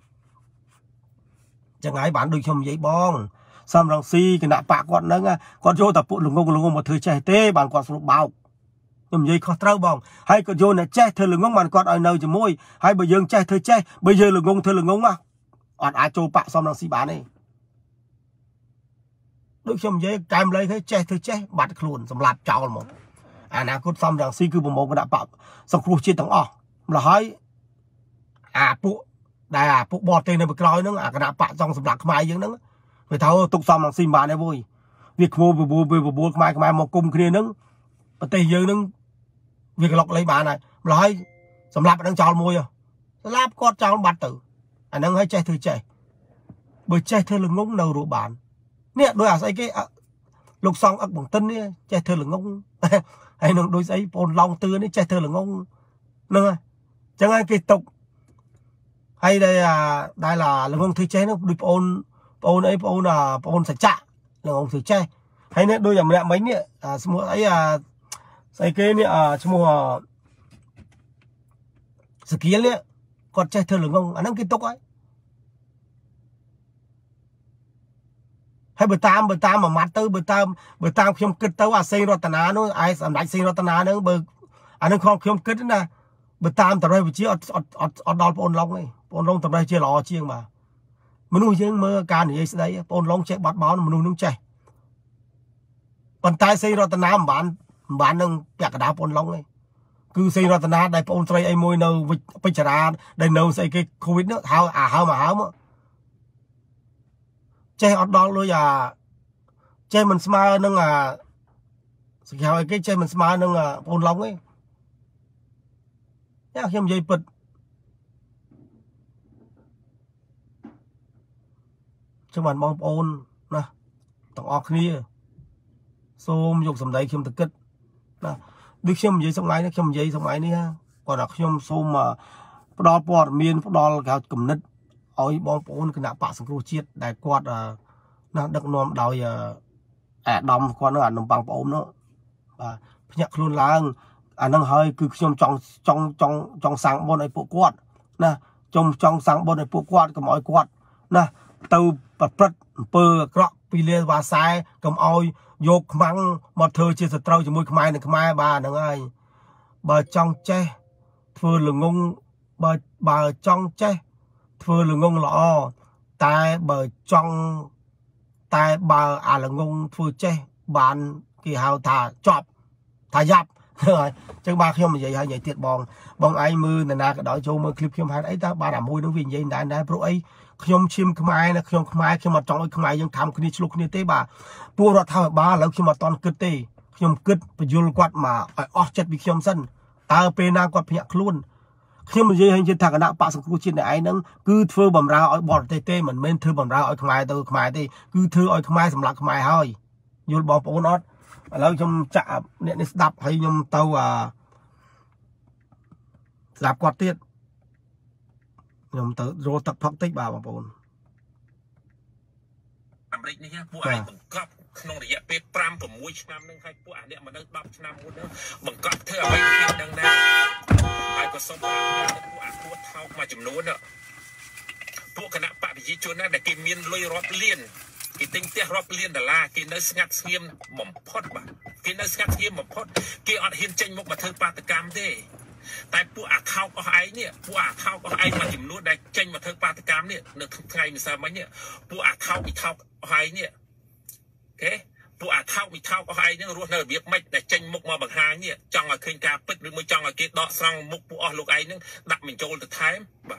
ចឹងហើយបានដូចខ្ញុំនិយាយបងសំរងស៊ីគណៈបកគាត់ហ្នឹងគាត់យកតែពួកល្ងងល្ងងមកធ្វើចេះទេបានគាត់ស្រុកបោកខ្ញុំនិយាយខុសត្រូវបងហើយគាត់យកអ្នកចេះធ្វើល្ងងបានគាត់ឲ្យនៅជាមួយហើយបើយើងចេះធ្វើចេះបើយើងល្ងងធ្វើល្ងងអត់អាចចូលបកសំរងស៊ីបានទេដូចខ្ញុំនិយាយកែមលៃគេចេះធ្វើចេះបាត់ខ្លួនសម្រាប់ចោលហ្មងអនាគតសំរងស៊ីគឺប្រមូលគណៈបកសង្គ្រោះជាតិទាំងអស់ម្ល៉េះហើយអាពួកដែលអាពួកបរទេសនៅពីក្រោយហ្នឹងអាគណៈបកចង់សម្រាប់ខ្មែរយើងហ្នឹងវាថាទុកសំរងស៊ីបានទេវយ việc khô bùa bùa bùa bùa mai mai một cung kia nứng ở tây dương nứng việc lọc lấy bà này nói sầm lạp đang tròn môi rồi lạp con tròn bạt tử anh đang hay chạy thử chạy bởi chạy thử là ngông đầu rồi bản nè đôi à cái lục xong ấp bằng tân ấy chạy thử là ngông hay nó đôi giấy bồn lòng tư ấy chạy thử là ngông nữa chẳng ai cái tục hay đây à đây là là ngông thứ chế nó đi ôn ôn ấy ôn là ôn sạch chạ là ngông thứ chế hay nữa đôi nhà mẹ mấy nè à mua ấy à xây cái nè à mua sự kiến nè còn chạy thử là ngông anh đang cái tục ấy hay bữa tam bữa tam mà mắt tới bữa tam bữa tam khi ông kết tới à xây rồi tận á nó ai làm đại xây rồi tận á nó bữa anh nó không khi ông kết nè bữa tam tận đây bữa chia ở ở ở đòn ôn long này ôn long tận đây chia lò chiêng mà mình nuôi chiêng mơ can thì đấy ôn long chạy bắt báo mình nuôi nướng chạy còn tai xây rồi tận á mà bạn bạn đang bẹt cả đá ôn long này cứ xây rồi tận á đây ôn tray ai môi nâu bây giờ ra đây nâu xây cái covid nữa hao à hao mà hao mà chơi ở đó luôn à chơi mình smart nâng à sự kéo cái chơi mình smart nâng à ôn long ấy nhá khi mà dây bật cho bạn bong ôn nè tổng ọc kia xôm dục sầm đấy khi mà thực kết nè được khi mà dây xong máy nó khi mà dây xong máy đi ha còn là khi mà xôm mà đo bọt miên đo cả cầm nứt ôi bong ôn cái nạp bạc sừng cua chiết đại quạt à nó được nôm đòi à đom con nó ăn nôm bằng ôm nó và nhặt luôn là anh đang hơi cứ trong trong trong trong trong sáng bọn này bộ quạt nè trong trong sáng bọn này bộ quạt cầm oi quạt nè từ bật bật bơ cọ pile và sai cầm oi vô măng một thời chia sẻ trâu chỉ môi mai này mai bà nữa ai bờ trong che vừa là ngung bờ bờ trong che vừa là ngung lọ tai bờ trong tai bờ à là ngung vừa che bàn kỳ hào thả chọp thả giáp rồi chứ ba khi mà vậy hay vậy tiệt bòn bòn ai mưa này nè cái đó cho mưa clip khi mà ấy ta ba làm môi nó vì vậy này này pro ấy khi ông chim khai này khi ông khai khi mà trong cái khaiยังทำคดีชลุกนี่เต้บ่าพวกเราทำบ้าแล้วkhi màตอนกึศเต้khi màกึศไปยุลกวาดมาไอ้ออกจัดวิkhi màสั้นตาเป็นนางกวาดพยักล้วนkhi mà vậyให้จิตทางคณะปะสังครูชินไอ้นั่งคือเธอบำราไอ้บอดเต้เต้เหมือนเมนเธอบำราไอ้ขมายตัวขมายเต้คือเธอไอ้ขมายสำหรับขมายให้ยุลบอลปนอดแล้วชมจะเนี่ยนี่ดับให้ยมเตาอ่ะดับกวาดเตี้ยยมเตาโรตักพักติ๊กบ่าวปนอเมริกนี่ฮะพวกไอ้บังคับขนมระยะเป็นปรามผมมุ้ยน้ำนึงให้พวกอันเนี้ยมันนึกดับน้ำมุ้ยนึงบังคับเธอเอาไปเพียงดังนั้นไอ้ก็สมบัติพวกอันพวกเท่ามาจำนวนเนาะพวกคณะปะพิจิตรนะแต่กินเมียนลอยรอบเลี้ยนกินติ้งเตี้ยรอบเลี้ยนแต่ละกินเนื้อสงัดเงียมหม่อมพดบ่กินเนื้อสงัดเงียมหม่อมพดกินอัดเห็นเจงมุกมาเธอปาตกรรมได้แต่พวกอาเข้าก็ไอ้เนี่ยพวกอาเข้าก็ไอ้มาจำนวนได้เจงมาเธอปาตกรรมเนี่ยนึกถึงไงมีสามเนี่ยพวกอาเข้าอีเท่าไอ้เนี่ยโอเคพวกอาเข้าอีเท่าก็ไอ้เนี่ยรู้เนอะเบียบไม่แต่เจงมุกมาบางหางเนี่ยจังเอาคืนการปิดหรือไม่จังเอาเกดดอกสังมุกพวกอ๋อลูกไอ้เนี่ยดักมันโจลตัวท้ายบ่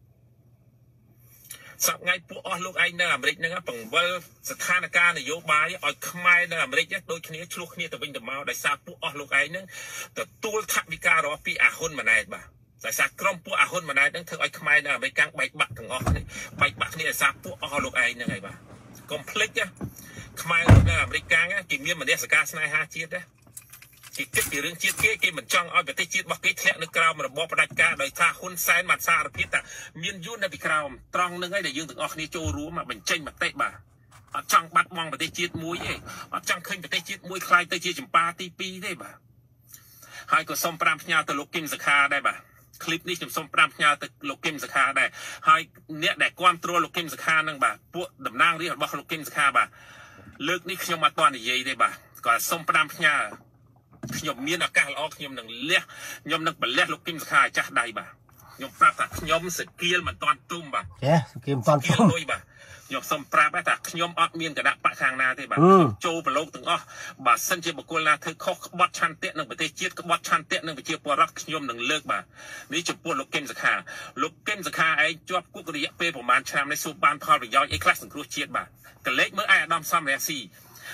สับไงพวกอ๋อลูกไอ้เนี่ยอเมริกนะครับผมว่าสถานการณ์นโยบายอ๋อขมายเนี่ยอเมริกเนี่ยโดยนี้ชลุกเนี่ยแต่เป็นแต่มาได้ทราบพวกอ๋อลูกไอ้เนี่ยแต่ตัวทักวิการอปีอาหุนมาได้บ่แต่สักกรมพวกอาหุนมาได้ตั้งเธออ๋อขมายเนี่ยอเมริกันใบบักถึงอ๋อนี่ใบบักนี่ทราบพวกอ๋อลูกไอ้เนี่ยไงบ่คอมเพล็กซ์เนี่ยขมายเนี่ยอเมริกันเนี่ยกินเมียมันเนี่ยสกัดสไนฮาจีดเนี่ยกินเก็บเรื่องจีดเก๋เก๋เหมือนจังอ๋อแบบที่จีดบักเก๋แทะนึกกราวมันบอกประดับการโดยท่าหุ่นแซนมาซาร์พิษแต่เมียนยุ่นในปีกราวตรองนึงไอ้เดี๋ยวยืนถึงออกนี่โจรู้มาเป็นเจงมาเตะบ่าจังบัดมองแบบที่จีดมวยเอ้จังขึ้นแบบที่จีดมวยคลายตัวจีดจุ่มปาตีปีได้บ่าให้ก็ส่งปรามพญาตะลุกกิมสคาได้บ่าคลิปนี้จะส่งปรามพญาตะลุกกิมสคาได้ให้เนี่ยแดกความตัวลุกกิมสคานั่งบ่าพวกดำนางเรียกว่าลุกกิมสคาบ่าเลิกนี่ขยมมาตอนนี้ได้บ่าก็ส่งปรามพญาขยมเมียนอากาศออกขยมหนึ่งเลี้ยขยมหนึ่งเป็นเลี้ยลูกกิมสคาจักได้บ่าขยมปราบแต่ขยมสกิลมันตอนตุ้มบ่าแย่สกิลตอนตุ้มด้วยบ่าขยมสมปราบแต่ขยมออกเมียนกระดาษปะทางนาได้บ่าโจเป็นโลกถึงอ๋อบ่าสันเจบุกลนาเธอเขาบดชันเตะหนึ่งประเทศจีนก็บดชันเตะหนึ่งประเทศปวรักขยมหนึ่งเลิกบ่านี่จะปวดลูกกิมสคาลูกกิมสคาไอ้จวบกุกระยะเปย์ประมาณชามในสูบบานพอหรือยอยไอ้คลาสถึงครูเชียดบ่ากระเล็กเมื่อไอ้ดำซ้ำแรงซี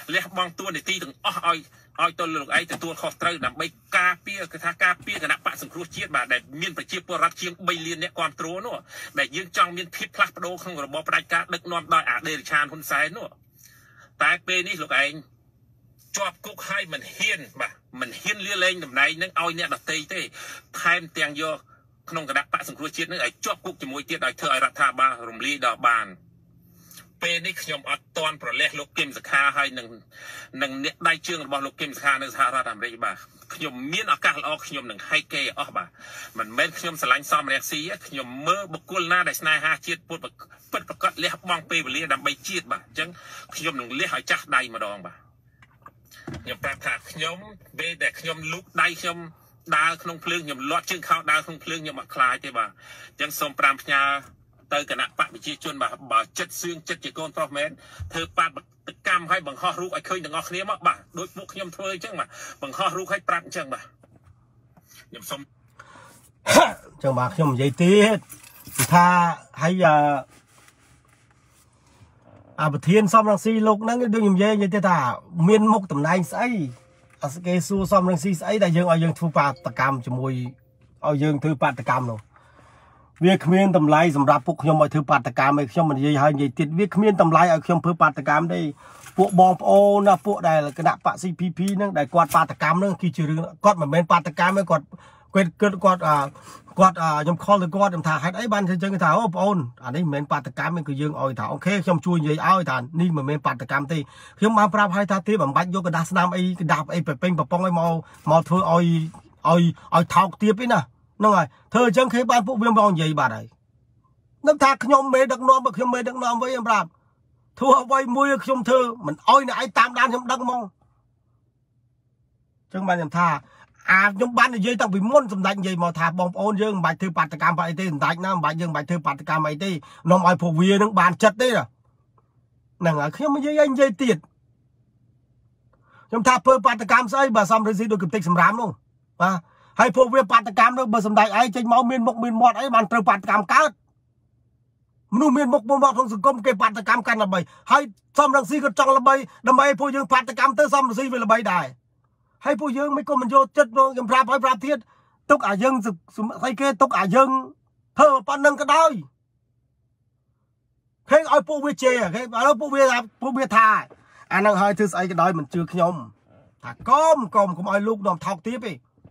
លះបង់តួនាទីទាំងអស់ឲ្យឲ្យទៅលោកឯងទទួលខុសត្រូវដើម្បីការពារគឺថាការពារគណៈបកសង្គ្រោះជាតិបាទដែលមានប្រជាពលរដ្ឋជាងបីលានអ្នកគ្រប់គ្រងនោះដែលយើងចង់មានភាពផ្លាស់ប្ដូរក្នុងរបបផ្ដាច់ការដឹកនាំដោយអាដេរឆានហ៊ុនសែននោះតែពេលនេះលោកឯងជាប់គុកហើយមិនហ៊ានបាទមិនហ៊ានលាលែងតំណែងនឹងឲ្យអ្នកដទៃទេថែមទាំងយកក្នុងគណៈបកសង្គ្រោះជាតិនឹងឲ្យជាប់គុកជាមួយទៀតឲ្យធ្វើឲ្យរដ្ឋាភិបាលរំលាយដល់បានពេលនេះខ្ញុំអត់តន់ប្រលេះលោកគឹមសុខាហើយនឹងនឹងអ្នកដៃជើងរបស់លោកគឹមសុខានៅសហរដ្ឋអាមេរិកបាទខ្ញុំមានឱកាសល្អខ្ញុំនឹងហែកគេអស់បាទមិនមែនខ្ញុំស្រឡាញ់សមរៈស៊ីខ្ញុំមើលបុគ្គលណាដែលស្នេហាជាតិពុតពិតប្រកបលះបង់ពេលវេលាដើម្បីជាតិបាទអញ្ចឹងខ្ញុំនឹងលះឲ្យចាស់ដៃម្ដងបាទខ្ញុំប្រាប់ថាខ្ញុំពេលដែលខ្ញុំលូកដៃខ្ញុំដើរក្នុងភ្លើងខ្ញុំលាត់ជើងខោដើរក្នុងភ្លើងខ្ញុំអត់ខ្លាចទេបាទអញ្ចឹងសូមប្រាំផ្ញើទៅគណៈបកប្រជាជនបាទបើចិត្តសឿងចិត្តជាកូនប្រុសមែនធ្វើបាតកម្មឲ្យបង្ហោះរូបឲ្យឃើញទាំងអស់គ្នាមកបាទដូចពួកខ្ញុំធ្វើអញ្ចឹងបាទបង្ហោះរូបឲ្យប្រាប់អញ្ចឹងបាទខ្ញុំសូមអញ្ចឹងបាទខ្ញុំនិយាយទៀតថាហើយអាប្រធានសំរងស៊ីលោកហ្នឹងដូចខ្ញុំនិយាយនិយាយទៀតថាមានមុខតំណែងស្អីអស្គេសួរសំរងស៊ីស្អីដែលយើងឲ្យយើងធ្វើបាតកម្មជាមួយឲ្យយើងធ្វើបាតកម្មនោះវាគ្មានតម្លៃសម្រាប់ពួកខ្ញុំឲ្យធ្វើបាតកម្មឲ្យខ្ញុំនិយាយហើយនិយាយទៀតវាគ្មានតម្លៃឲ្យខ្ញុំធ្វើបាតកម្មទេពួកបងប្អូនណាពួកដែលគណៈបក ซี พี พี ហ្នឹងដែលគាត់បាតកម្មហ្នឹងគឺជារឿងគាត់មិនមែនបាតកម្មទេគាត់គាត់គាត់គាត់គាត់ខ្ញុំខលទៅគាត់ខ្ញុំថាហេតុអីបានអញ្ចឹងថាអូបងប្អូនអានេះមិនមែនបាតកម្មទេគឺយើងឲ្យថាអូខេខ្ញុំជួយនិយាយឲ្យថានេះមិនមែនបាតកម្មទេខ្ញុំបានប្រាប់ឲ្យថាទេបំបាច់យកกระดาษស្នាមអីกระดาษអីពេញប្រប៉ុងឲ្យមកមកធ្វើឲ្យឲ្យឲ្យថោកទាបឯណាហ្នឹងហើយធ្វើអញ្ចឹងគេបានពួកវាមកនិយាយបាត់ហើយនឹងថាខ្ញុំមេដឹកនាំបើខ្ញុំមេដឹកនាំវិញខ្ញុំប្រាប់ធ្វើអ្វីមួយខ្ញុំធ្វើមិនអោយអ្នកឯងតាមដានខ្ញុំដឹងហ្មងអញ្ចឹងបានខ្ញុំថាអាខ្ញុំបាននិយាយតាំងពីមុនសម្ដេចនិយាយមកថាបងប្អូនយើងមិនបាច់ធ្វើបាតកម្មអីទេសម្ដេចណាមិនបាច់យើងមិនបាច់ធ្វើបាតកម្មអីទេនាំឲ្យពួកវានឹងបានចិត្តទេហ្នឹងហើយខ្ញុំនិយាយឲ្យនិយាយទៀតខ្ញុំថាធ្វើបាតកម្មស្អីបើសំរងស៊ីដូចកតិចសម្រាមនោះបាទហើយពួកវាបាតកម្មនោះបើសម្ដេចឯងចេញមកមានមុខមានមាត់អីបានត្រូវបាតកម្មកើតមនុស្សមានមុខមានមាត់ក្នុងសង្គមគេបាតកម្មកាន់ល្បីហើយសំរងស៊ីក៏ចង់ល្បីដើម្បីពួកយើងបាតកម្មទៅសំរងស៊ីវាល្បីដែរហើយពួកយើងមិនក៏មិនយកចិត្តខ្ញុំប្រាប់ឲ្យប្រាប់ទៀតទុកអាយើងស្អីគេទុកអាយើងធ្វើប៉ុណ្្នឹងក៏ដោយគេឲ្យពួកវាជេរគេឥឡូវពួកវាពួកវាថាអានឹងហើយធ្វើស្អីក៏ដោយមិនជឿខ្ញុំថាកុំកុំកុំឲ្យលោកនាំថោកទៀតទេ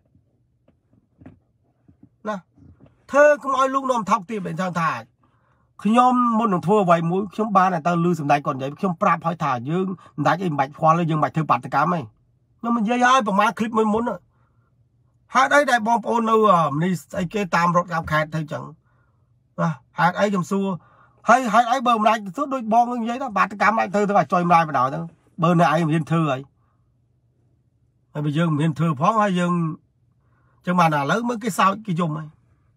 ណាធ្វើកុំឲ្យលោកនាំថោកទៀតដូចថាខ្ញុំមុននឹងធ្វើអ្វីមួយខ្ញុំបានតែទៅលឺសម្ដេចគាត់និយាយខ្ញុំប្រាប់ឲ្យថាយើងសម្ដេចអីមិនបាច់ខ្វល់ទេយើងមិនបាច់ធ្វើបាតកម្មទេខ្ញុំនិយាយឲ្យប្រហែលคลิปមួយមុនហេតុអីដែលបងប្អូននៅនេះស្អីគេតាមរត់កាប់ខេតទៅចឹងណាហេតុអីខ្ញុំសួរហើយហេតុអីបើម្លាយទៅដូចបងនិយាយថាបាតកម្មអាចធ្វើទៅឲ្យចុយម្លាយបណ្ដោយទៅបើអ្នកឯងមិនហ៊ានធ្វើហើយហើយបើយើងមិនហ៊ានធ្វើផងហើយយើងចឹងបានឥឡូវមើលគេសើចគេយំហើយ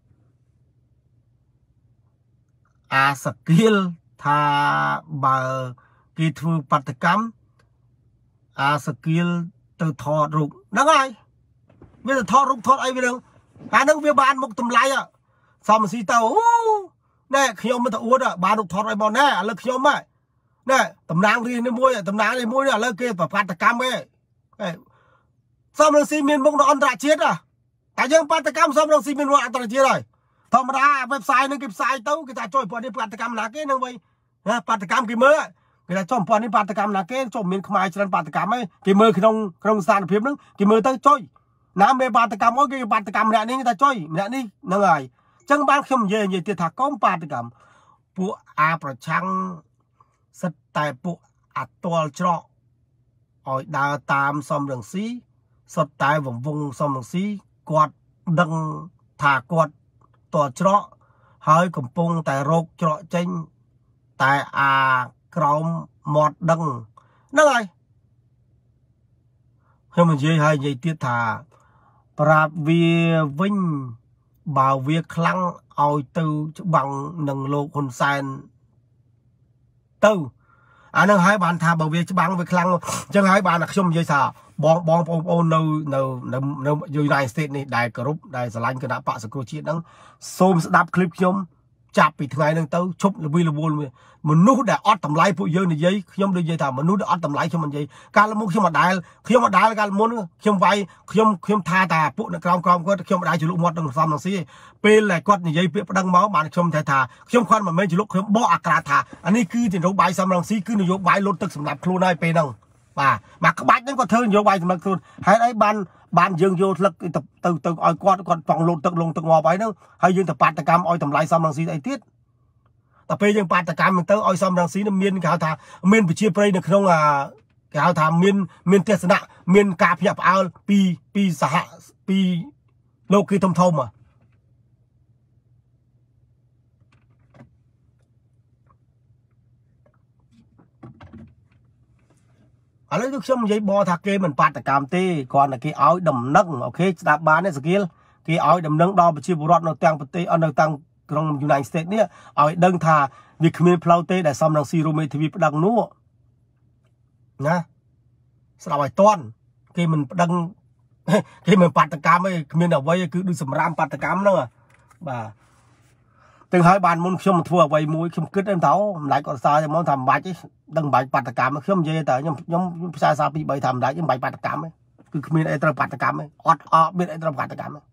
អាសកៀលថាបើគេធ្វើបាតកម្មអាសកៀលទៅថតរូបហ្នឹងហើយវាទៅថតរូបថតអីវាហ្នឹងអាហ្នឹងវាបានមុខតម្លៃសំស៊ីទៅអូណែខ្ញុំមិនទៅអួតបានរូបថតឲ្យបងណែឥឡូវខ្ញុំហ៎ណែតំណាងរាជនេះមួយតំណាងនេះមួយឥឡូវគេប្របាតកម្មឯងសំរងស៊ីមានមុខនៅអន្តរជាតិតែយើងបាតកម្មសំរងស៊ីមានមុខអន្តរជាតិហើយធម្មតា website ហ្នឹងគេផ្សាយទៅគេថាចុះប៉ុណ្នេះបាតកម្មណាគេហ្នឹងវិញណាបាតកម្មគេមើលគេថាចុះប៉ុណ្នេះបាតកម្មណាគេចុះមានខ្មែរច្រើនបាតកម្មឯងគេមើលក្នុងក្នុងស្ថានភាពហ្នឹងគេមើលទៅចុយណាមេបាតកម្មអុយគេបាតកម្មម្នាក់នេះថាចុយម្នាក់នេះហ្នឹងហើយអញ្ចឹងបានខ្ញុំនិយាយនិយាយទៀតថាកុំបាតកម្មពួកអាប្រឆាំងសិតតែពួកអាតលច្រកឲ្យដើរតាមសំរងស៊ីសុទ្ធតែវង្វងសំរងស៊ីគាត់ដឹងថាគាត់តលច្រកហើយកំពុងតែរោគច្រកចេញតែអាក្រោមមាត់ដឹងហ្នឹងហើយខ្ញុំនិយាយហើយនិយាយទៀតថាប្រាប់វាវិញបើវាខ្លាំងឲ្យទៅច្បាំងនឹងលោកហ៊ុនសែនទៅអានឹងហើយបានថាបើវាច្បាំងវាខ្លាំងអញ្ចឹងហើយបានខ្ញុំនិយាយថាបងបងបងប្អូននៅនៅនៅ United States នេះដែលគោរពដែលស្រឡាញ់គណៈបកសង្គ្រោះជាតិហ្នឹងសូមស្ដាប់คลิปខ្ញុំចាប់ពីថ្ងៃហ្នឹងទៅឈប់លវីលវល់មនុស្សដែលអត់តម្លៃពួកយើងនិយាយខ្ញុំដូចនិយាយថាមនុស្សដែលអត់តម្លៃខ្ញុំមិននិយាយកាលមុនខ្ញុំអត់ដែលខ្ញុំអត់ដែលកាលមុនខ្ញុំវាយខ្ញុំខ្ញុំថាតាពួកនៅក្រោមក្រោមគាត់ខ្ញុំអត់ដែលជលុកមាត់នឹងសំនឹងស៊ីពេលដែលគាត់និយាយពាក្យប្តឹងមកបានខ្ញុំថាថាខ្ញុំគាត់មិនមែនជលុកខ្ញុំបកអាក្រាតថាអានេះគឺនយោបាយសំរងស៊ីគឺនយោបាយលុតទឹកសម្រាប់ខ្លួនហើយពេលហ្នឹងបាទមកក្បាច់ហ្នឹងគាត់ធ្វើនយោបាយសម្រាប់ខ្លួនហេតុអីបានបានយើងយកស្លឹកទៅទៅទៅឲ្យគាត់គាត់ចង់លូតទឹកលងទឹកងាប់ហើយហ្នឹងហើយយើងទៅបាតកម្មឲ្យតម្លៃសំរងស៊ីអីទៀតតែពេលយើងបាតកម្មទៅឲ្យសំរងស៊ីនឹងមានគេហៅថាមានវិជាប្រៃនៅក្នុងអាគេហៅថាមានមានទស្សនៈមានការភ្ញាក់ផ្អើលពីពីសហពីលោកគឺធំធំឥឡូវខ្ញុំនិយាយបថាគេមិនបាតកម្មទេគ្រាន់តែគេឲ្យដំណឹងអូខេស្ដាប់បានទេសកៀលគេឲ្យដំណឹងដល់ប្រជាពលរដ្ឋនៅទាំងប្រទេសនៅទាំងក្នុង United States នេះឲ្យដឹងថាវាគ្មានផ្លូវទេដែលសំរងស៊ីរូមេធាវីប្តឹងនោះណាស្ដាប់ឲ្យតន់គេមិនប្តឹងគេមិនបាតកម្មទេគ្មានអ្វីគឺដូចសម្រាមបាតកម្មហ្នឹងបាទទាំងហើយបានមុនខ្ញុំធ្វើអ្វីមួយខ្ញុំគិតទៅថាម្លាយគាត់សារតែមកថាមិនបាច់ទេដឹងមិនបាច់បាតកម្មខ្ញុំនិយាយតែខ្ញុំខ្ញុំផ្សាយសារពីរបីថាមិនបាច់មិនបាច់បាតកម្មទេគឺគ្មានអីត្រូវបាតកម្មទេអត់អត់មានអីត្រូវបាតកម្មទេ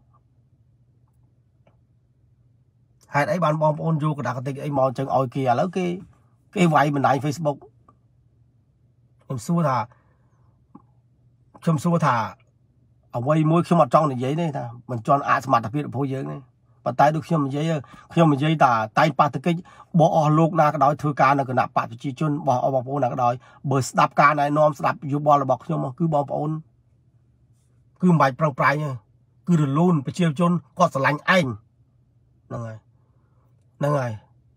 ហេតុអីបានបងប្អូនយកកដាកតិចអីមកចឹងឲ្យគេឥឡូវគេគេវាយបណ្ដាញ Facebook ខ្ញុំសួរថាខ្ញុំសួរថាអ្វីមួយខ្ញុំអត់ចង់និយាយទេថាមិនជន់អាចសមត្ថភាពរបស់យើងទេប៉ុន្តែដូចខ្ញុំនិយាយខ្ញុំនិយាយថាតែងប៉ះទង្គិចបោះអស់លោកណាក៏ដោយធ្វើការនៅគណៈបកប្រជាជនបោះអស់បងប្អូនណាក៏ដោយបើស្ដាប់ការណែនាំស្ដាប់យោបល់របស់ខ្ញុំគឺបងប្អូនគឺមិនបាច់ប្រឹងប្រែងទេគឺរលូនប្រជាជនគាត់ស្រឡាញ់ឯងហ្នឹងហើយហ្នឹងហើយ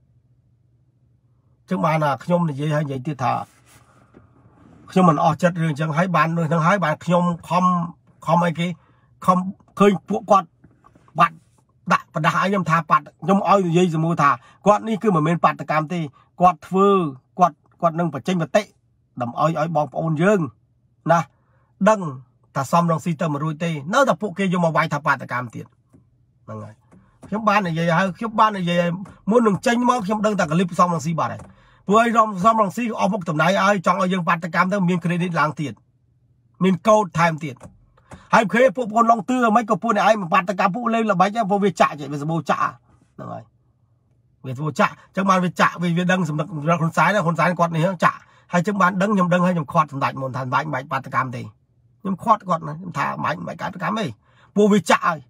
ចឹងបានថាខ្ញុំនិយាយហើយនិយាយទៀតថាខ្ញុំមិនអស់ចិត្តរឿងចឹងហើយបាននោះហ្នឹងហើយបានខ្ញុំខំខំអីគេខំឃើញពួកគាត់បាត់ដាក់បដាឲ្យខ្ញុំថាបាត់ខ្ញុំឲ្យនិយាយសមូថាគាត់នេះគឺមិនមែនបាតកម្មទេគាត់ធ្វើគាត់គាត់នឹងបញ្ចេញមតិដើម្បីឲ្យឲ្យបងប្អូនយើងណាដឹងថាសំរងស៊ីទៅមិនរួចទេនៅតែពួកគេយកមកវាយថាបាតកម្មទៀតហ្នឹងហើយខ្ញុំបាននិយាយហើយខ្ញុំបាននិយាយមុននឹងចេញមកខ្ញុំដឹងតែកលិបសំរងស៊ីបាត់ហើយព្រោះឲ្យរំសំរងស៊ីអស់មុខតំណែងឲ្យចង់ឲ្យយើងបាតកម្មទៅមាន credit ឡើងទៀតមានកូដថែមទៀតហើយគេពួកបងឡងទឿមិនក៏ពួកនេះឯងបាតកម្មពួកលេងល្បិចព្រោះវាចាក់វាសម្បូរចាក់ហ្នឹងហើយវាធ្វើចាក់អញ្ចឹងបានវាចាក់វាវាដឹងសម្រាប់រដ្ឋហ៊ុនសែនហ៊ុនសែនគាត់នេះចាក់ហើយអញ្ចឹងបានដឹងខ្ញុំដឹងហើយខ្ញុំខាត់សម្ដេចមុនថាសម្ដេចមិនបាច់បាតកម្មទេខ្ញុំខាត់គាត់ណាខ្ញុំថាមិនបាច់បាតកម្មទេពួកវាចាក់ហើយ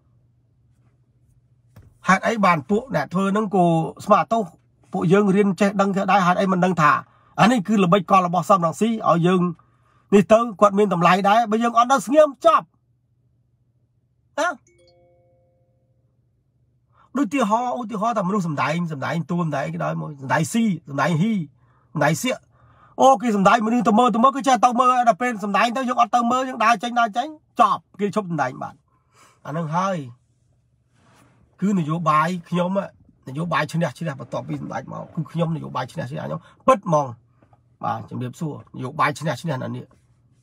ហេតុអីបានពួកអ្នកធ្វើហ្នឹងក៏ស្មារតីពួកយើងរៀនចេះដឹងទៅដែរហេតុអីមិនដឹងថាអានេះគឺល្បិចកលរបស់សំរងស៊ីឲ្យយើងនេះទៅគាត់មានតម្លៃដែរបើយើងអត់ដល់ស្ងៀមចប់ណាដូចទីហោឧទាហរណ៍តែមនុស្សសំដែងសំដែងទួសំដែងគេដល់មួយសំដែងស៊ីសំដែងហ៊ីសំដែងសៀកអូគេសំដែងមនុស្សទៅមើលទៅមើលគឺចេះទៅមើលដល់ពេលសំដែងទៅយើងអត់ទៅមើលយើងដើរចេញដើរចេញចប់គេឈប់សំដែងបានអានឹងហើយគឺនយោបាយខ្ញុំនយោបាយឈ្នះឈ្នះបន្ទាប់ពីសម្ដេចមកគឺខ្ញុំនយោបាយឈ្នះឈ្នះខ្ញុំពិតហ្មងបាទជំរាបសួរនយោបាយឈ្នះឈ្នះណានេះ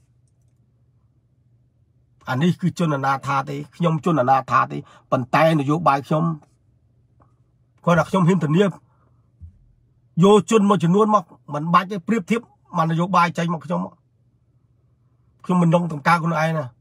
អានេះគឺជនអនាថាទេខ្ញុំជនអនាថាទេប៉ុន្តែនយោបាយខ្ញុំគាត់ថាខ្ញុំហ៊ានធានាយកជនមួយចំនួនមកមិនបាច់ទេប្រៀបធៀបមកនយោបាយចេញមកខ្ញុំខ្ញុំមិនដឹងទាំងការខ្លួនឯងណា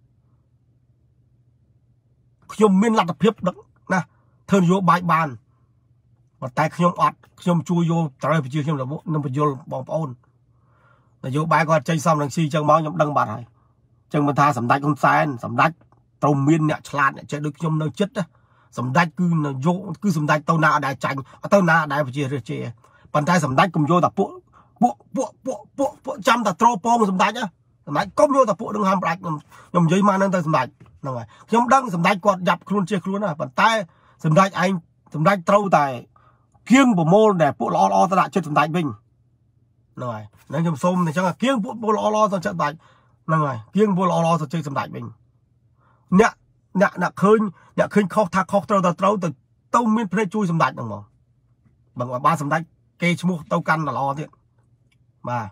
ខ្ញុំមានលទ្ធភាពដឹកណាធ្វើនយោបាយបានប៉ុន្តែខ្ញុំអត់ខ្ញុំជួយយកត្រូវប្រជាខ្ញុំនឹងបញ្យលបងប្អូននយោបាយគាត់ចេញសំរងស៊ីចឹងមកខ្ញុំដឹងបាត់ហើយចឹងមិនថាសម្ដេចហ៊ុនសែនសម្ដេចត្រូវមានអ្នកឆ្លាតអ្នកចេះដូចខ្ញុំនៅចិត្តសម្ដេចគឺនយោគឺសម្ដេចទៅណាអត់ដែលចាញ់ទៅណាអត់ដែលប្រជារាស្ត្រជេរប៉ុន្តែសម្ដេចកុំយកតែពួកពួកពួកពួកពួកពួកចាំតែត្រោពងសម្ដេចសម្ដេចកុំយកតែពួកនឹងហាំផ្ដាច់ខ្ញុំខ្ញុំនិយាយមកនឹងទៅសម្ដេចហ្នឹងហើយខ្ញុំដឹងសម្ដេចគាត់យ៉ាប់ខ្លួនជាខ្លួនណាប៉ុន្តែសម្ដេចឯងសម្ដេចត្រូវតែគៀងប្រមូលដែលពួកល្អល្អទៅដាក់ចិត្តសម្ដេចវិញហ្នឹងហើយហ្នឹងខ្ញុំសូមអញ្ចឹងគៀងពួកពួកល្អល្អទៅចិត្តសម្ដេចហ្នឹងហើយគៀងពលល្អល្អទៅជ័យសម្ដេចវិញអ្នកអ្នកអ្នកឃើញអ្នកឃើញខុសថាខុសត្រូវទៅត្រូវទៅទៅមានភ្នែកជួយសម្ដេចហ្នឹងហ្មងបើបានសម្ដេចគេឈ្មោះទៅកាន់ល្អទៀតបាទ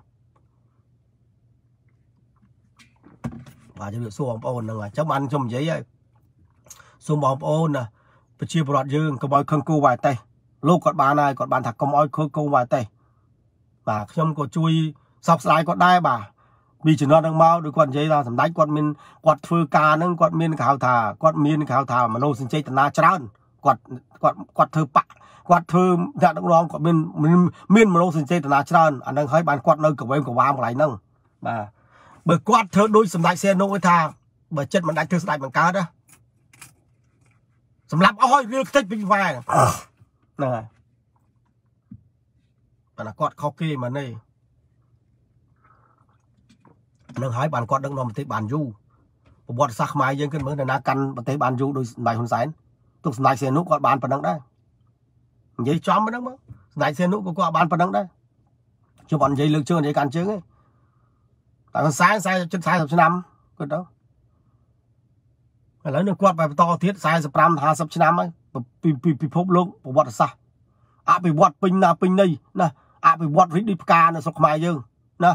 បាទជំរាបសួរបងប្អូនហ្នឹងហើយអញ្ចឹងបានខ្ញុំនិយាយហើយសូមបងប្អូនណាប្រជាពលរដ្ឋយើងកុំឲ្យខឹងគូវ៉ែតេលោកគាត់បានហើយគាត់បានថាកុំឲ្យខូចកុំវាយទេបាទខ្ញុំក៏ជួយសបស្ដាយគាត់ដែរបាទពីជំនាន់នឹងមកដូចគាត់និយាយថាសម្ដេចគាត់មានគាត់ធ្វើការហ្នឹងគាត់មានគេហៅថាគាត់មានគេហៅថាមនោសញ្ចេតនាច្រើនគាត់គាត់គាត់ធ្វើបាក់គាត់ធ្វើអ្នកដឹកនាំគាត់មានមានមនោសញ្ចេតនាច្រើនអាហ្នឹងហើយបានគាត់នៅកវេមកវាមកន្លែងហ្នឹងបាទបើគាត់ធ្វើដូចសម្ដេចសៀននោះថាបើចិត្តមិនដាច់ធ្វើស្ដេចមិនកើតណាសម្រាប់អស់ឲ្យរៀលខ្ទេចពីវ៉ែហ្នឹងហើយប៉ុន្តែគាត់ខុសគេមែនទេនឹងហើយបានគាត់ដឹកនាំប្រទេសបានយូរប្រវត្តិសាស្ត្រខ្មែរយើងគិតមើលនរណាកាន់ប្រទេសបានយូរដោយសម្ដេចហ៊ុនសែនទុកសម្ដេចសៀនុគាត់បានប៉ុណ្ណឹងដែរនិយាយចំប៉ុណ្ណឹងមកសម្ដេចសៀនុក៏គាត់បានប៉ុណ្ណឹងដែរជប់អត់និយាយលើកជើងនិយាយកាន់ជើងទេតែហ៊ុនសែន40 40ឆ្នាំគាត់ទៅឥឡូវនឹងគាត់បែបបន្តទៀត45 50ឆ្នាំហើយពីពិភពលោកប្រវត្តិសាស្ត្រអភិវឌ្ឍពេញណាពេញនេះណាអភិវឌ្ឍរីកដូចផ្កានៅស្រុកខ្មែរយើងណា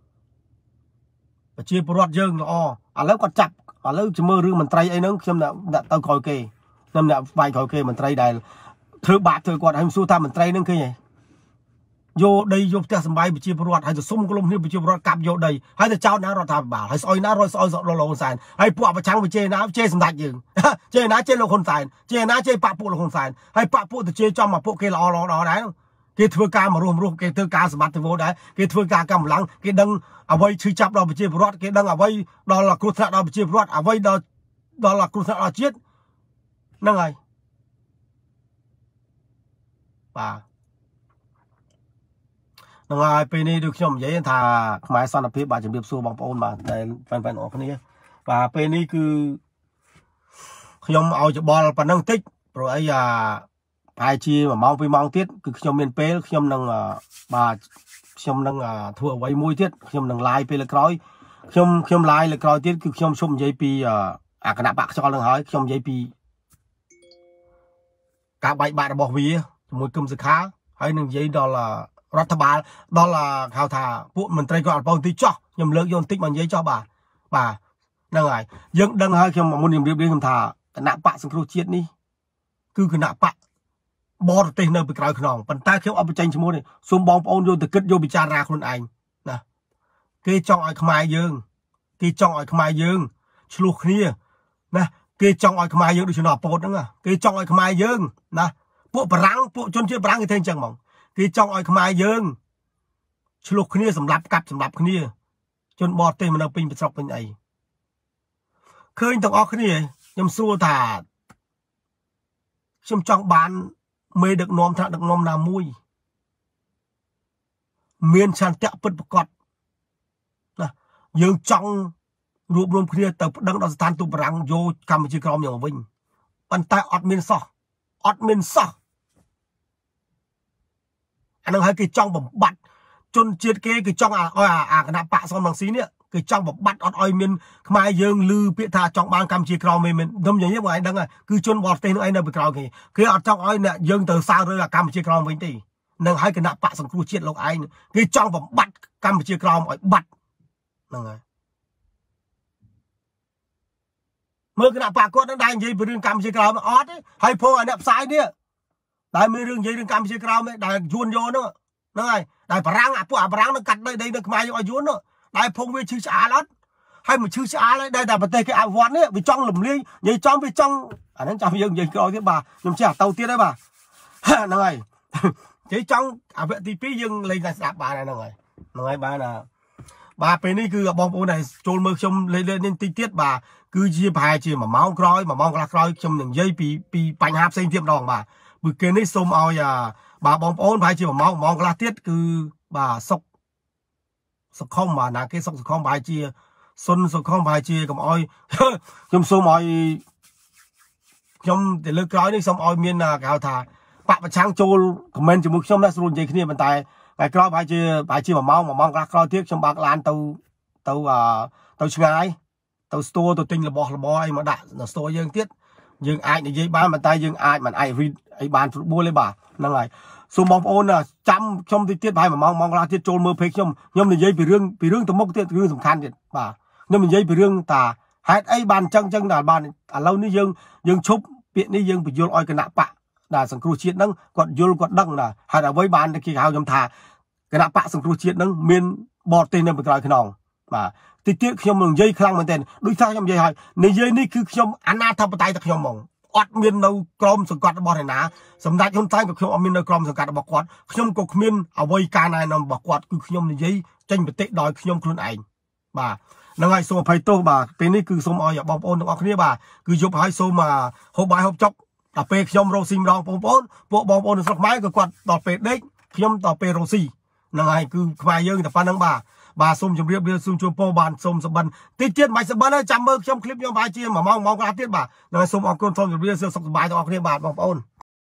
ប្រជាពលរដ្ឋយើងល្អឥឡូវគាត់ចាប់ឥឡូវជំរឿរឿងមន្ត្រីអីហ្នឹងខ្ញុំដាក់ទៅក្រោយគេខ្ញុំដាក់ស្បែកក្រោយគេមន្ត្រីដែលធ្វើបាក់ធ្វើគាត់ឲ្យសួរថាមន្ត្រីហ្នឹងឃើញហ៎យកដីយកផ្ទះសម្បែងប្រជាពលរដ្ឋហើយទៅសុំក្លុំគ្នាប្រជាពលរដ្ឋកាប់យកដីហើយទៅចោទណារដ្ឋាភិបាលហើយស្អុយណារយស្អុយលោកហ៊ុនសែនហើយពួកប្រឆាំងវិជេណាជេរសម្ដេចយើងជេរណាជេរលោកហ៊ុនសែនជេរណាជេរបាក់ពួកលោកហ៊ុនសែនហើយបាក់ពួកទៅជេរចំមកពួកគេល្អល្អដល់ដែរគេធ្វើការមករស់រស់គេធ្វើការសម្បត្តិទៅដែរគេធ្វើការកម្លាំងគេដឹងអ្វីឈឺចាប់ដល់ប្រជាពលរដ្ឋគេដឹងអ្វីដល់គ្រោះថ្នាក់ដល់ប្រជាពលរដ្ឋអ្វីដល់ដល់គ្រោះថ្នាក់ដល់ជាតិហ្នឹងហើយបាទហ្នឹងហើយពេលនេះដូចខ្ញុំនិយាយថាខ្មែរសន្តិភាពបាទជំរាបសួរបងប្អូនបាទដែលហ្វេនៗបងប្អូនគ្នាបាទពេលនេះគឺខ្ញុំឲ្យច្បល់ប៉ុណ្ណឹងតិចព្រោះអីអាប្រហែលជាមួយម៉ោងពីរម៉ោងទៀតគឺខ្ញុំមានពេលខ្ញុំនឹងបាទខ្ញុំនឹងធ្វើអ្វីមួយទៀតខ្ញុំនឹង live ពេលក្រោយខ្ញុំខ្ញុំ live លើក្រោយទៀតគឺខ្ញុំជុំនិយាយពីអាគណៈបកខ្យល់នឹងហើយខ្ញុំនិយាយពីការបែកបាក់របស់វាជាមួយគឹមសុខាហើយនឹងនិយាយដល់រដ្ឋបាលដល់ហៅថាពួកមន្ត្រីគាត់អត់បងទីចោះខ្ញុំលើកយកបន្តិចមកនិយាយចោះបាទបាទហ្នឹងហើយយើងដឹងហើយខ្ញុំមុនជំរាបរៀបខ្ញុំថាគណៈបកសង្គ្រោះជាតិនេះគឺគណៈបកបរទេសនៅពីក្រោយខ្នងប៉ុន្តែខ្ញុំអត់បញ្ចេញឈ្មោះនេះសូមបងប្អូនយកទៅគិតយកពិចារណាខ្លួនឯងណាគេចង់ឲ្យខ្មែរយើងគេចង់ឲ្យខ្មែរយើងឆ្លោះគ្នាណាគេចង់ឲ្យខ្មែរយើងដូចជាអពតហ្នឹងគេចង់ឲ្យខ្មែរយើងណាពួកបារាំងពួកជនជាតិបារាំងគេធ្វើអញ្ចឹងហ្មងគេចង់ឲ្យខ្មែរយើងឆ្លោះគ្នាសម្រាប់កាប់សម្រាប់គ្នាជនបរទេសមកនៅពេញស្រុកពេញអីឃើញទាំងអស់គ្នាខ្ញុំសួរថាខ្ញុំចង់បានមេដឹកនាំថ្នាក់ដឹកនាំណាមួយមានឆន្ទៈពិតប្រាកដណាយើងចង់រួបរวมគ្នាទៅប្តឹងដល់ស្ថានទូតបារាំងយកកម្ពុជាក្រោមយ៉ាងវិញប៉ុន្តែអត់មានសោះអត់មានសោះអានឹងហើយគេចង់បំបត្តិជនជាតិគេគេចង់ឲ្យអាគណៈបកសំរងស៊ីនេះគេចង់បំបត្តិអត់ឲ្យមានខ្មែរយើងឮពាក្យថាចង់បានកម្ពុជាក្រោមមិនខ្ញុំនិយាយមកឯងដឹងគឺជនបរទេសនឹងឯងនៅពីក្រោយគេគេអត់ចង់ឲ្យអ្នកយើងទៅសាររើកម្ពុជាក្រោមវិញទេនឹងហើយគណៈបកសង្គ្រោះជាតិលោកឯងគេចង់បំបត្តិកម្ពុជាក្រោមឲ្យបាត់ហ្នឹងហើយមើលគណៈបកគាត់នឹងដែរនិយាយពីរឿងកម្ពុជាក្រោមអត់ទេហើយព្រោះឲ្យអ្នកផ្សាយនេះដែលមានរឿងនិយាយរឿងកម្ពុជាក្រោមដែលយួនយកនោះហ្នឹងហើយដែលបារាំងអាពួកអាបារាំងនឹងកាត់ដីដីនៅខ្មែរយកឲ្យយួននោះដែលភងវាឈឺឆ្អាលអត់ហើយមកឈឺឆ្អាលហើយដែលតែប្រទេសគេអភិវឌ្ឍនេះវាចង់លំលាយនិយាយចំវាចង់អាហ្នឹងចាំយើងនិយាយក្រោយទៀតបាទខ្ញុំចេះទៅទៀតហើយបាទហ្នឹងហើយនិយាយចង់អាវគ្គទីពីរយើងលេងតែស្ដាប់បានហ្នឹងហើយហ្នឹងហើយបានបាទពេលនេះគឺបងប្អូនដែលចូលមើលខ្ញុំលេងលេងនេះតិចទៀតបាទគឺជាប្រហែលជាមួយម៉ោងក្រោយមួយម៉ោងកន្លះក្រោយខ្ញុំនឹងនិយាយពីពីបញ្ហាផ្សេងទៀតម្ដងបាទពីគេនេះសូមឲ្យបាទបងប្អូនប្រហែលជាមួយម៉ោងម៉ោងកន្លះទៀតគឺបាទសុកសុខុមបាទណាគេសុកសុខុមប្រហែលជាសុនសុខុមប្រហែលជាកុំអោយខ្ញុំសូមឲ្យខ្ញុំទៅលើក្រោយនេះសូមឲ្យមានគេហៅថាបកប្រឆាំងចូលខមមិនជាមួយខ្ញុំណាស្រួលនិយាយគ្នាប៉ុន្តែថ្ងៃក្រោយប្រហែលជាប្រហែលជាមួយម៉ោងមួយម៉ោងកន្លះក្រោយទៀតខ្ញុំបើកឡានទៅទៅទៅឆ្ងាយទៅស្ទូទៅទិញរបស់របរអីមកដាក់នៅស្ទូយើងទៀតយើងអាចនិយាយបានប៉ុន្តែយើងអាចមិនអាចរីដអីបានស្រួលទេបាទហ្នឹងហើយសូមបងប្អូនចាំខ្ញុំតិចទៀតប្រហែលមួយម៉ោងម៉ោងកន្លះទៀតចូលមើលពេកខ្ញុំខ្ញុំនិយាយពីរឿងពីរឿងទៅមុខទៀតរឿងសំខាន់ទៀតបាទខ្ញុំនិយាយពីរឿងតាហេតុអីបានអញ្ចឹងអញ្ចឹងដល់បានឥឡូវនេះយើងយើងឈប់ពាក្យនេះយើងបញ្យល់ឲ្យគណៈបក đã sừng cừu chiết nâng quạt yul quạt đăng là hay là với ban khi hào nhầm thà cái đã bạ sừng cừu chiết nâng miền bọt tên nên bị gọi cái nòng màติดเตี้ยขยมหนึ่งยัยครั้งเหมือนเดิมดูท่าขยมยัยหอยในยัยนี่คือขยมอนาถปไตยแต่ขยมมองอดเมียนเรากรมสังกัดบอลนะสำนักคนไทยกับขยมอเมียนเรากรมสังกัดบอกวัดขยมกับขมิ้นเอาไว้การนายนำบอกวัดคือขยมในยัยจังไปเตะดอยขยมคลุนเองบ่านังไงโซไพโต้บ่าเป็นนี่คือโซมออยบอลโอนตรงออกนี้บ่าคือยกให้โซมาหกใบหกจกต่อไปขยมโรซิมรองปองปอนพวกบอลโอนสักไม้ก็กวาดต่อไปเด็กขยมต่อไปโรซีนังไงคือขมายเยอะแต่ฟันนังบ่าbà xôm chấm riệp đưa xôm chua po bàn xôm sập bàn tiết tiết mày sập bàn ấy chăm mơ trong clip nhau bài chia mà mong mong cái tiết bà rồi xôm ông con xôm chấm riệp xôm sập bài cho ông kia bà bong ôn